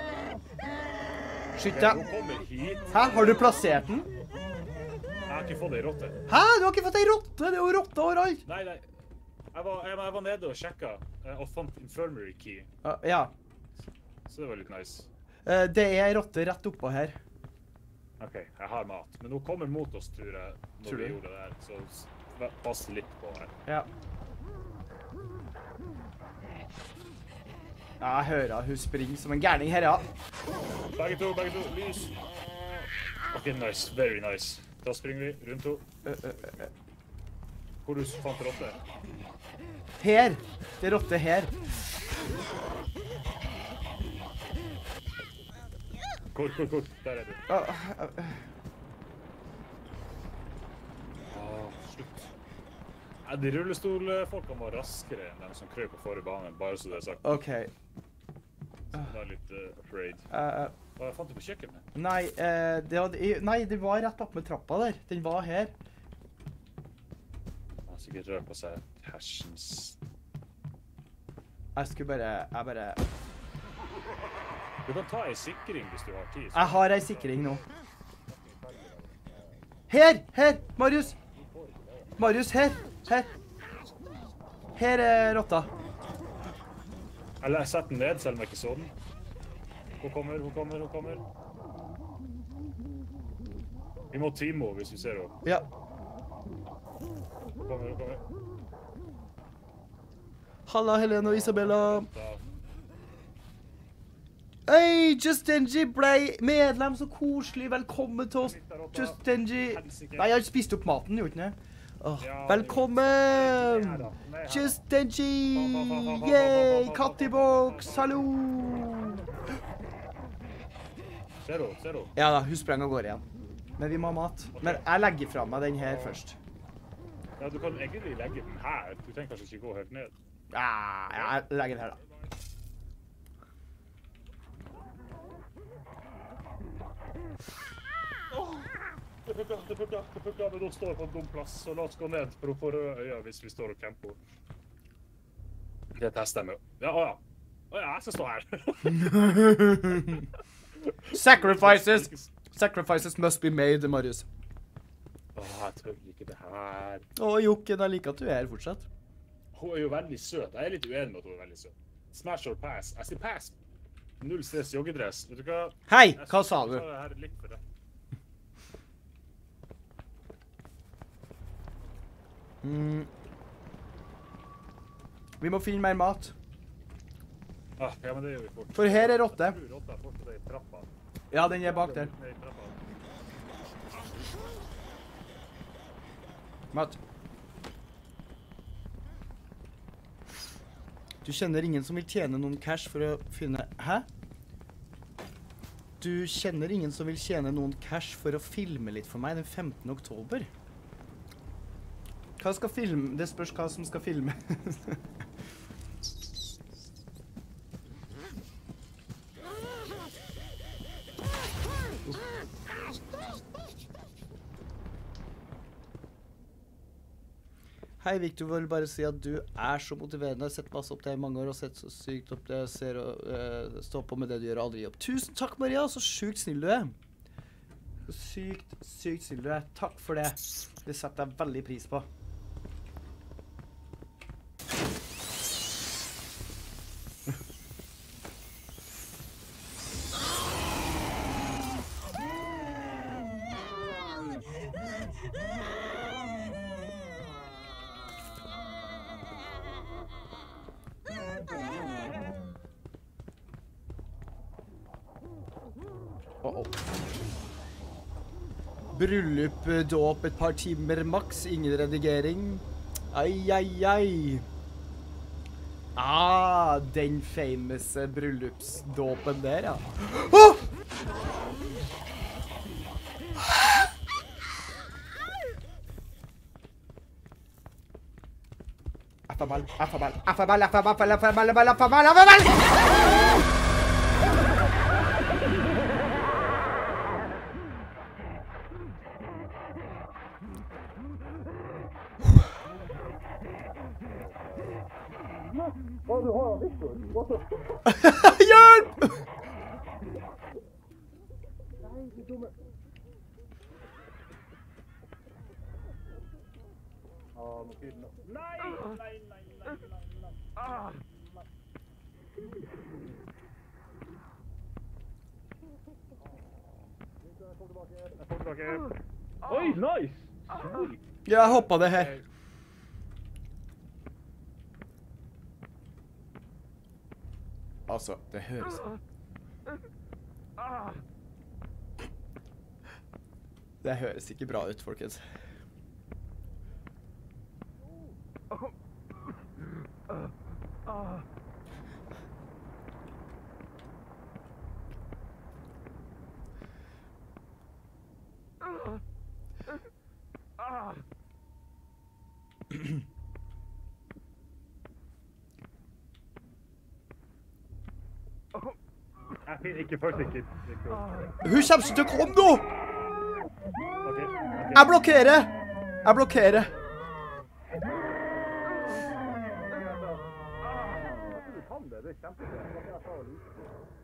Skyt Hun deg. kommer hit. Hæ, har du plassert den? Jeg har ikke fått ei rotte. Hæ, du har ikke fått ei rotte? Det er jo rotte overalt. Nei, nei. Jeg var, jeg, jeg var nede og sjekka eh, og fant infirmary key, Ah, ja, så det var litt nice. eh, det er ei rotte rett oppå her. OK, jeg har mat. Men hun kommer mot oss, tror jeg, når Tror vi du? gjorde det her. Så s- pass litt på her. Ja. Ja, jeg hører hun springer som en gærning her, ja. Begge to, begge to. Lys. OK, nice. Very nice. Da springer vi rundt to. Ø, ø, ø, ø. Hvor du fant rotte? Her. Det er rotte her. Hvor, hvor, hvor? Der er du. Ah, ah, ah. Ah, slutt. Ja, de rullestolfolkene var raskere enn de som krøp på forrige bane, bare så det er sagt. OK. Så jeg er litt uh, afraid. Eh, Hva fant du på kjøkkenet? nei, eh, det var, nei, det var rett opp med trappa der. Den var her. Han har sikkert rørt på seg hersens. Jeg skulle bare, jeg bare... Du kan ta en sikring hvis du har tid. Jeg har en sikring nå. Her! Her! Marius! Marius, her! Her! Her er rotta. Eller jeg setter den ned, selv om jeg ikke så den. Hun kommer, hun kommer, hun kommer. Vi må teame henne hvis vi ser henne. Ja. Hun kommer, hun kommer. Halla, Helene og Isabella. Hei, Justenji ble medlem, så koselig. Velkommen til oss, Justenji. Nei, jeg har spist opp maten, gjorde ikke det? Åh, velkommen! Justenji! Yay! Kattiboks! Hallo! Ser du, ser du? Ja da, hun sprang og går igjen. Men vi må ha mat. Men jeg legger fra meg den her først. Ja, du kan egentlig legge den her. Du trenger kanskje ikke gå helt ned. Ja, jeg legger den her da. Det funker, det funker, det funker, men hun står på en dum plass, så la oss gå ned for å få røde øyne hvis vi står og camper. Det tester jeg med. Ja, å ja. Å ja, jeg skal stå her. Sacrifices! Sacrifices must be made, Marius. Åh, jeg tør ikke det her. Å, Jokken, jeg liker at du er her fortsatt. Hun er jo veldig søt. Jeg er litt uenig med at hun er veldig søt. Smash or pass. Jeg sier pass. Null stress joggedress. Vet du hva? Hei, hva sa du? Jeg tar det her litt for det. Mm. Vi må finne mer mat. Ah, ja, men det gjør vi fort. For her er rotte. Jeg tror rotta er fortsatt i trappa. Ja, den er bak der. Ned i trappa. Mat. Du kjenner ingen som vil tjene noen cash for å finne... Hæ? Du kjenner ingen som vil tjene noen cash for å filme litt for meg den femtende oktober. Hva skal filme? Det spørs hva som skal filme. Hei, Victor, vil bare si at du er så motiverende. Jeg har sett masse opp deg i mange år og sett så sykt opp det jeg ser og uh, stå på med det du gjør og aldri gi opp. Tusen takk, Maria. Så sykt snill du er. Så sykt, sykt snill du er. Takk for det. Det setter jeg veldig pris på. Uh-oh. Bryllup, dåp, et par timer maks, ingen redigering. Ai, ai, ai. Ah, den famous bryllupsdåpen der, ja. Åh! Affaball, affaball, affaball, affaball, affaball, affaball, affaball, affaball! Hjelp! Oi, nice! Ja, jeg hoppet det her. Altså, det høres... Det høres ikke bra ut, folkens. Jeg finner ikke først ikke. Hun kommer ikke til å komme nå! Ok, ok. Jeg blokkerer! Jeg blokkerer. Du kan det, det er kjempebra.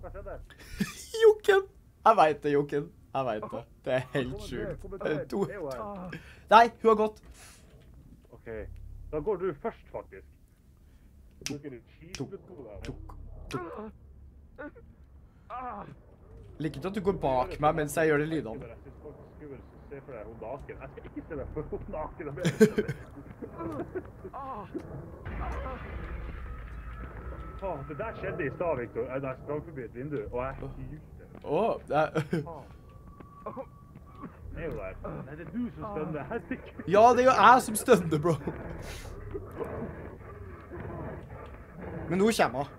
hva skjedde? Jokken! Jeg vet det, Jokken. Jeg vet det. Det er helt sjukt. Det er to... Nei, hun har gått. Ok, da går du først, faktisk. Bruker du cheese-metode? Tuk, tuk. Liker ikke at du går bak meg mens jeg gjør de lydene. Jeg synes folk skulle se for deg hun naken. Jeg skal ikke se deg for hun naken. Åh, det der skjedde i stad, Victor. Jeg sprang forbi et vindu, og jeg hylte. Åh, det er... Det er jo der. Nei, det er du som stønner. Herregud. Ja, det er jo jeg som stønner, bro. Men nå kommer hun.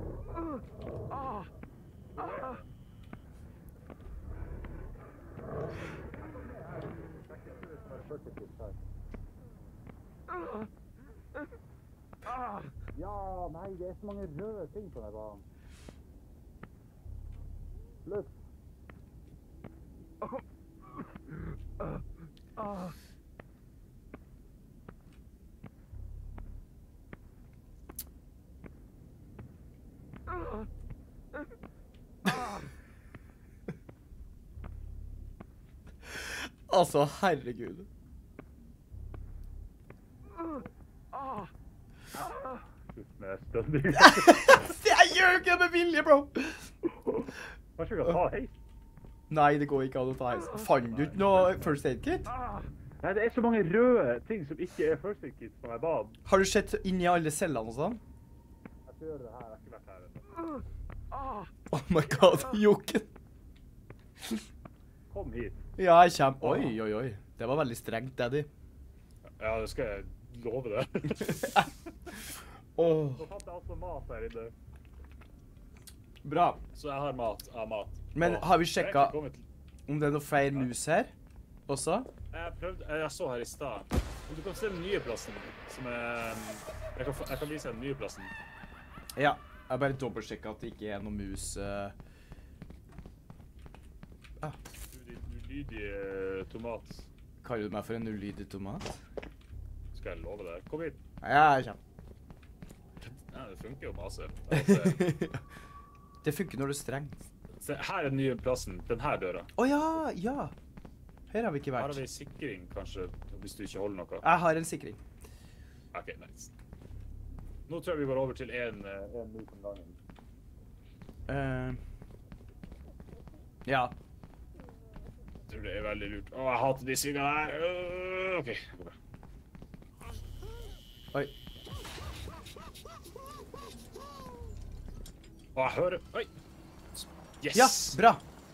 Ja, nei, det er så mange røde ting på denne banen. Løp. Altså, herregud. Med stønning. Jeg gjør ikke det med vilje, bro. Kanskje vi kan ta heis? Nei, det går ikke an å ta heis. Fant du ikke noe first aid kit? Nei, det er så mange røde ting som ikke er first aid kit på meg banen. Har du sett inn i alle cellene og sånn? Jeg skal gjøre det her, jeg har ikke vært her ennå. Oh my god, Jokken. Kom hit. Ja, jeg kommer. Oi, oi, oi. Det var veldig strengt, Daddy. Ja, det skal jeg love det. Åh. Så fant jeg altså mat her inne. Bra. Så jeg har mat, jeg har mat. Men Åh, har vi jeg har sjekket ikke kommet til- om det er noe flere mus her også? Jeg prøvde, jeg så her i stad. Om du kan se den nye plassen, som er... Jeg kan, få- jeg kan vise deg den nye plassen. Ja, jeg bare dobbeltsjekket at det ikke er noe mus. Uh... Ah, Du, din ulydige tomat. kaller du meg for en ulydig tomat? Skal jeg love deg? Kom hit. Ja, jeg kommer. Ja, det funker jo masse. Altså, Det funker når du er streng. se, her er den nye plassen. Den her døra. Åja, ja. Her har vi ikke Her har vært. vi sikring, kanskje, hvis du ikke holder noe. Jeg har en sikring. Ok, nice. Nå tror jeg vi går over til en, eh, en mus om gangen. Uh... Ja. Jeg tror det er veldig lurt. Åh, jeg hater de svingene her. Øh, ok, det går bra. Oi. Åh, jeg hører... Oi! Yes! Ja, bra.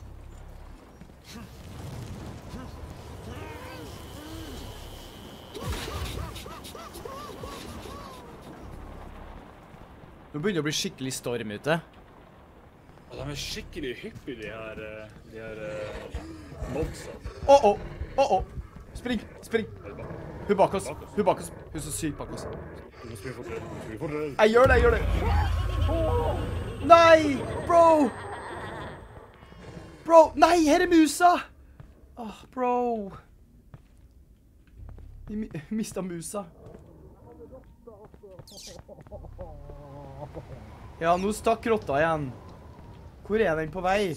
Nå begynner det å bli skikkelig storm ute. Og de er skikkelig hyppige, de her, eh, de her uh, modsene. Åh, åh, åh, åh. Spring, spring. Hun bak oss, hun bak oss. Hun er så syk bak oss. Du må springe fortere, du må springe fortere. Jeg gjør det, jeg gjør det. Nei, bro. Bro, nei, her er musa. Åh, bro. Vi mi- mistet musa. Ja, nå stakk rotta igjen. Hvor er den på vei?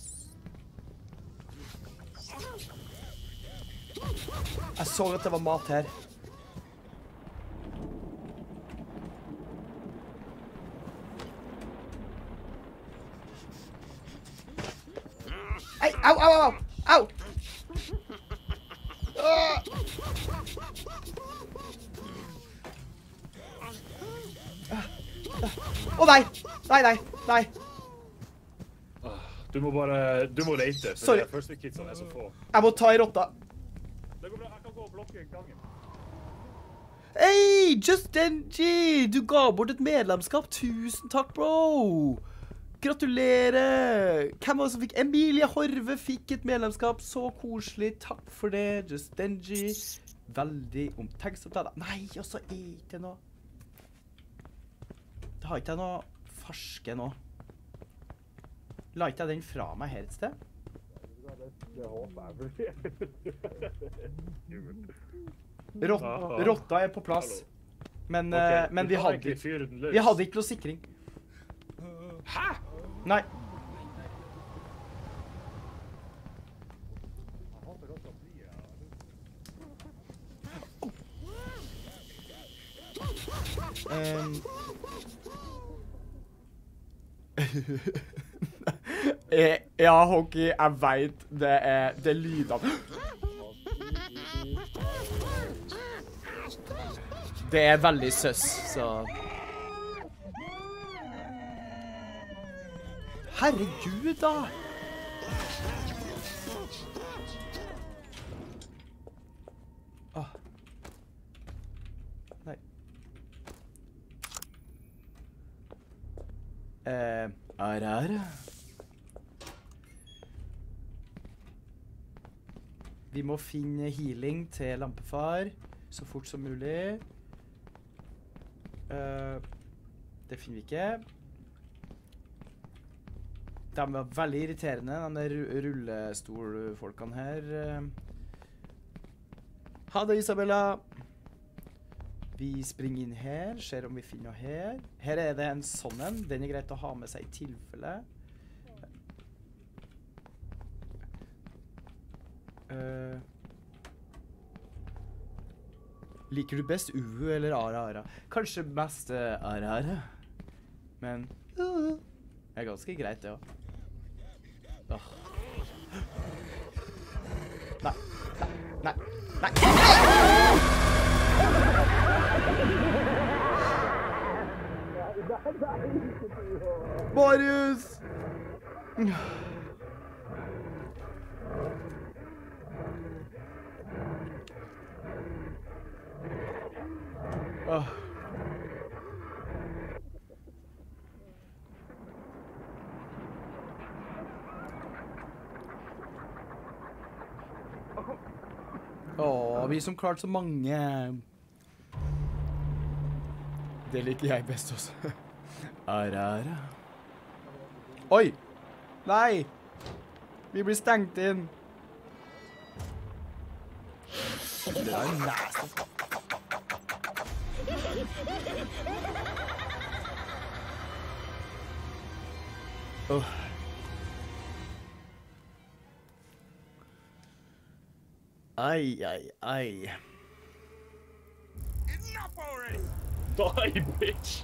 Jeg så at det var mat her. Ei, au, au, au, au! Ah! Å nei! Nei, nei, nei. Du må bare, du må lete, for Sorry. de first aid kitsene er så få. Jeg må ta i rotta. Det går bra, jeg kan gå og blokke gangen. Hei, Just Denji! Du ga bort et medlemskap. Tusen takk, bro! Gratulerer! Hvem var det som fikk? Emilie Horve fikk et medlemskap. Så koselig. Takk for det, Just Denji. Veldig omtenksomt av deg. Nei, og så er det ikke noe. Da har ikke jeg noe ferske nå. La ikke jeg den fra meg her et sted? Det håper jeg. Rott, rotta er på plass. Men, eh, men vi, hadde, ikke fyre den løs. vi hadde ikke noe sikring. Hæ? Nei. Um, jeg, ja, Hockey, jeg vet det er, det er lydene. Det er veldig søss, så... Herregud, da! Åh. Nei. Eh, Arara. Vi må finne healing til lampefar så fort som mulig. Uh, det finner vi ikke. De var veldig irriterende, de der rullestolfolkene her. Ha det, Isabella! Vi springer inn her, ser om vi finner noe her. Her er det en sånn en. Den er greit å ha med seg i tilfelle. Uh, liker du best Uhu eller Ara Ara? Kanskje best uh, Ara Ara. Men uh, det er ganske greit det også. Oh. Nei, nei, nei, nei! Marius! Oh. Åh, vi som klart så mange. Det liker jeg best også. Arara. Oi! Nei! Vi blir stengt inn. Det er nasty. Oh. Ai, ai, ai. Die, bitch!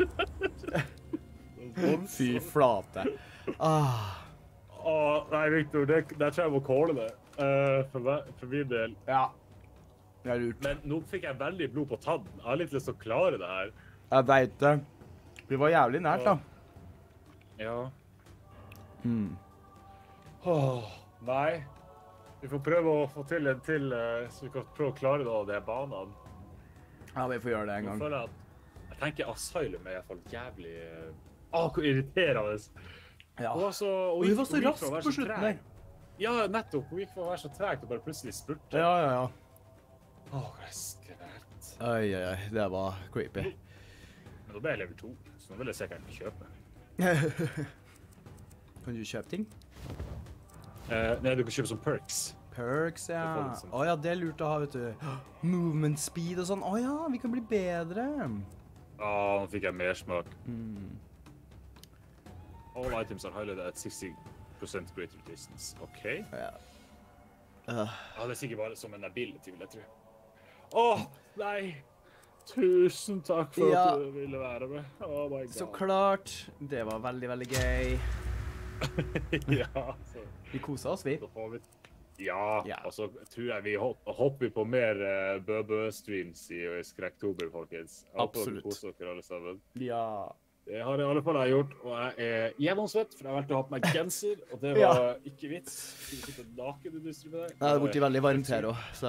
Fy flate. Ah. Åh, nei, Victor, det, det tror jeg må kåle det. Uh, for, meg, for min del. Ja. Det er lurt. Men nå fikk jeg veldig blod på tann. Jeg har litt lyst til å klare det her. Jeg vet det. Vi var jævlig nært, da. Ja. Hmm. Åh, nei. Vi får prøve å få til en til, uh, så vi kan prøve å klare da, de banene. Ja, vi får gjøre det en Nå gang. føler jeg at jeg tenker Asylum er i hvert fall jævlig... Åh, hvor irriterende. Ja. Hun var så, Og hun var så rask på slutten der. Ja, nettopp. Hun gikk for å være så tregt og bare plutselig spurte. Ja, ja, ja. Åh, det er skrelt. Oi, oi, oi. Det var creepy. Men nå ble jeg level to, så nå vil jeg sikkert kjøpe. Kan du kjøpe ting? Uh, nei, du kan kjøpe som perks. Perks, ja. Det får litt sånn. Å ja, det er lurt å ha, vet du. Movement speed og sånn. Å ja, vi kan bli bedre. Åh, nå fikk jeg mer smak. Mm. All items are highlighted at sixty percent greater distance. Ok. Ja. Uh, Ja, det er sikkert bare som en ability, vil jeg tro. Åh, nei! Tusen takk for Ja. at du ville være med. Oh my god. så klart. Det var veldig, veldig gøy. ja, så Vi koset oss, vi. da får vi... Ja, Ja. og så tror jeg vi hop hopper på mer uh, Bøbø-streams i, i Skrekktober, folkens. Jeg håper dere Absolutt. koser dere alle sammen. Ja. Det har jeg i alle fall jeg gjort, og jeg er gjennomsvett, for jeg valgte å ha på meg genser, og det Ja. var ikke vits. Du sitter naken i industri med deg. Det er borti veldig varmt her også, så...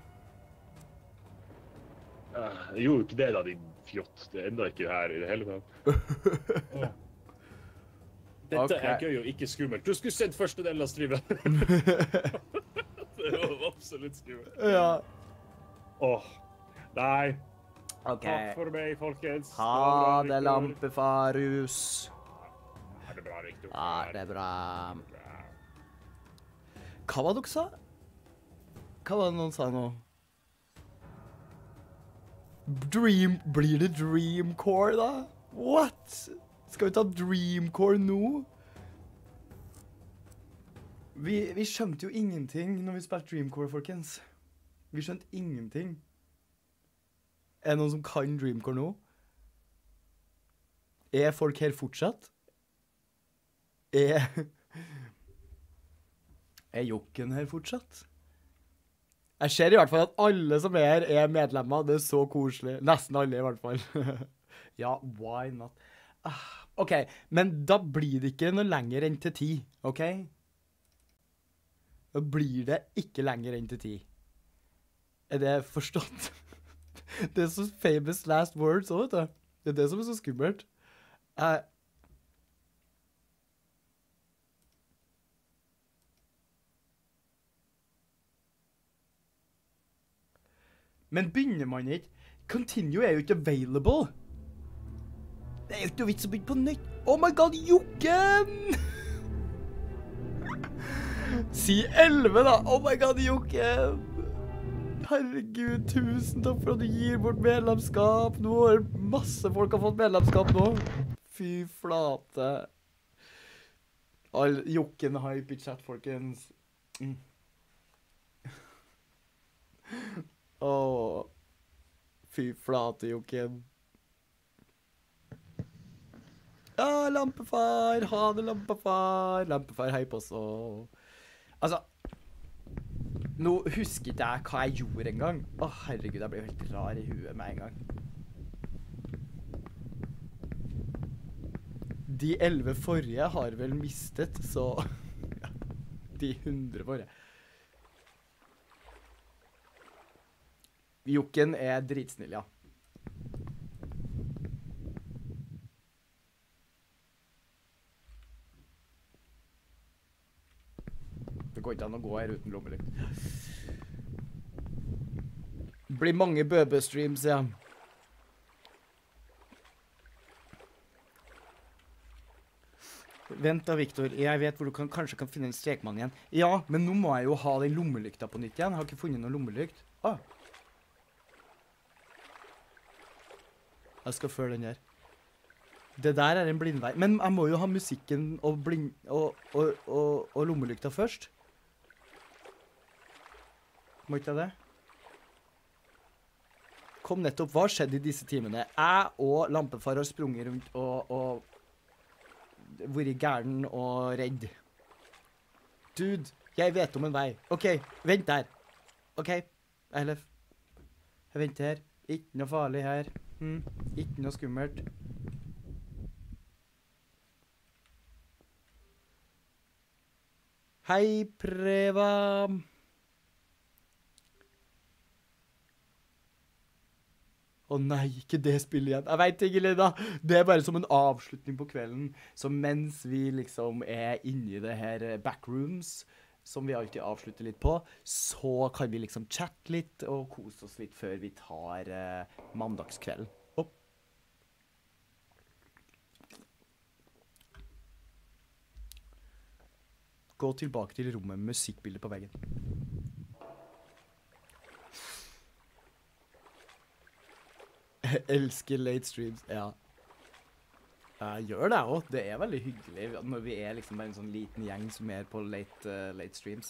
Eh, Jeg gjorde ikke det da, din fjott. Det er enda ikke her i det hele tatt. Åh. Dette Ok. er gøy og ikke skummelt. Du skulle sett første delen av streamen. det var absolutt skummelt. Ja. Åh, nei. Ok. Takk for meg, folkens. Ha var bra, det, Victor. lampefarus. Ha det bra, Victor. Ja, det er bra. bra. Hva var det dere sa? Hva var det noen sa nå? Dream... Blir det Dreamcore, da? What? Skal vi ta Dreamcore nå? Vi, vi skjønte jo ingenting når vi spilte Dreamcore, folkens. Vi skjønte ingenting. Er det noen som kan Dreamcore nå? Er folk her fortsatt? Er... Er Jokken her fortsatt? Jeg ser i hvert fall at alle som er her er medlemmer. Det er så koselig. Nesten alle i hvert fall. Ja, why not? Ah, ok, men da blir det ikke noe lenger enn til ti, ok? Da blir det ikke lenger enn til ti. Er det forstått? Det er så famous last words også, vet du. Det er det som er så skummelt. Jeg... Men begynner man ikke? Continue er jo ikke available. Det er jo ikke noe vits å begynne på nytt. Oh my god, Jokken! Si elleve da. Oh my god, Jokken! Herregud, tusen takk for at du gir bort medlemskap. Nå har masse folk har fått medlemskap nå. Fy flate. All Jokken hype i chat, folkens. Mm. Åh, fy flate, Jokken. Ja, lampefar, ha det, lampefar. Lampefar, hei på så. Altså, nå husker ikke jeg hva jeg gjorde en gang. Åh, herregud, jeg ble helt rar i huet med en gang. De elleve forrige har vel mistet, så ja, de hundre forrige. Jokken er dritsnill, ja. Det går ikke an å gå her uten lommelykt. Blir mange Bøbø-streams, ja. Vent da, Victor. Jeg vet hvor du kan, kanskje kan finne en strekmann igjen. Ja, men nå må jeg jo ha den lommelykta på nytt igjen. Jeg har ikke funnet noen lommelykt. Ah. Jeg skal følge den her. Det der er en blindvei. Men jeg må jo ha musikken og, blind, og, og, og, og lommelykta først. Må ikke jeg det? Kom nettopp, hva skjedde i disse timene? Jeg og lampefar har sprunget rundt og, og vært gæren og redd. Dude, jeg vet om en vei. Ok, vent der. Ok, Eilef. Jeg venter her. Ikke noe farlig her. Hmm. Ikke noe skummelt. Hei, Preva. Å nei, ikke det spillet igjen. Jeg vet ikke, Lena. Det er bare som en avslutning på kvelden. Så mens vi liksom er inne i det her backrooms, som vi alltid avslutter litt på, så kan vi liksom chatte litt og kose oss litt før vi tar eh, mandagskvelden. Opp. Gå tilbake til rommet med musikkbilder på veggen. Jeg elsker late streams, ja. Jeg gjør det også. Det er veldig hyggelig når vi er liksom bare en sånn liten gjeng som er på late, uh, late streams.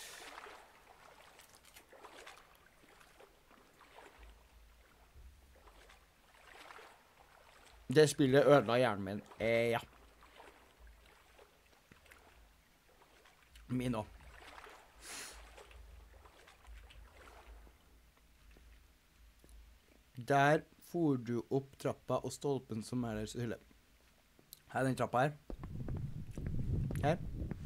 Det spillet ødela hjernen min. Eh, ja. Min også. Der får du opp trappa og stolpen som er der så hylle. Her er den trappa her. Her.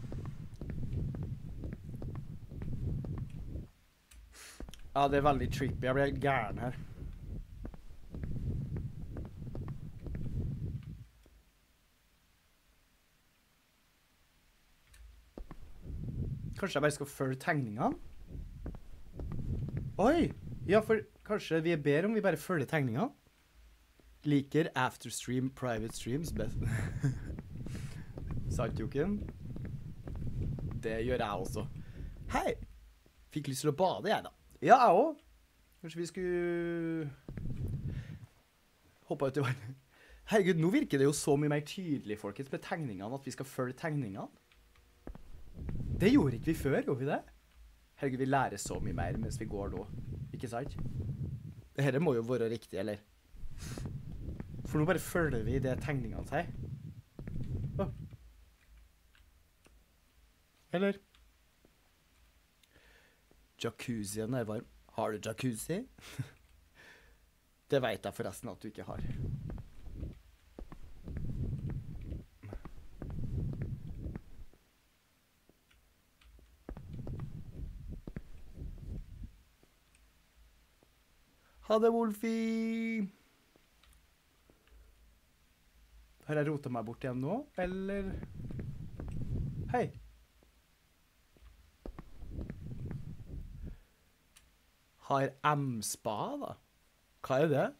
Ja, det er veldig trippy. Jeg blir helt gæren her. Kanskje jeg bare skal følge tegningene? Oi! Ja, for kanskje vi er bedre om vi bare følger tegningene? Liker afterstream private streams best. Sant, Jokken? Det gjør jeg også. Hei! Fikk lyst til å bade, jeg da. Ja, jeg også. Kanskje vi skulle hoppe ut i vann. Herregud, nå virker det jo så mye mer tydelig, folkens, med tegningene, at vi skal følge tegningene. Det gjorde ikke vi før, gjorde vi det? Herregud, vi lærer så mye mer mens vi går nå. Ikke sant? Dette må jo være riktig, eller? For nå bare følger vi det tegningene sier. Å. Eller? Jacuzzien er varm. Har du jacuzzi? Det vet jeg forresten at du ikke har. Ha det, Wolfie! Har jeg rotet meg bort igjen nå, eller? Hei! Har M-spa, da? Hva er det?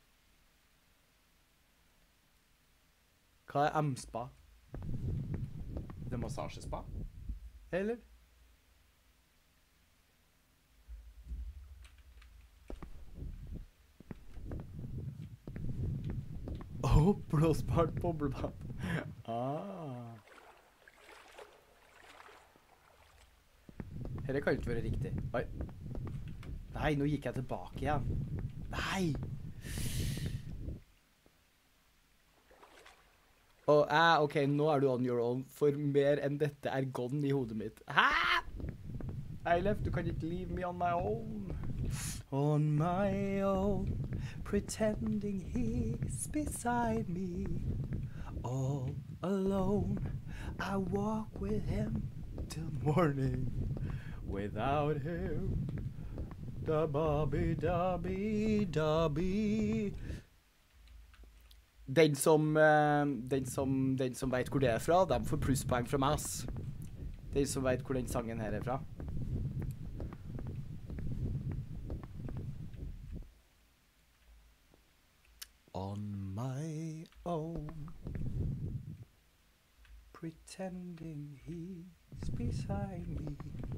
Hva er M-spa? Det er massasjespa? Eller? Åh, oh, blåsbart boblebad. Ah. Dette kan ikke være riktig. Oi. Nei, nå gikk jeg tilbake igjen. Nei! Åh, eh, ok, nå er du on your own, for mer enn dette er gone i hodet mitt. Hæ? Eilef, du kan ikke leave me on my own. On my own, pretending he's beside me. All alone, I walk with him till morning. Without him, da-ba-bi-da-bi-da-bi. Den som, uh, den som, den som vet hvor det er fra, de får plusspoeng fra meg, ass. Den som vet hvor den sangen her er fra. On my own, pretending he's beside me.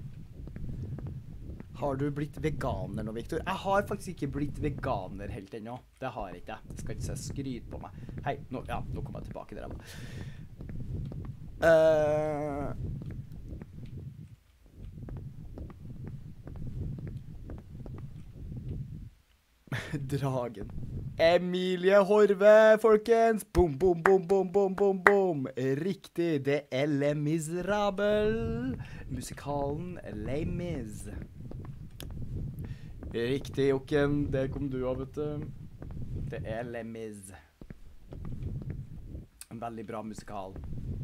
Har du blitt veganer nå, Victor? Jeg har faktisk ikke blitt veganer helt ennå. Det har jeg ikke. Det skal ikke se skryt på meg. Hei, nå, ja, nå kommer jeg tilbake der. Uh... Dragen. Emilie Horve, folkens! Boom, boom, boom, boom, boom, boom, boom! Riktig, det er Les Miserables. Musikalen Les Mis. Riktig, Jokken. Der kom du av, vet du. Det er Les Mis. En veldig bra musikal.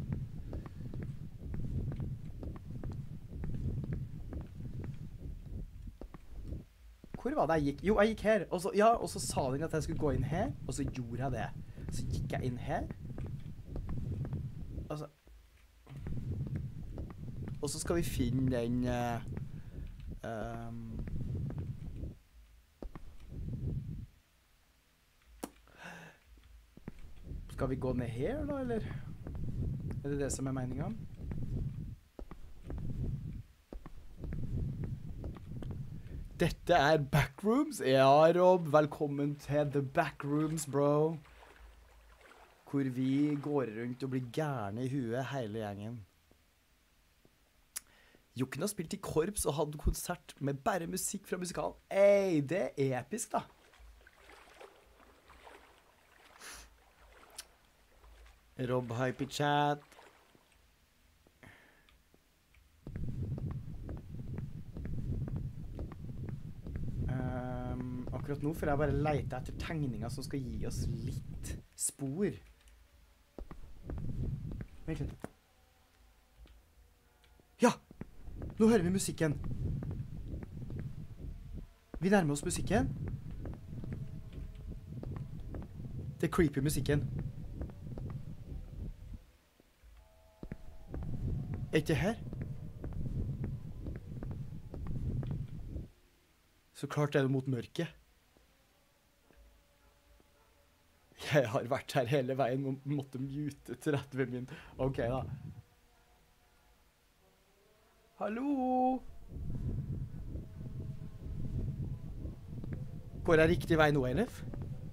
Hvor var det jeg gikk? Jo, jeg gikk her. Og så, ja, og så sa den at jeg skulle gå inn her, og så gjorde jeg det. Så gikk jeg inn her. Og så... Og så skal vi finne den... Uh, um, skal vi gå ned her da, eller? Er det det som er meningen? Dette er Backrooms. Ja, Rob, velkommen til The Backrooms, bro. Hvor vi går rundt og blir gærne i huet hele gjengen. Jokken har spilt i korps og hadde konsert med bare musikk fra musikalen. Ey, det er episk da. Rob hype i chat. Um, akkurat nå får jeg bare lete etter tegninger som skal gi oss litt spor. Vent litt. Ja! Nå hører vi musikken. Vi nærmer oss musikken. Det er creepy musikken. Er ikke det her? Så klart er det mot mørket. Jeg har vært her hele veien og måtte mute tretti min. Ok da. Hallo? Går jeg riktig vei nå, Eilif?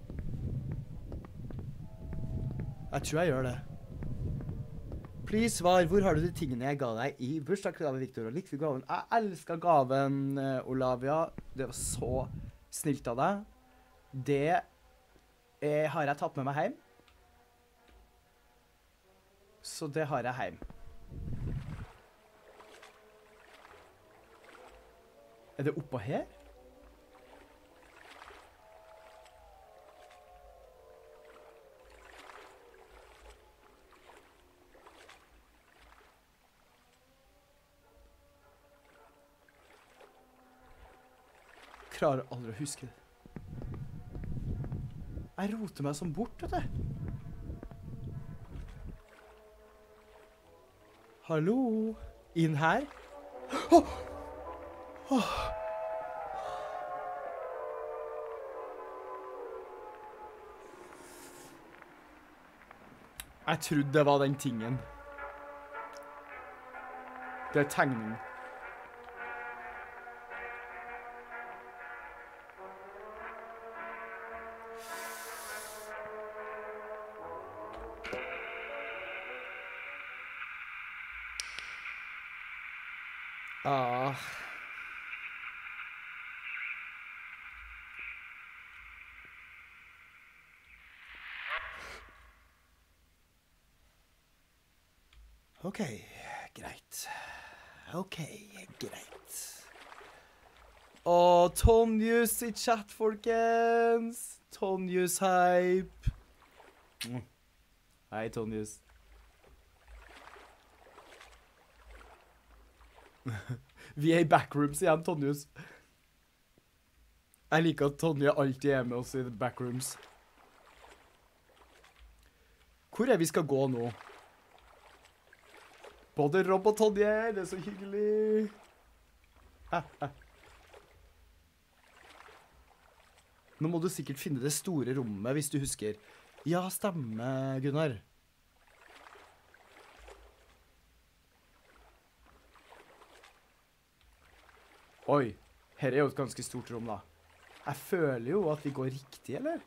Jeg tror jeg gjør det. Please, svar, hvor har du de tingene jeg ga deg i bursdagsgave, Victor? Og likte du gaven? Jeg elsker gaven, Olavia. Det var så snilt av deg. Det er, har jeg tatt med meg hjem. Så det har jeg hjem. Er det oppå her? Klarer aldri å huske det. Jeg roter meg som bort, vet du. Hallo? Inn her? Åh! Åh! Jeg trodde det var den tingen. Det er tegning. Ah. Ok, greit. Ok, greit. Og Tonjus i chat, folkens. Tonjus hype. Mm. Hei, Tonjus. Vi er i backrooms igjen, Tonjus. Jeg liker at Tonje alltid er med oss i backrooms. Hvor er vi skal gå nå? Både Rob og Tonje, det er så hyggelig. Hæ, hæ. Nå må du sikkert finne det store rommet, hvis du husker. Ja, stemme, Gunnar. Oi, her er jo et ganske stort rom da. Jeg føler jo at vi går riktig, eller?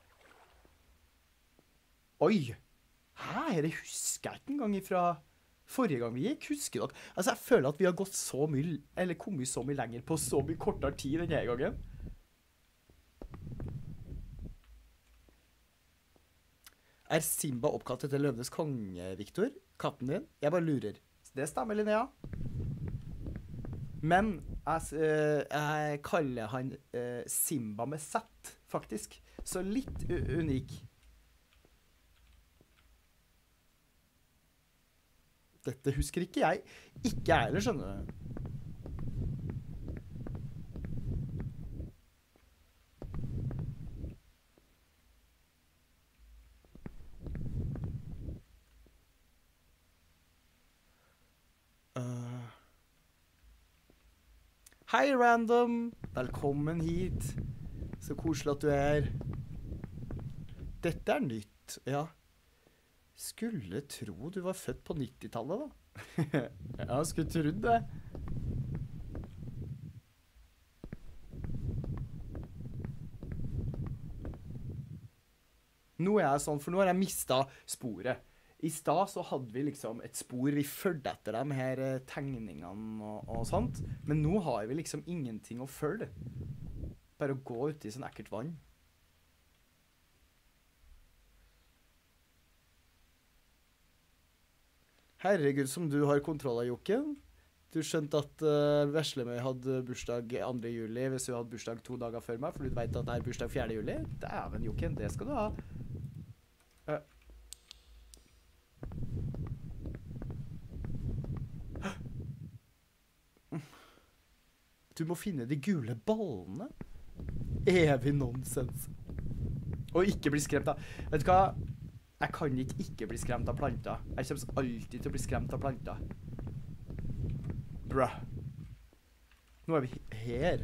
Oi! Hæ, her husker jeg ikke en gang ifra forrige gang vi gikk, husker dere? Altså, jeg føler at vi har gått så mye, eller kommet så mye lenger på så mye kortere tid denne gangen. Er Simba oppkalt etter Løvenes konge, Victor? Katten din? Jeg bare lurer. Det stemmer, Linnea. Men jeg, uh, jeg kaller han uh, Simba med Z, faktisk. Så litt unik. Dette husker ikke jeg. Ikke jeg heller, skjønner du. Uh. Hei, Random! Velkommen hit. Så koselig at du er. Dette er nytt, ja. Skulle tro du var født på nittitallet, da. Ja, skulle trodd det. Nå er jeg sånn, for nå har jeg mistet sporet. I stad så hadde vi liksom et spor, vi følte etter de her tegningene og, og sånt. Men nå har vi liksom ingenting å følge. Bare å gå ut i sånn ekkelt vann. Herregud, som du har kontroll av, Jokken. Du skjønte at uh, Veslemøy hadde bursdag andre juli hvis hun hadde bursdag to dager før meg, for du vet at det er bursdag fjerde juli. Dæven, Jokken, det skal du ha. Uh. Du må finne de gule ballene. Evig nonsens. Og ikke bli skremt da. Vet du hva? Jeg kan ikke ikke bli skremt av planter. Jeg kommer alltid til å bli skremt av planter. Bra. Nå er vi her.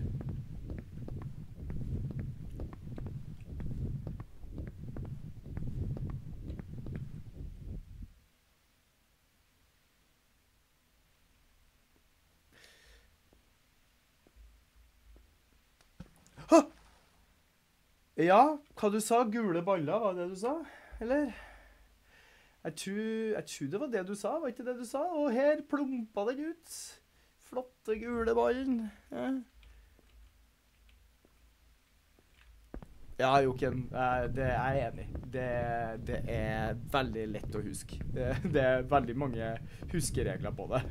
Hå! Ja, hva du sa? Gule baller, var det du sa? Eller? Jeg tror, jeg tror det var det du sa, var ikke det du sa? Og her plumpa den ut. Flotte gule ballen. Ja. Ja, Joken, eh, det er jeg enig i. Det, det er veldig lett å huske. Det, det er veldig mange huskeregler på det.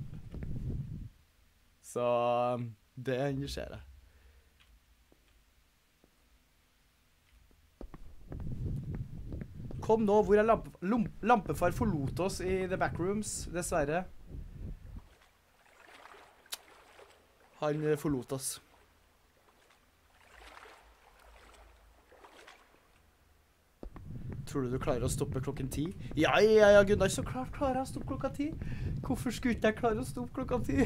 Så det engasjerer jeg. Kom nå, hvor er lampe, lomp, Lampefar forlot oss i The Backrooms, dessverre. Han forlot oss. Tror du du klarer å stoppe klokken ti? Ja, ja, ja, Gunnar, så klart klarer jeg å stoppe klokka ti. Hvorfor skulle ikke jeg klare å stoppe klokka ti?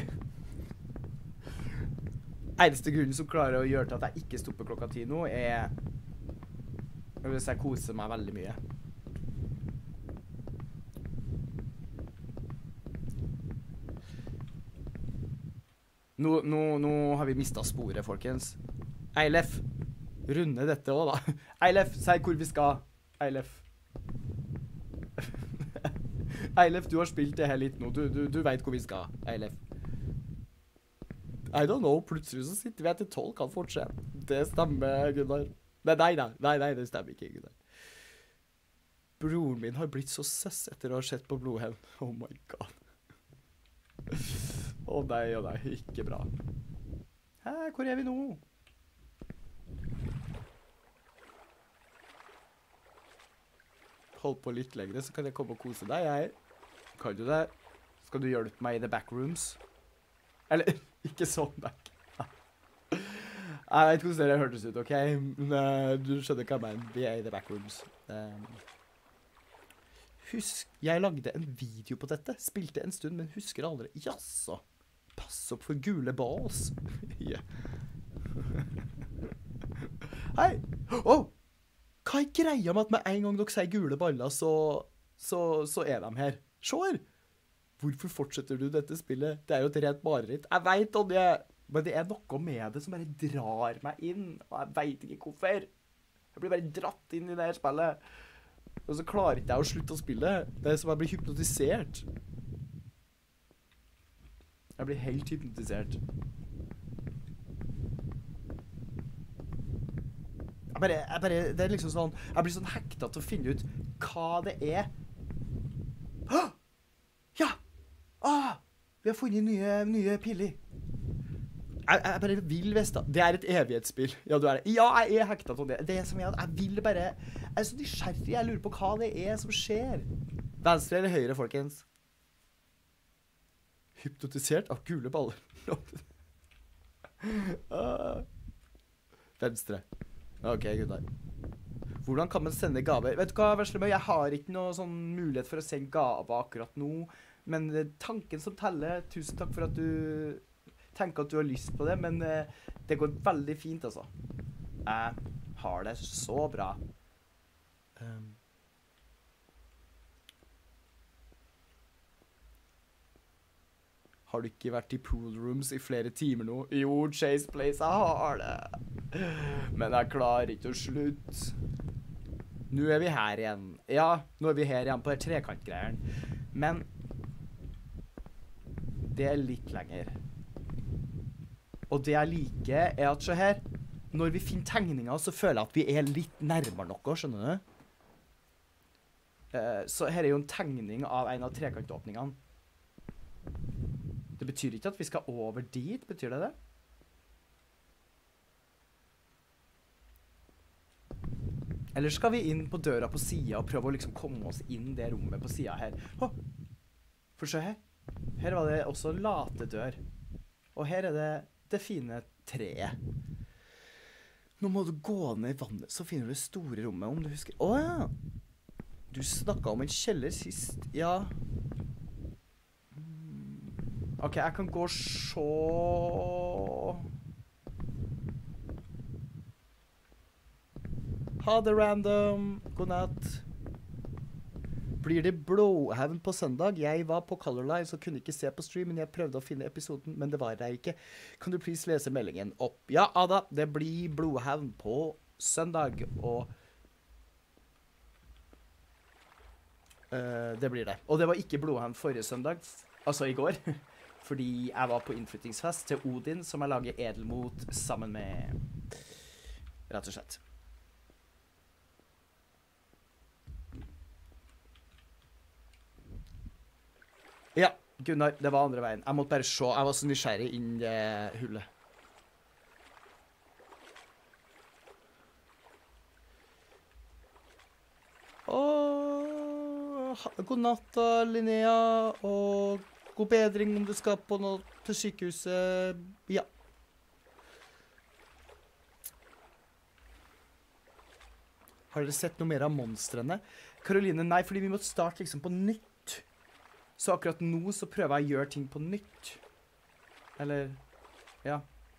Eneste grunnen som klarer å gjøre til at jeg ikke stopper klokka ti nå, er hvis jeg koser meg veldig mye. Nå, nå, nå har vi mistet sporet, folkens. Eilef, runde dette også da. Eilef, si hvor vi skal. Eilef. Eilef, du har spilt det her litt nå. Du, du, du vet hvor vi skal, Eilef. I don't know, plutselig så sitter vi etter tolv, kan fortsette. Det stemmer, Gunnar. Nei, nei, nei, nei, nei, det stemmer ikke, Gunnar. Broren min har blitt så søss etter å ha sett på Blodhevn. Oh my god. Å oh, nei, å oh, nei, ikke bra. Hæ, hvor er vi nå? Hold på litt lenger, så kan jeg komme og kose deg, jeg. Kan du det? Skal du hjelpe meg i The Backrooms? Eller, ikke sånn back. Jeg vet ikke hvordan det hørtes ut, ok? Men uh, du skjønner hva jeg mener. Vi er i The Backrooms. Um, husk, jeg lagde en video på dette. Spilte en stund, men husker aldri. Jaså. Pass opp for gule balls. Ja. Hei! Åh! Hva er greia med at med en gang dere sier gule baller, så, så, så er de her? Sjår! Hvorfor fortsetter du dette spillet? Det er jo et rett mareritt. Jeg vet, Tonje, men det er noe med det som bare drar meg inn, og jeg vet ikke hvorfor. Jeg blir bare dratt inn i det her spillet. Og så klarer ikke jeg å slutte å spille. Det er som jeg blir hypnotisert. Jeg blir helt hypnotisert. Jeg bare, jeg bare, det er liksom sånn, jeg blir sånn hektet til å finne ut hva det er. Åh! Ja! Åh! Vi har funnet nye, nye piller. Jeg, jeg bare vil veste. Det er et evighetsspill. Ja, du er det. Ja, jeg er hektet til det. Det er som jeg, jeg vil bare, jeg er så nysgjerrig, jeg lurer på hva det er som skjer. Venstre eller høyre, folkens? Hypnotisert av gule baller. uh, venstre. Ok, Gunnar. Hvordan kan man sende gaver? Vet du hva, Veslemøy? Jeg har ikke noe sånn mulighet for å sende gaver akkurat nå, men det er tanken som teller. Tusen takk for at du tenker at du har lyst på det, men det går veldig fint, altså. Jeg har det så bra. Um. Har du ikke vært i pool rooms i flere timer nå? Jo, Chase Place, jeg har det. Men jeg klarer ikke å slutte. Nå er vi her igjen. Ja, nå er vi her igjen på det trekantgreieren. Men det er litt lenger. Og det jeg liker er at, så her, når vi finner tegninger, så føler jeg at vi er litt nærmere noe, skjønner du? Uh, så her er jo en tegning av en av trekantåpningene. Det betyr ikke at vi skal over dit, betyr det det? Eller skal vi inn på døra på siden og prøve å liksom komme oss inn det rommet på siden her? Åh, for se her. Her var det også late dør. Og her er det det fine treet. Nå må du gå ned i vannet, så finner du det store rommet, om du husker. Åh ja! Du snakket om en kjeller sist, ja. Ok, jeg kan gå og se... Ha det, random. God natt. Blir det Blodhevn på søndag? Jeg var på Color Live, så kunne ikke se på stream, men jeg prøvde å finne episoden, men det var jeg ikke. Kan du please lese meldingen opp? Ja, Ada, det blir Blodhevn på søndag, og... Uh, det blir det. Og det var ikke Blodhevn forrige søndag, altså i går. Fordi jeg var på innflyttingsfest til Odin, som jeg lager edelmot sammen med, rett og slett. Ja, Gunnar, det var andre veien. Jeg måtte bare se. Jeg var så nysgjerrig inn det hullet. Åh, god natt da, Linnea, og god bedring om du skal på noe til sykehuset. Ja. Har dere sett noe mer av monstrene? Karoline, nei, fordi vi måtte starte liksom på nytt. Så akkurat nå så prøver jeg å gjøre ting på nytt. Eller, ja.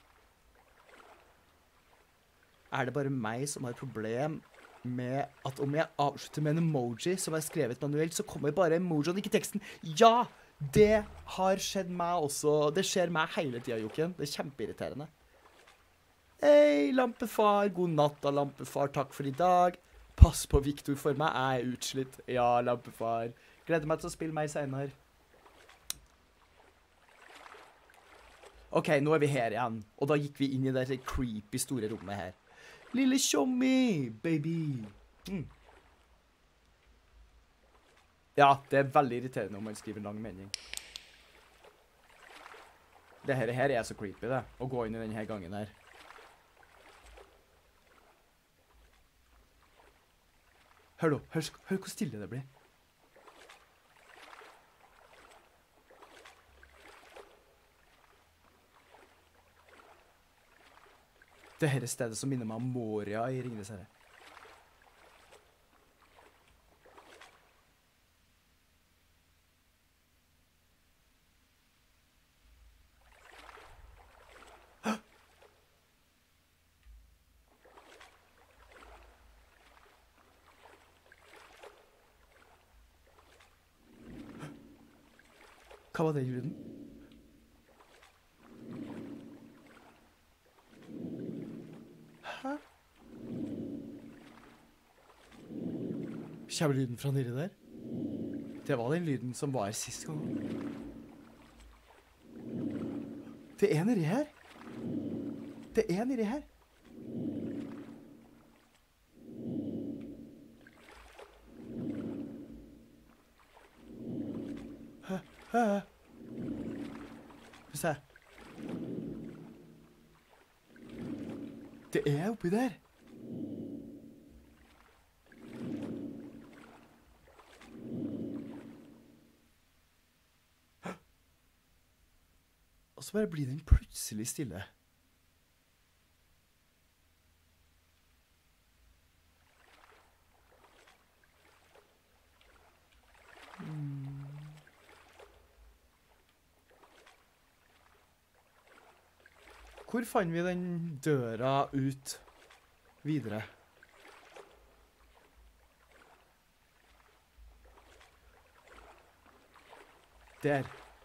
Er det bare meg som har et problem med at om jeg avslutter med en emoji som er skrevet manuelt, så kommer bare emojien, ikke teksten. Ja, det har skjedd meg også. Det skjer meg hele tiden, Jokken. Det er kjempeirriterende. Hei, lampefar. God natt da, lampefar. Takk for i dag. Pass på Victor for meg. Jeg er utslitt. Ja, lampefar. Gleder meg til å spille meg senere. Ok, nå er vi her igjen. Og da gikk vi inn i det creepy store rommet her. Lille Tjommi, baby. Mm. Ja, det er veldig irriterende om man skriver en lang mening. Det her, her er så creepy, det. Å gå inn i denne gangen her. Hør da, hør, hør hvor stille det blir. Det her er stedet som minner meg om Moria i Ringenes herre. Hva var det lyden? Hæ? Kommer lyden fra nede der? Det var den lyden som var sist gang. Det er nede her. Det er nede her. Hæ? Hæ? Se. Det er oppi der. Og så bare blir den plutselig stille. Hvor fant vi den døra ut videre? Der.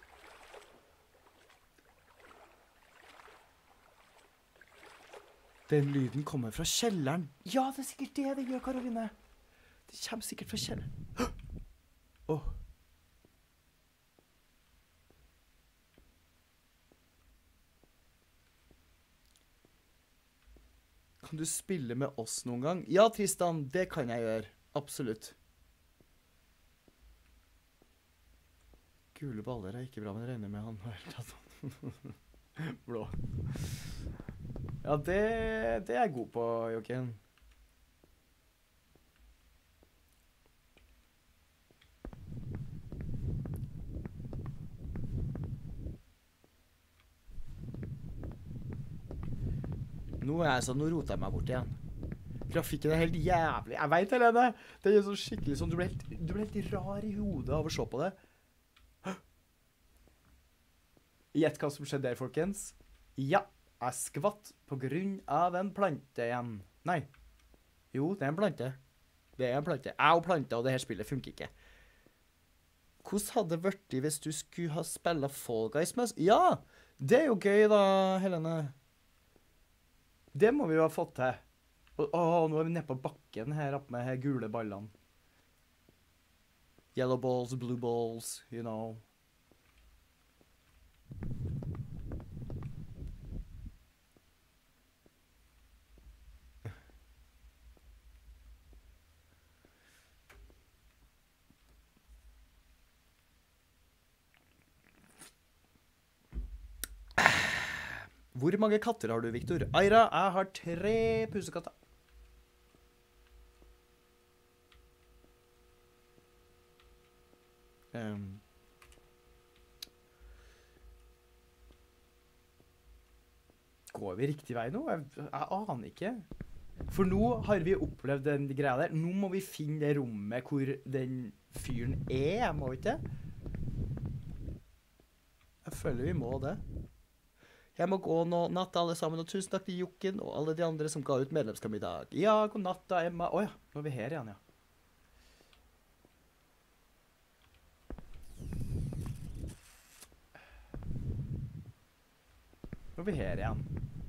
Den lyden kommer fra kjelleren. Ja, det er sikkert det det gjør, Karoline. Det kommer sikkert fra kjelleren. Åh. Oh. Kan du spille med oss noen gang? Ja, Tristan, det kan jeg gjøre. Absolutt. Gule baller er ikke bra, men jeg regner med han har tatt sånn. Blå. Ja, det, det er jeg god på, Jokken. Nå er jeg sånn, nå roter jeg meg bort igjen. Grafikken er helt jævlig. Jeg vet, Helene. Det er så skikkelig sånn, du blir helt, du blir helt rar i hodet av å se på det. Gjett hva som skjedde der, folkens. Ja, jeg skvatt på grunn av en plante igjen. Nei. Jo, det er en plante. Det er en plante. Jeg og plante, og det her spillet funker ikke. Hvordan hadde det vært hvis du skulle ha spillet Fall Guys med oss? Ja, det er jo gøy da, Helene. Det må vi jo ha fått til. Åh, nå er vi nede på bakken her oppe med her gule ballene. Yellow balls, blue balls, you know. Hvor mange katter har du, Victor? Aira, jeg har tre pusekatter. Um. Går vi riktig vei nå? Jeg, jeg aner ikke. For nå har vi opplevd den greia der. Nå må vi finne det rommet hvor den fyren er, må vi ikke? Jeg føler vi må det. Jeg må gå nå, natt alle sammen, og tusen takk til Jokken og alle de andre som ga ut medlemskap i dag. Ja, god natt da, Emma. Åja, nå er vi her igjen, ja. Nå er vi her igjen.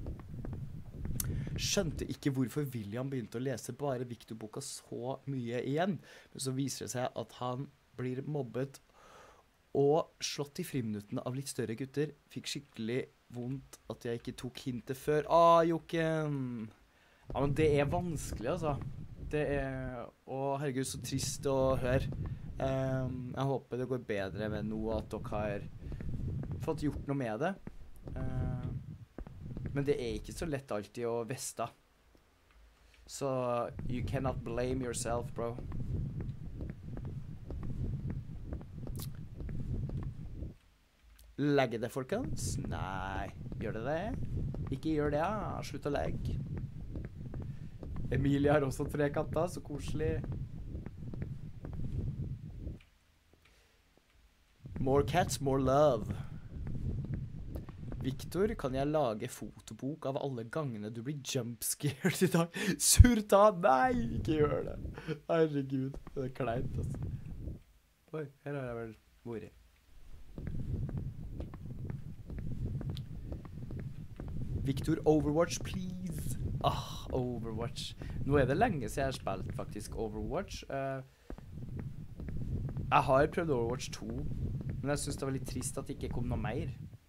Skjønte ikke hvorfor William begynte å lese bare Victor-boka så mye igjen, men så viser det seg at han blir mobbet og slått i friminuttene av litt større gutter. Fikk skikkelig vondt at jeg ikke tok hintet før. Ah, Jokken! Ja, men det er vanskelig, altså. Det er... Å, herregud, så trist å høre. Um, jeg håper det går bedre med noe, at dere har fått gjort noe med det. Uh, men det er ikke så lett alltid å veste. Så you cannot blame yourself, bro. Legge det, folkens? Nei, gjør det det? Ikke gjør det, ja. Slutt å legge. Emilie har også tre katter, så koselig. More cats, more love. Victor, kan jeg lage fotobok av alle gangene du blir jumpscared i dag? Surta, nei, ikke gjør det. Herregud, det er kleint, altså. Oi, her har jeg vel vært. Victor, Overwatch, please. Ah, Overwatch. Nå er det lenge siden jeg har spilt faktisk Overwatch. Uh, jeg har prøvd Overwatch to, men jeg synes det var litt trist at det ikke kom noe mer.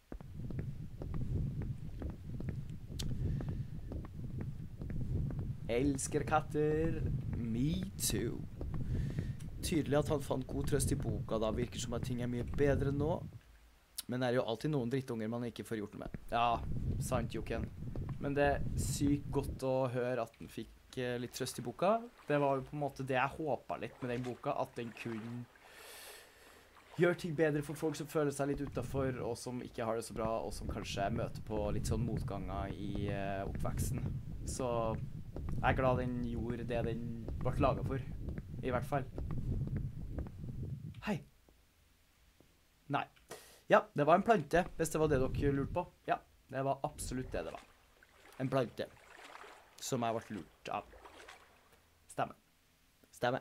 Elsker katter. Me too. Tydelig at han fant god trøst i boka, da virker som at ting er mye bedre nå. Men det er jo alltid noen drittunger man ikke får gjort noe med. Ja, sant, Jokken. Men det er sykt godt å høre at den fikk uh, litt trøst i boka. Det var jo på en måte det jeg håpet litt med den boka, at den kunne gjøre ting bedre for folk som føler seg litt utenfor, og som ikke har det så bra, og som kanskje møter på litt sånn motganger i uh, oppveksten. Så jeg er glad den gjorde det den ble laget for, i hvert fall. Hei. Nei. Ja, det var en plante, hvis det var det dere lurte på. Ja, det var absolutt det det var. En plante som jeg ble lurt av. Stemme. Stemme.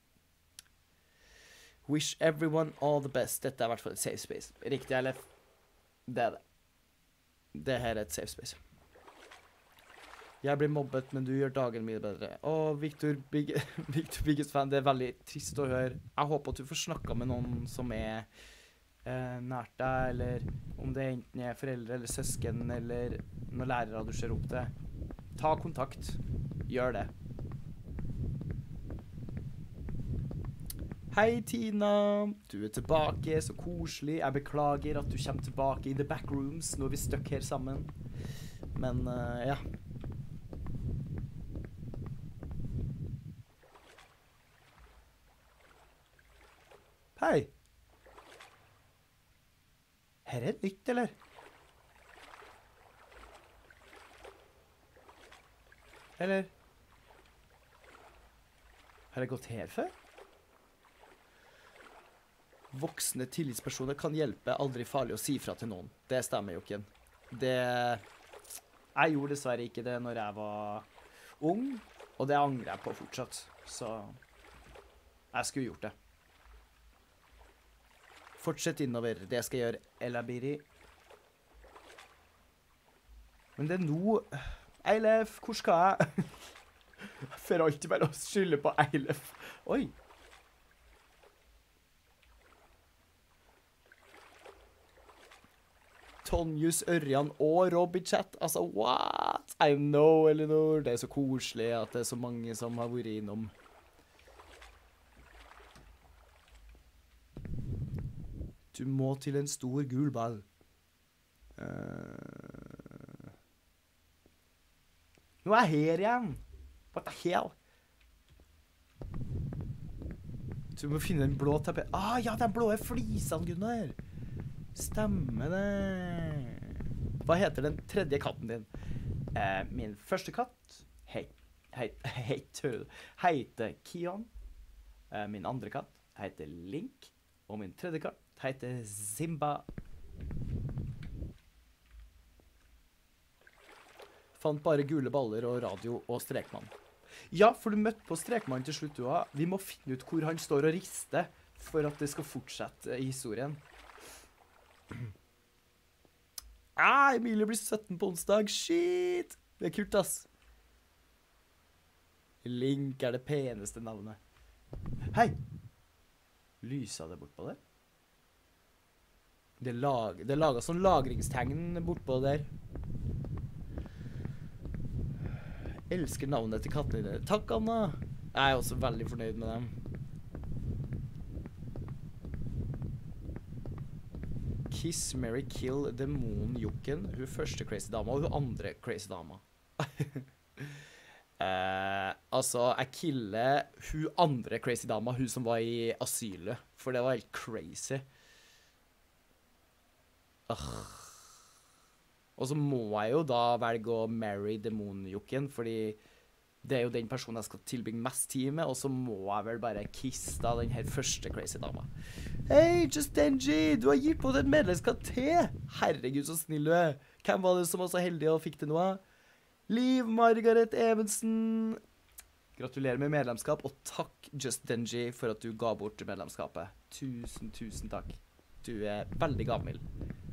Wish everyone all the best. Dette er i hvert fall et safe space. Riktig, eller? Det er det. Det her er et safe space. Jeg blir mobbet, men du gjør dagen mye bedre. Åh, Victor, big, Victor biggest fan, det er veldig trist å høre. Jeg håper at du får snakket med noen som er eh, nært deg, eller om det enten er foreldre eller søsken, eller noen lærere du ser opp til. Ta kontakt. Gjør det. Hei, Tina. Du er tilbake, så koselig. Jeg beklager at du kommer tilbake i the backrooms når vi støkker her sammen. Men, uh, ja. Hei. Her er det nytt, eller? Eller? Har jeg gått her før? Voksne tillitspersoner kan hjelpe, aldri farlig å si fra til noen. Det stemmer, Jokken. Det... Jeg gjorde dessverre ikke det når jeg var ung, og det angrer jeg på fortsatt. Så... Jeg skulle gjort det. Fortsett innover. Det skal jeg gjøre, Elabiri. Men det er nå... Eilef, hvor skal jeg? Jeg får alltid bare å skylde på Eilef. Oi. Tonjus, Ørjan og Robbie-chat. Altså, what? I know, Elinor. Det er så koselig at det er så mange som har vært innom. Du må til en stor gul ball. Uh... Nå er jeg her igjen. What the hell? Så vi må finne den blå teppet. Ah, ja, den blå flisene, Gunnar. Stemmer det. Hva heter den tredje katten din? Eh, min første katt hei, hei, heter, heter Kion. Eh, min andre katt heter Link. Og min tredje katt heter Simba. Fant bare gule baller og radio og strekmann. Ja, for du møtte på strekmann til slutt, du også. Vi må finne ut hvor han står og rister for at det skal fortsette i historien. Ah, Emilie blir sytten på onsdag. Shit! Det er kult, ass. Link er det peneste navnet. Hei! Lysa det bortpå der? Det, lag, det er laget sånn lagringstegn bortpå der. Elsker navnet til kattene dine. Takk, Anna! Jeg er også veldig fornøyd med dem. Kiss, Mary, Kill, demon-jukken. Hun første crazy dama, og hun andre crazy dama. eh, altså, jeg killer hun andre crazy dama, hun som var i asylet. For det var helt crazy. Ugh. Og så må jeg jo da velge å marry demonjukken, fordi det er jo den personen jeg skal tilbringe mest tid med, og så må jeg vel bare kisse da den her første crazy dama. Hei, Just Denji, du har gitt på den medlemskap til! Herregud, så snill du er. Hvem var det som var så heldig og fikk det nå? Liv Margaret Evensen. Gratulerer med medlemskap, og takk Just Denji for at du ga bort medlemskapet. Tusen, tusen takk. Du er veldig gammel.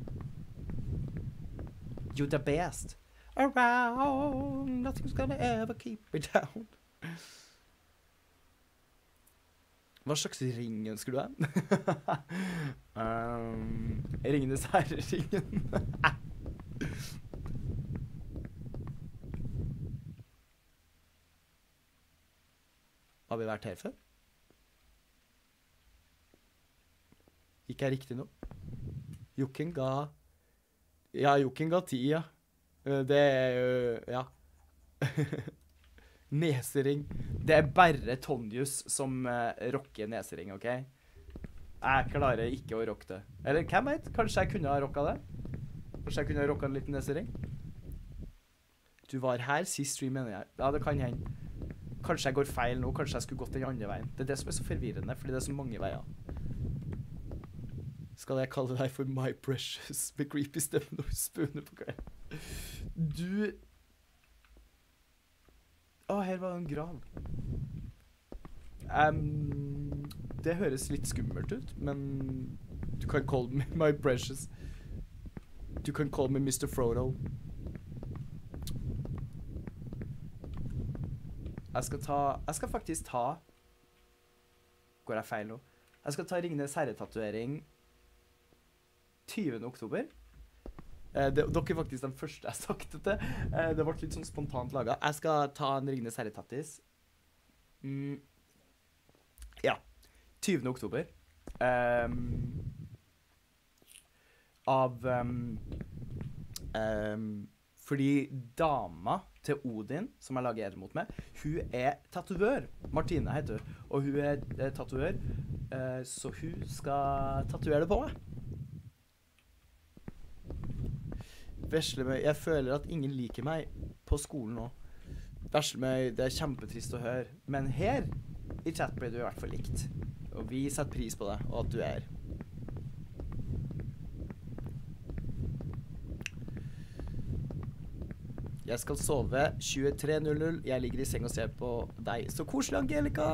You're the best. Around, nothing's gonna ever keep me down. Hva slags ring ønsker du deg? um, Ringenes herre-ringen. Har vi vært her før? Ikke er riktig nå. Jukken ga... Ja, Jukken ga ti, ja. Det er jo... Ja. Nesering. Det er bare Tonjus som uh, rocker nesering, ok? Jeg klarer ikke å rocke det. Eller, hvem vet? Kanskje jeg kunne ha rocket det? Kanskje jeg kunne ha rocket en liten nesering? Du var her sist stream, mener jeg. Ja, det kan hende. Kanskje jeg går feil nå. Kanskje jeg skulle gått den andre veien. Det er det som er så forvirrende, fordi det er så mange veier. Skal jeg kalle deg for My Precious med creepy stemmen og spuner på kvelden? Du... Å, her var det en grav. Um, det høres litt skummelt ut, men du kan call me My Precious. Du kan call me mister Frodo. Jeg skal ta... Jeg skal faktisk ta... Går jeg feil nå? Jeg skal ta Ringenes herre-tatuering tyvende oktober. Eh, det, dere er faktisk den første jeg har sagt det til. Eh, det ble litt sånn spontant laget. Jeg skal ta en Ringenes herre-tattis. Mm. Ja. tyvende oktober. Um, av... Um, um, fordi dama til Odin, som jeg lager eder mot med, hun er tatuør. Martine heter hun. Og hun er eh, tatuør. Uh, så hun skal tatuere det på meg. Veslemøy, jeg føler at ingen liker meg på skolen nå. Veslemøy, det er kjempetrist å høre. Men her i chat ble du i hvert fall likt. Og vi setter pris på det, og at du er her. Jeg skal sove tjuetre null null. Jeg ligger i seng og ser på deg. Så koselig, Angelica!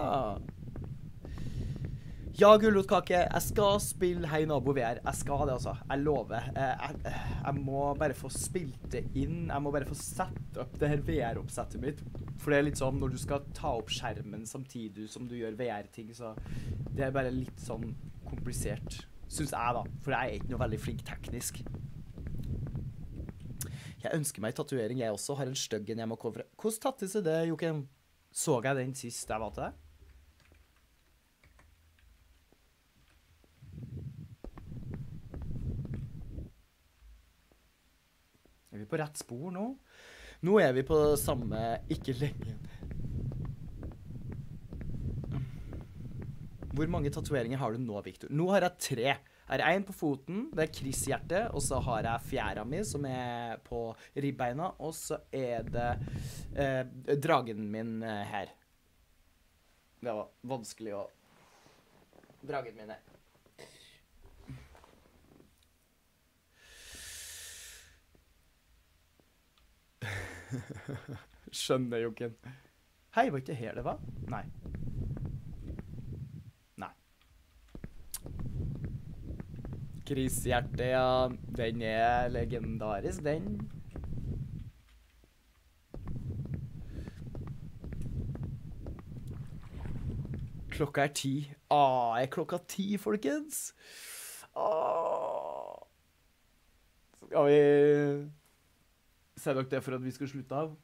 Ja, gulrotkake, jeg skal spille Hei Nabo V R. Jeg skal det, altså. Jeg lover. Jeg, jeg, jeg må bare få spilt det inn. Jeg må bare få sette opp det her V R-oppsettet mitt. For det er litt sånn, når du skal ta opp skjermen samtidig som du gjør V R-ting, så det er bare litt sånn komplisert. Synes jeg da, for jeg er ikke noe veldig flink teknisk. Jeg ønsker meg tatuering, jeg også har en støggen jeg må covere. Hvordan tattis er det, Jokken? Så jeg den sist jeg var til deg? Er vi på rett spor nå? Nå er vi på samme, ikke lenge. Hvor mange tatoveringer har du nå, Victor? Nå har jeg tre. Jeg har en på foten, det er Chris-hjerte, og så har jeg fjæra mi som er på ribbeina, og så er det eh, dragen min eh, her. Det var vanskelig å... Dragen min her. Skjønner jo ikke. Hei, var ikke her det var? Nei. Nei. Chris-hjerte, ja. Den er legendarisk, den. Klokka er ti. Ah, er klokka ti, folkens? Ah. Skal vi... Sier dere det for at vi skal slutte av?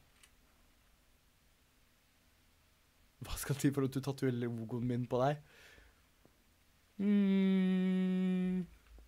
Hva skal til for at du tatuerer logoen min på deg? Mm.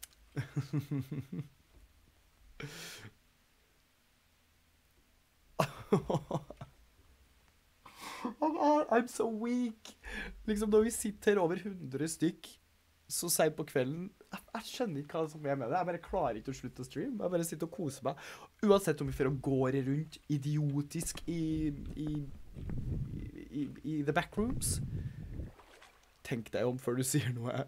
I'm so weak. Liksom når vi sitter her over hundre stykk, så sent på kvelden, jeg, jeg skjønner ikke hva som er med det. Jeg bare klarer ikke å slutte å streame. Jeg bare sitter og koser meg. Uansett om vi får å gå rundt idiotisk i, i, i, i the backrooms. Tenk deg om før du sier noe.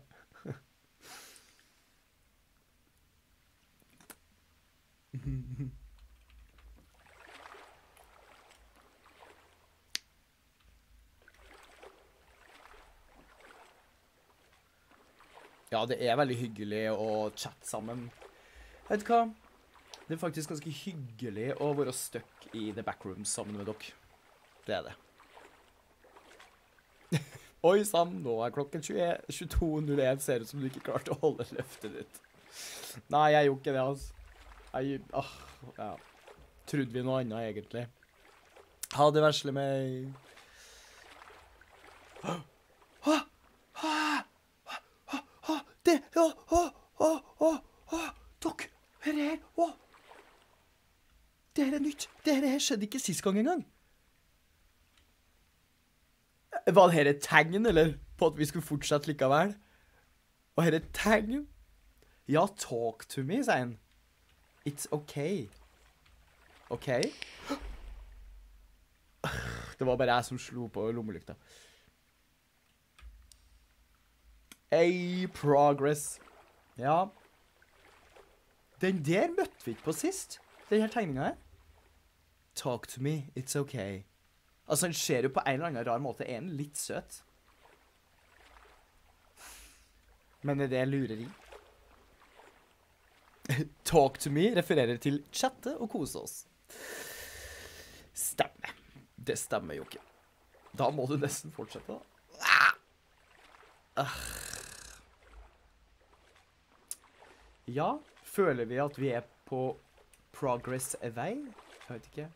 Ja, det er veldig hyggelig å chatte sammen. Vet du hva? Det er faktisk ganske hyggelig å være stuck i the backrooms sammen med dere. Det er det. Oi, Sam, nå er klokken tjueto null én. Ser ut som du ikke klarte å holde løftet ditt. Nei, jeg gjorde ikke det, altså. Jeg, ah, ja. Trodde vi noe annet, egentlig. Ha det verslig med... Hå! Hå! Hå! Det, å, å, å, å, å, dere, her er, å. Det her er nytt. Det her skjedde ikke sist gang engang. Var det her et tegn, eller? På at vi skulle fortsette likevel? Og her er et tegn? Ja, talk to me, sier han. It's okay. Okay? Det var bare jeg som slo på lommelykta. Hey, progress. Ja. Den der møtte vi ikke på sist. Den her tegningen her. Talk to me, it's okay. Altså, den ser jo på en eller annen rar måte. Er den litt søt? Men er det lureri? Talk to me refererer til chatte og kose oss. Stemme. Det stemmer jo ikke. Da må du nesten fortsette, da. Ah. Ja, føler vi at vi er på progress vei? Jeg vet ikke.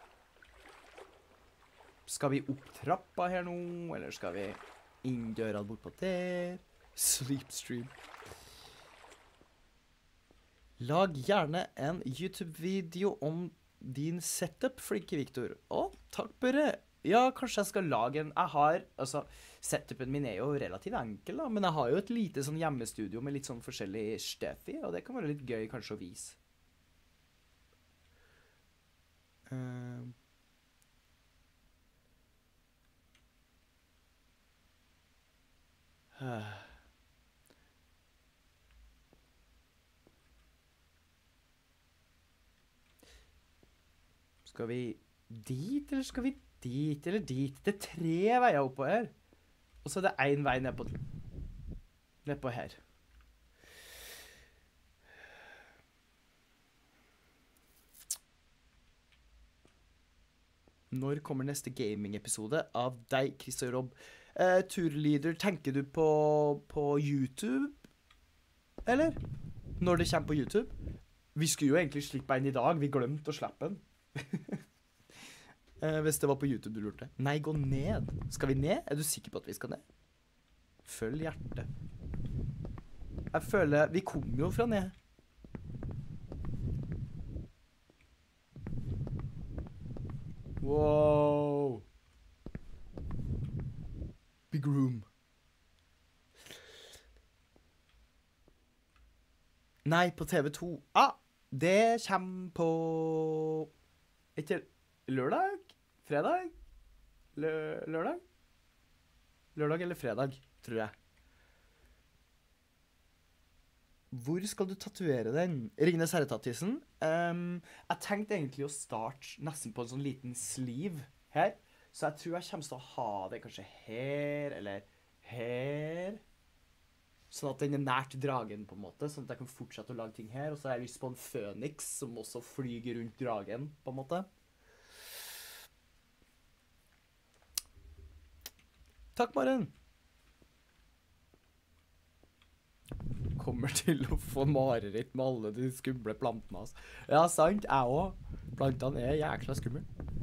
Skal vi opp trappa her nå, eller skal vi inn døra bort på der? Sleepstream. Lag gjerne en YouTube-video om din setup, flinke Victor. Å, takk bare. Ja, kanskje jeg skal lage en... Jeg har, altså, setupen min er jo relativt enkel da, men jeg har jo et lite sånn hjemmestudio med litt sånn forskjellig stuff i, og det kan være litt gøy kanskje å vise. Uh... Uh... Skal vi dit, eller skal vi dit, eller dit? Det er tre veier oppå her. Og så er det en vei ned på, ned på her. Når kommer neste gaming-episode av deg, Chris og Rob? Eh, turleader, tenker du på, på YouTube? Eller? Når det kommer på YouTube? Vi skulle jo egentlig slippe en i dag. Vi glemte å slippe den. eh, hvis det var på YouTube du lurte. Nei, gå ned. Skal vi ned? Er du sikker på at vi skal ned? Følg hjertet. Jeg føler... Vi kommer jo fra ned. Wow. Big room. Nei, på T V to. Ah, det kommer på... Ikke lørdag? Fredag? Lø lørdag? Lørdag eller fredag, tror jeg. Hvor skal du tatovere den? Ringenes herre-tattisen. Um, jeg tenkte egentlig å starte nesten på en sånn liten sleeve her. Så jeg tror jeg kommer til å ha det kanskje her, eller her. Sånn at den er nært dragen på en måte, sånn at jeg kan fortsette å lage ting her. Og så har jeg lyst på en Fønix som også flyger rundt dragen, på en måte. Takk, Maren. Kommer til å få mareritt med alle de skumle plantene. Altså. Ja, sant, jeg også. Plantene er jækla skumle.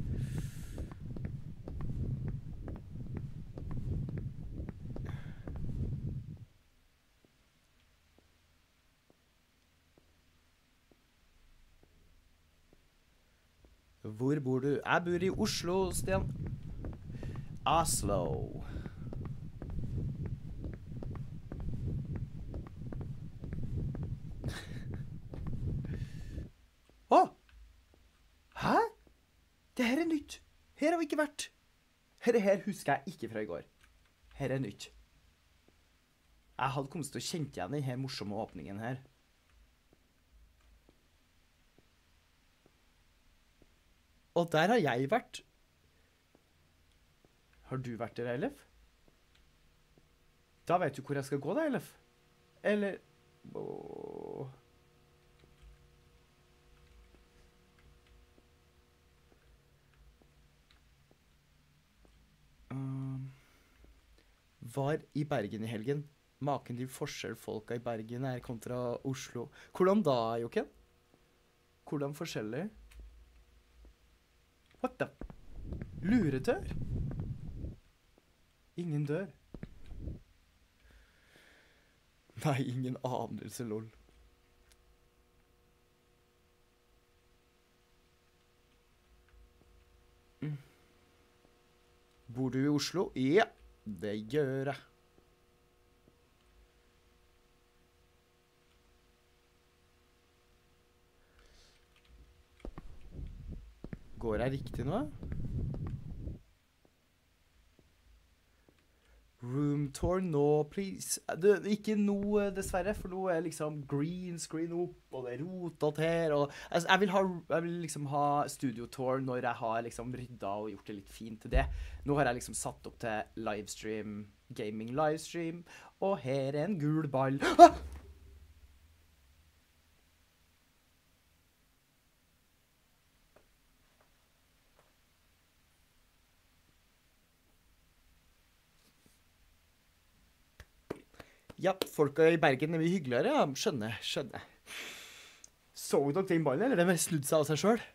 Hvor bor du? Jeg bor i Oslo, Stian. Oslo. Å! Hæ? Det her er nytt. Her har vi ikke vært. Her, her husker jeg ikke fra i går. Her er nytt. Jeg hadde kommet til å kjenne igjen denne morsomme åpningen her. Og der har jeg vært. Har du vært der, Eilif? Da vet du hvor jeg skal gå da, Eilif. Eller... Åh... Um, var i Bergen i helgen. Maken til forskjell folka i Bergen er kontra Oslo. Hvordan da, Jokken? Hvordan forskjellig? What the? Luretør? Ingen dør. Nei, ingen anelse, lol. Mm. Bor du i Oslo? Ja, det gjør jeg. Går jeg riktig nå? Room tour nå, please. Det, ikke noe, dessverre, for nå er liksom green screen opp, og det er rotet her, og altså, jeg, vil ha, jeg vil liksom ha studio tour når jeg har liksom ryddet og gjort det litt fint til det. Nå har jeg liksom satt opp til livestream, gaming livestream, og her er en gul ball. Ah! Ja, folka i Bergen er mye hyggeligere, ja. Skjønner, skjønner. Så dere den ballen, eller det med snudd seg av seg selv?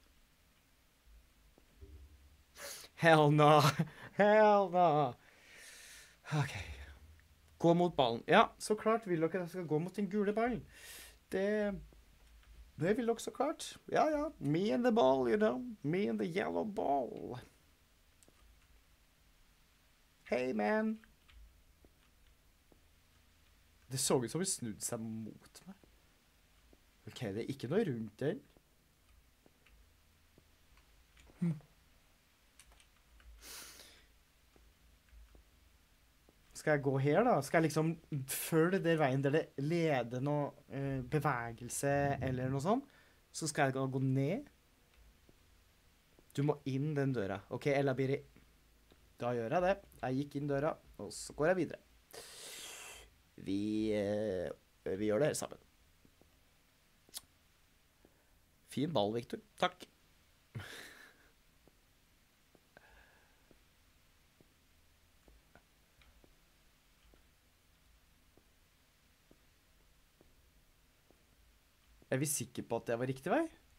Hell no. Hell no. Ok. Gå mot ballen. Ja, så klart vil dere at jeg skal gå mot den gule ballen. Det... Det vil dere så klart. Ja, ja. Me and the ball, you know. Me and the yellow ball. Hey, man. Det så ut som vi snudde seg mot meg. Ok, det er ikke noe rundt den. Hm. Skal jeg gå her da? Skal jeg liksom følge den veien der det leder noe eh, bevegelse eller noe sånt? Så skal jeg gå ned. Du må inn den døra. Ok, Ella Biri. Da gjør jeg det. Jeg gikk inn døra, og så går jeg videre. Vi, eh, vi gjør det her sammen. Fin ball, Victor. Takk. Er vi sikre på at det var riktig vei?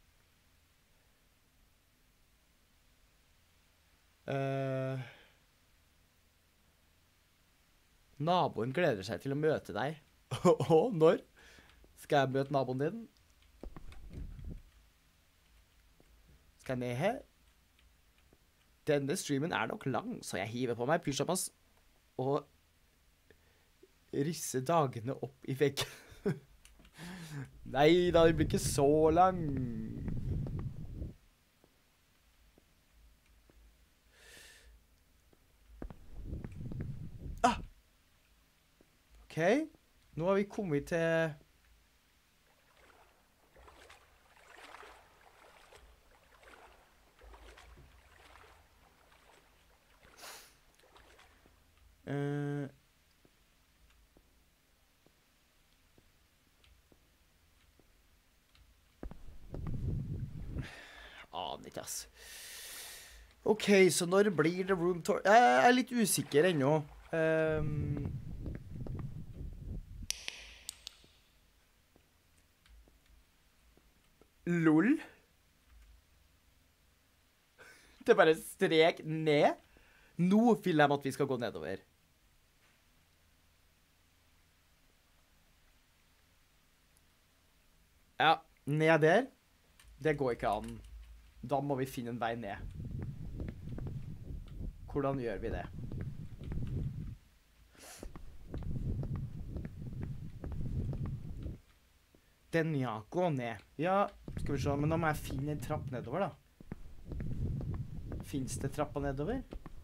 Uh... Naboen gleder seg til å møte deg. Og når? Skal jeg møte naboen din? Skal jeg ned her? Denne streamen er nok lang, så jeg hiver på meg pyjamas og risser dagene opp i veggen. Nei da, det blir ikke så lang. Ah! Ok, nå har vi kommet til... Uh, aner ikke, ass. Ok, så når blir det room tour? Jeg er litt usikker ennå. Um, Lol. Det er bare strek ned. Nå vil de at vi skal gå nedover. Ja, ned der. Det går ikke an. Da må vi finne en vei ned. Hvordan gjør vi det? Den, ja, gå ned. Ja, skal vi se, men da må jeg finne en trapp nedover, da. Finnes det trappa nedover?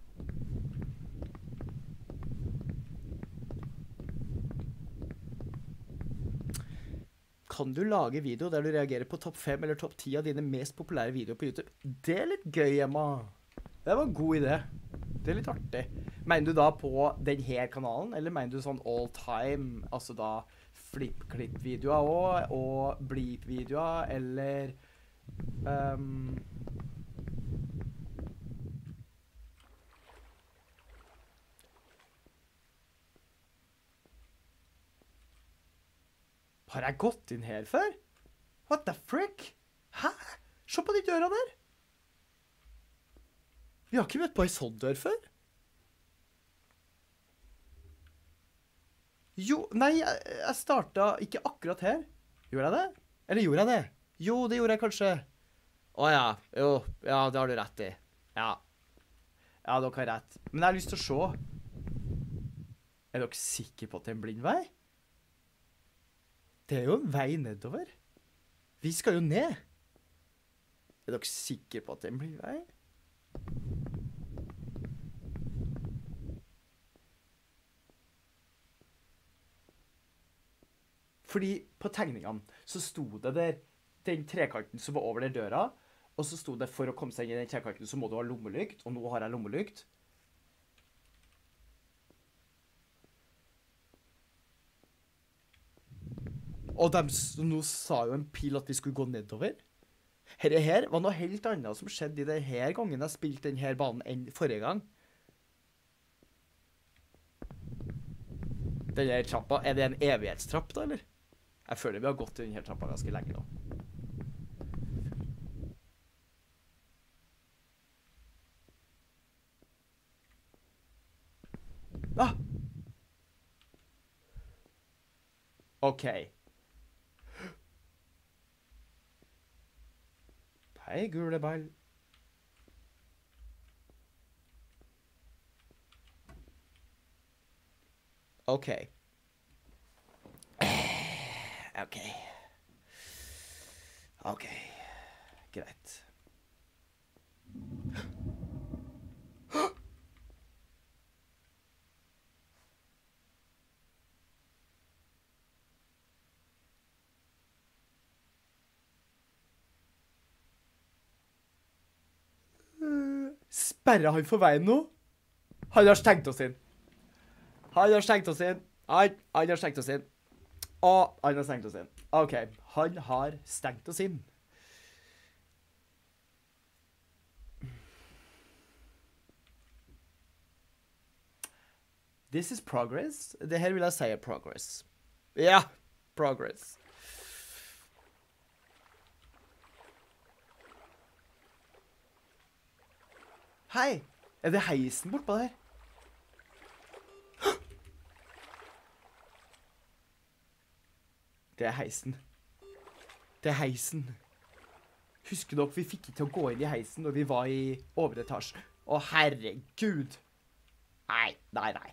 Kan du lage video der du reagerer på topp fem eller topp ti av dine mest populære videoer på YouTube? Det er litt gøy, Emma. Det var en god idé. Det er litt artig. Mener du da på denne kanalen, eller mener du sånn all time, altså da flip-klipp-videoer også, og bleep-videoer, eller... Um, har jeg gått inn her før? What the frick? Hæ? Se på de døra der. Vi har ikke møtt på en sånn dør før. Jo, nei, jeg, jeg startet ikke akkurat her. Gjorde jeg det? Eller gjorde jeg det? Jo, det gjorde jeg kanskje. Åja, jo, ja, det har du rett i. Ja. Ja, dere har rett. Men jeg har lyst til å se. Er dere sikre på at det er en blind vei? Det er jo en vei nedover. Vi skal jo ned. Er dere sikre på at det er en blind vei? Fordi på tegningene så sto det der den trekanten som var over der døra, og så sto det for å komme seg inn i den trekanten så må du ha lommelykt, og nå har jeg lommelykt. Og de nå sa jo en pil at vi skulle gå nedover. Her, her var noe helt annet som skjedde i denne gangen jeg spilte denne banen enn forrige gang. Denne trappa, er det en evighetstrapp da, eller? Jeg føler vi har gått i denne trappa ganske lenge nå. Ah! Ok. Hei, gule ball. Ok. Ok. Ok. Greit. Sperrer han for veien nå? Han har stengt oss inn. Han har stengt oss inn. Han, han har stengt oss inn. Å, han har stengt oss inn. Ok, han har stengt oss inn. This is progress. Det her vil jeg si er progress. Ja, progress. Hei, er det heisen bortpå der? Det er heisen. Det er heisen. Husker dere vi fikk ikke til å gå inn i heisen når vi var i overetasje? Å, herregud. Nei, nei, nei.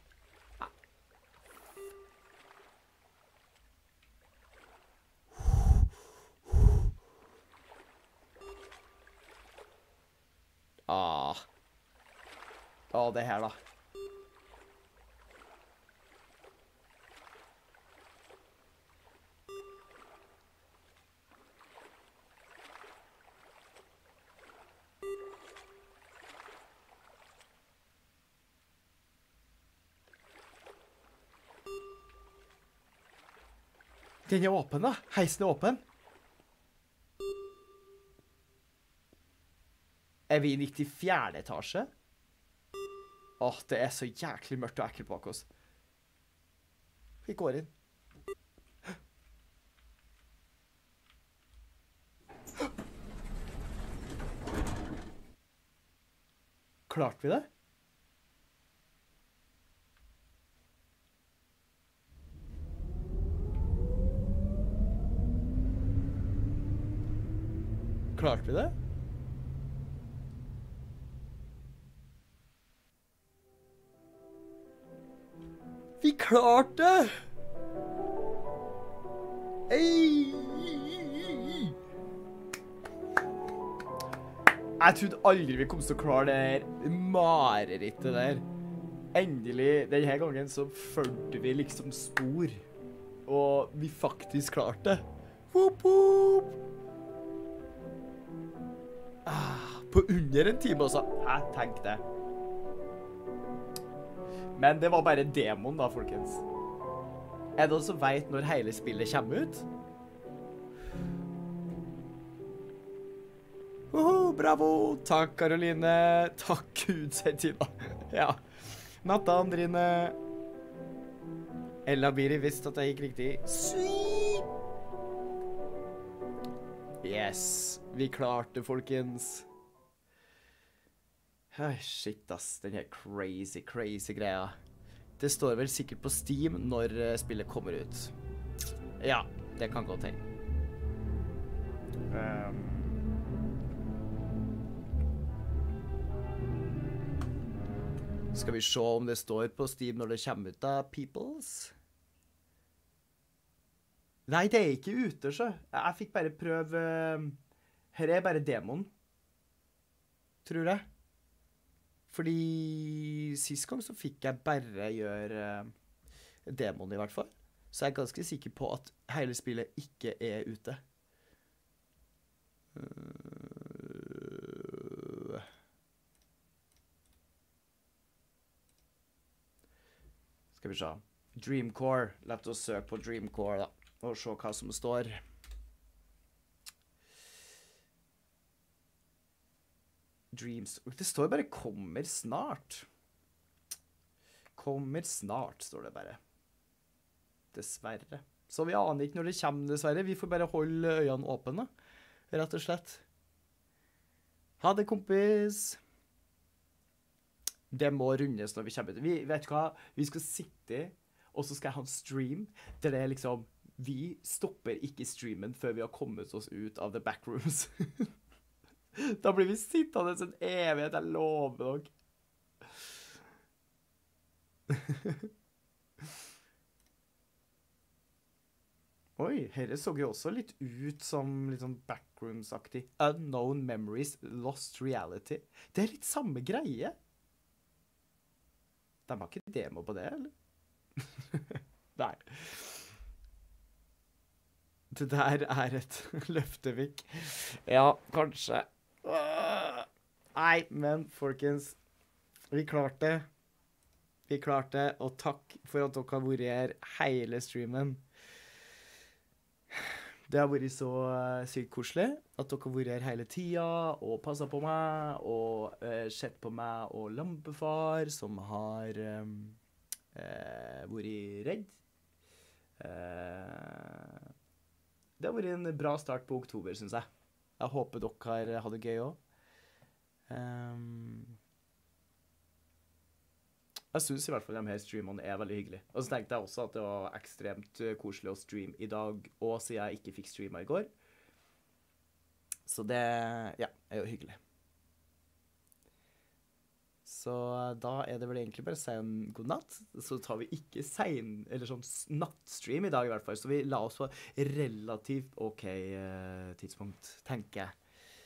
Ah. Å, det her da. Den er åpen da. Heisen er åpen. Er vi i nittifjerde etasje? Åh, det er så jæklig mørkt og ekkelt bak oss. Vi går inn. Klarte vi det? Klarte vi det? Vi klarte det! Hey! Jeg trodde aldri vi kom til å klare det her marerittet der. Endelig, denne gangen så følte vi liksom spor. Og vi faktisk klarte det. Woop, woop! Ah, på under en time også. Jeg tenkte. Men det var bare demoen da, folkens. Er det noen som vet når hele spillet kommer ut? Oho, bravo! Takk, Karoline. Takk, Gud, sier Tina. Ja. Natta, Andrine. Ella Biri visste at jeg gikk riktig. Sweet! Yes, vi klarte, folkens. Ai, shit, ass. Den her crazy, crazy greia. Det står vel sikkert på Steam når uh, spillet kommer ut. Ja, det kan godt hende. Um. Skal vi se om det står på Steam når det kommer ut da, peoples? Nei, det er ikke ute, så. Jeg fikk bare prøve... Her er bare demoen. Tror jeg. Fordi sist gang så fikk jeg bare gjøre demoen i hvert fall. Så jeg er ganske sikker på at hele spillet ikke er ute. Skal vi se. Dreamcore. La oss søke på Dreamcore da. Og se hva som står. Dreams. Det står bare 'kommer snart'. Kommer snart, står det bare. Dessverre. Så vi aner ikke når det kommer, dessverre. Vi får bare holde øynene åpne, rett og slett. Ha det, kompis. Det må rundes når vi kommer ut. Vi vet hva, vi skal sitte, og så skal jeg ha en stream, der det er liksom, vi stopper ikke streamen før vi har kommet oss ut av the backrooms. Da blir vi sittende en evighet, jeg lover dere. Oi, her så jo også litt ut som litt sånn backrooms-aktig. Unknown memories, lost reality. Det er litt samme greie. De har ikke demo på det, eller? Nei. Det der er et løftevik. Ja, kanskje. Nei, men folkens, vi klarte det. Vi klarte det, og takk for at dere har vært her hele streamen. Det har vært så sykt koselig at dere har vært her hele tida og passet på meg og uh, sett på meg og Lampefar som har um, uh, vært redd. Uh, det har vært en bra start på oktober, synes jeg. Jeg håper dere har hatt det gøy også. Um, jeg synes i hvert fall de her streamene er veldig hyggelig. Og så tenkte jeg også at det var ekstremt koselig å streame i dag, og siden jeg ikke fikk streama i går. Så det, ja, er jo hyggelig. Så da er det vel egentlig bare å si en god natt. Så tar vi ikke sein, eller sånn s- nattstream i dag i hvert fall. Så vi la oss på relativt ok eh, tidspunkt, tenker jeg.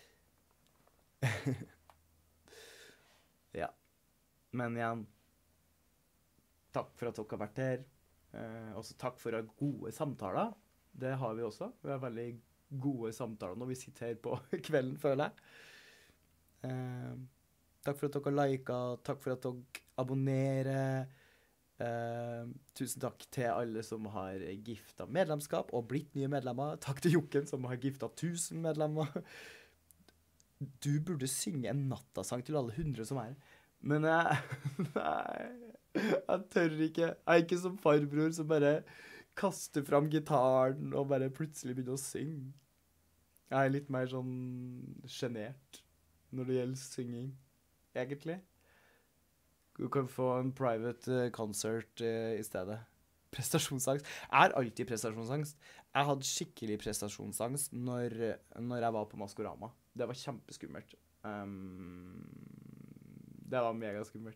Ja. Men igjen, takk for at dere har vært her. Eh, også takk for gode samtaler. Det har vi også. Vi har veldig gode samtaler når vi sitter her på kvelden, føler jeg. Eh, takk for at dere har liket, takk for at dere abonnerer. Eh, tusen takk til alle som har gifta medlemskap og blitt nye medlemmer. Takk til Jokken som har gifta tusen medlemmer. Du burde synge en nattasang til alle hundre som er. Men jeg, nei, jeg tør ikke. Jeg er ikke som farbror som bare kaster fram gitaren og bare plutselig begynner å synge. Jeg er litt mer sånn genert når det gjelder synging, egentlig. Du kan få en private uh, concert uh, i stedet. Prestasjonsangst. Jeg har alltid prestasjonsangst. Jeg hadde skikkelig prestasjonsangst når, når jeg var på Maskorama. Det var kjempeskummelt. Um, det var megaskummelt.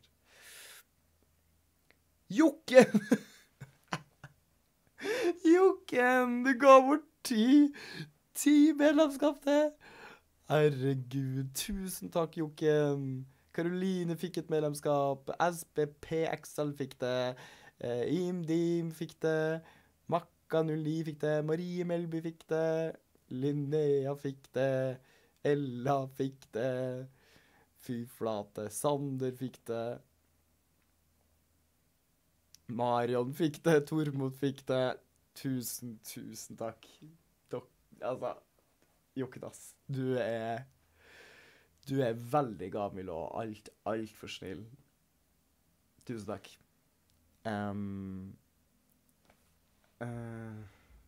Jokken! Jokken, du ga bort ti, ti medlemskap til. Herregud, tusen takk, Jokken. Karoline fikk et medlemskap. S B P X L fikk det. Uh, Imdim fikk det. Makka null ni fikk det. Marie Melby fikk det. Linnea fikk det. Ella fikk det. Fy flate. Sander fikk det. Marion fikk det. Tormod fikk det. Tusen, tusen takk. Dok, altså, Jokkedass, du er Du er veldig gavmild og alt, alt for snill. Tusen takk. Um, uh,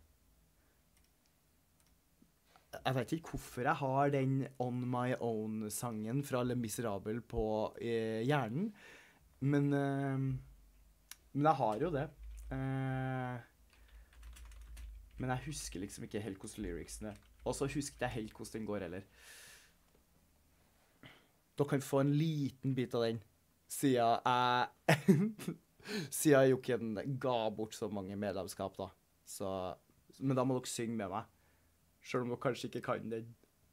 jeg vet ikke hvorfor jeg har den On My Own-sangen fra Le Miserable på uh, hjernen, men, uh, men jeg har jo det. Uh, men jeg husker liksom ikke helt hvordan lyricsene er. Og så husket jeg helt hvordan den går heller. Dere kan få en liten bit av den, siden jeg, siden Jokken ga bort så mange medlemskap da. Så, men da må dere synge med meg, selv om dere kanskje ikke kan den.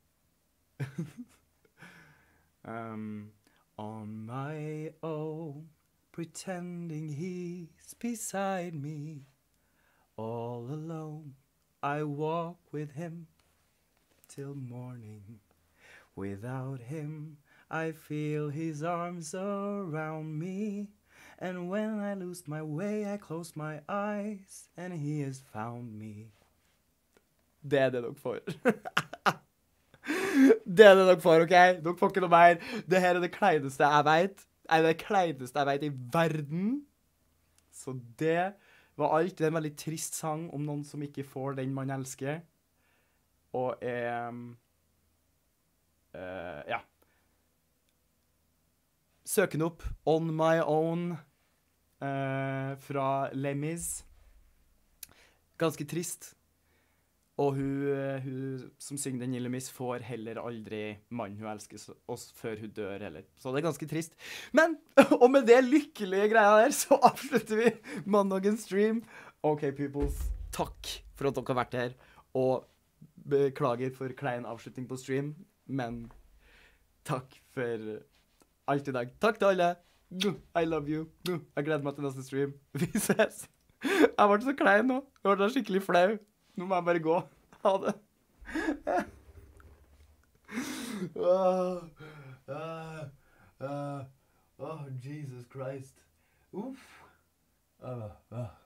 um, On my own, pretending he's beside me, all alone, I walk with him till morning. Without him, I feel his arms around me, and when I lose my way, I close my eyes, and he has found me. Det er det dere får. Det er det dere får, ok? Dere får ikke noe mer. Det her er det kleineste jeg vet. Det er det kleineste jeg vet i verden. Så det var alt. Det er en veldig trist sang om noen som ikke får den man elsker. Og er... Uh, ja. Søk den opp. On My Own uh, fra Lemmis. Ganske trist. Og hun, uh, hun som synger den i Lemmis får heller aldri mannen hun elsker oss før hun dør heller. Så det er ganske trist. Men, og med det lykkelige greia der, så avslutter vi mandagens stream. Ok, peoples. Takk for at dere har vært her. Og beklager for klein avslutning på stream. Men takk for alt i dag. Takk til alle. I love you. Jeg gleder meg til neste stream. Vi ses. Jeg ble så klein nå. Jeg ble skikkelig flau. Nå må jeg bare gå. Ha det. Oh, uh, uh, oh Jesus Christ. Uff. Uh, uh.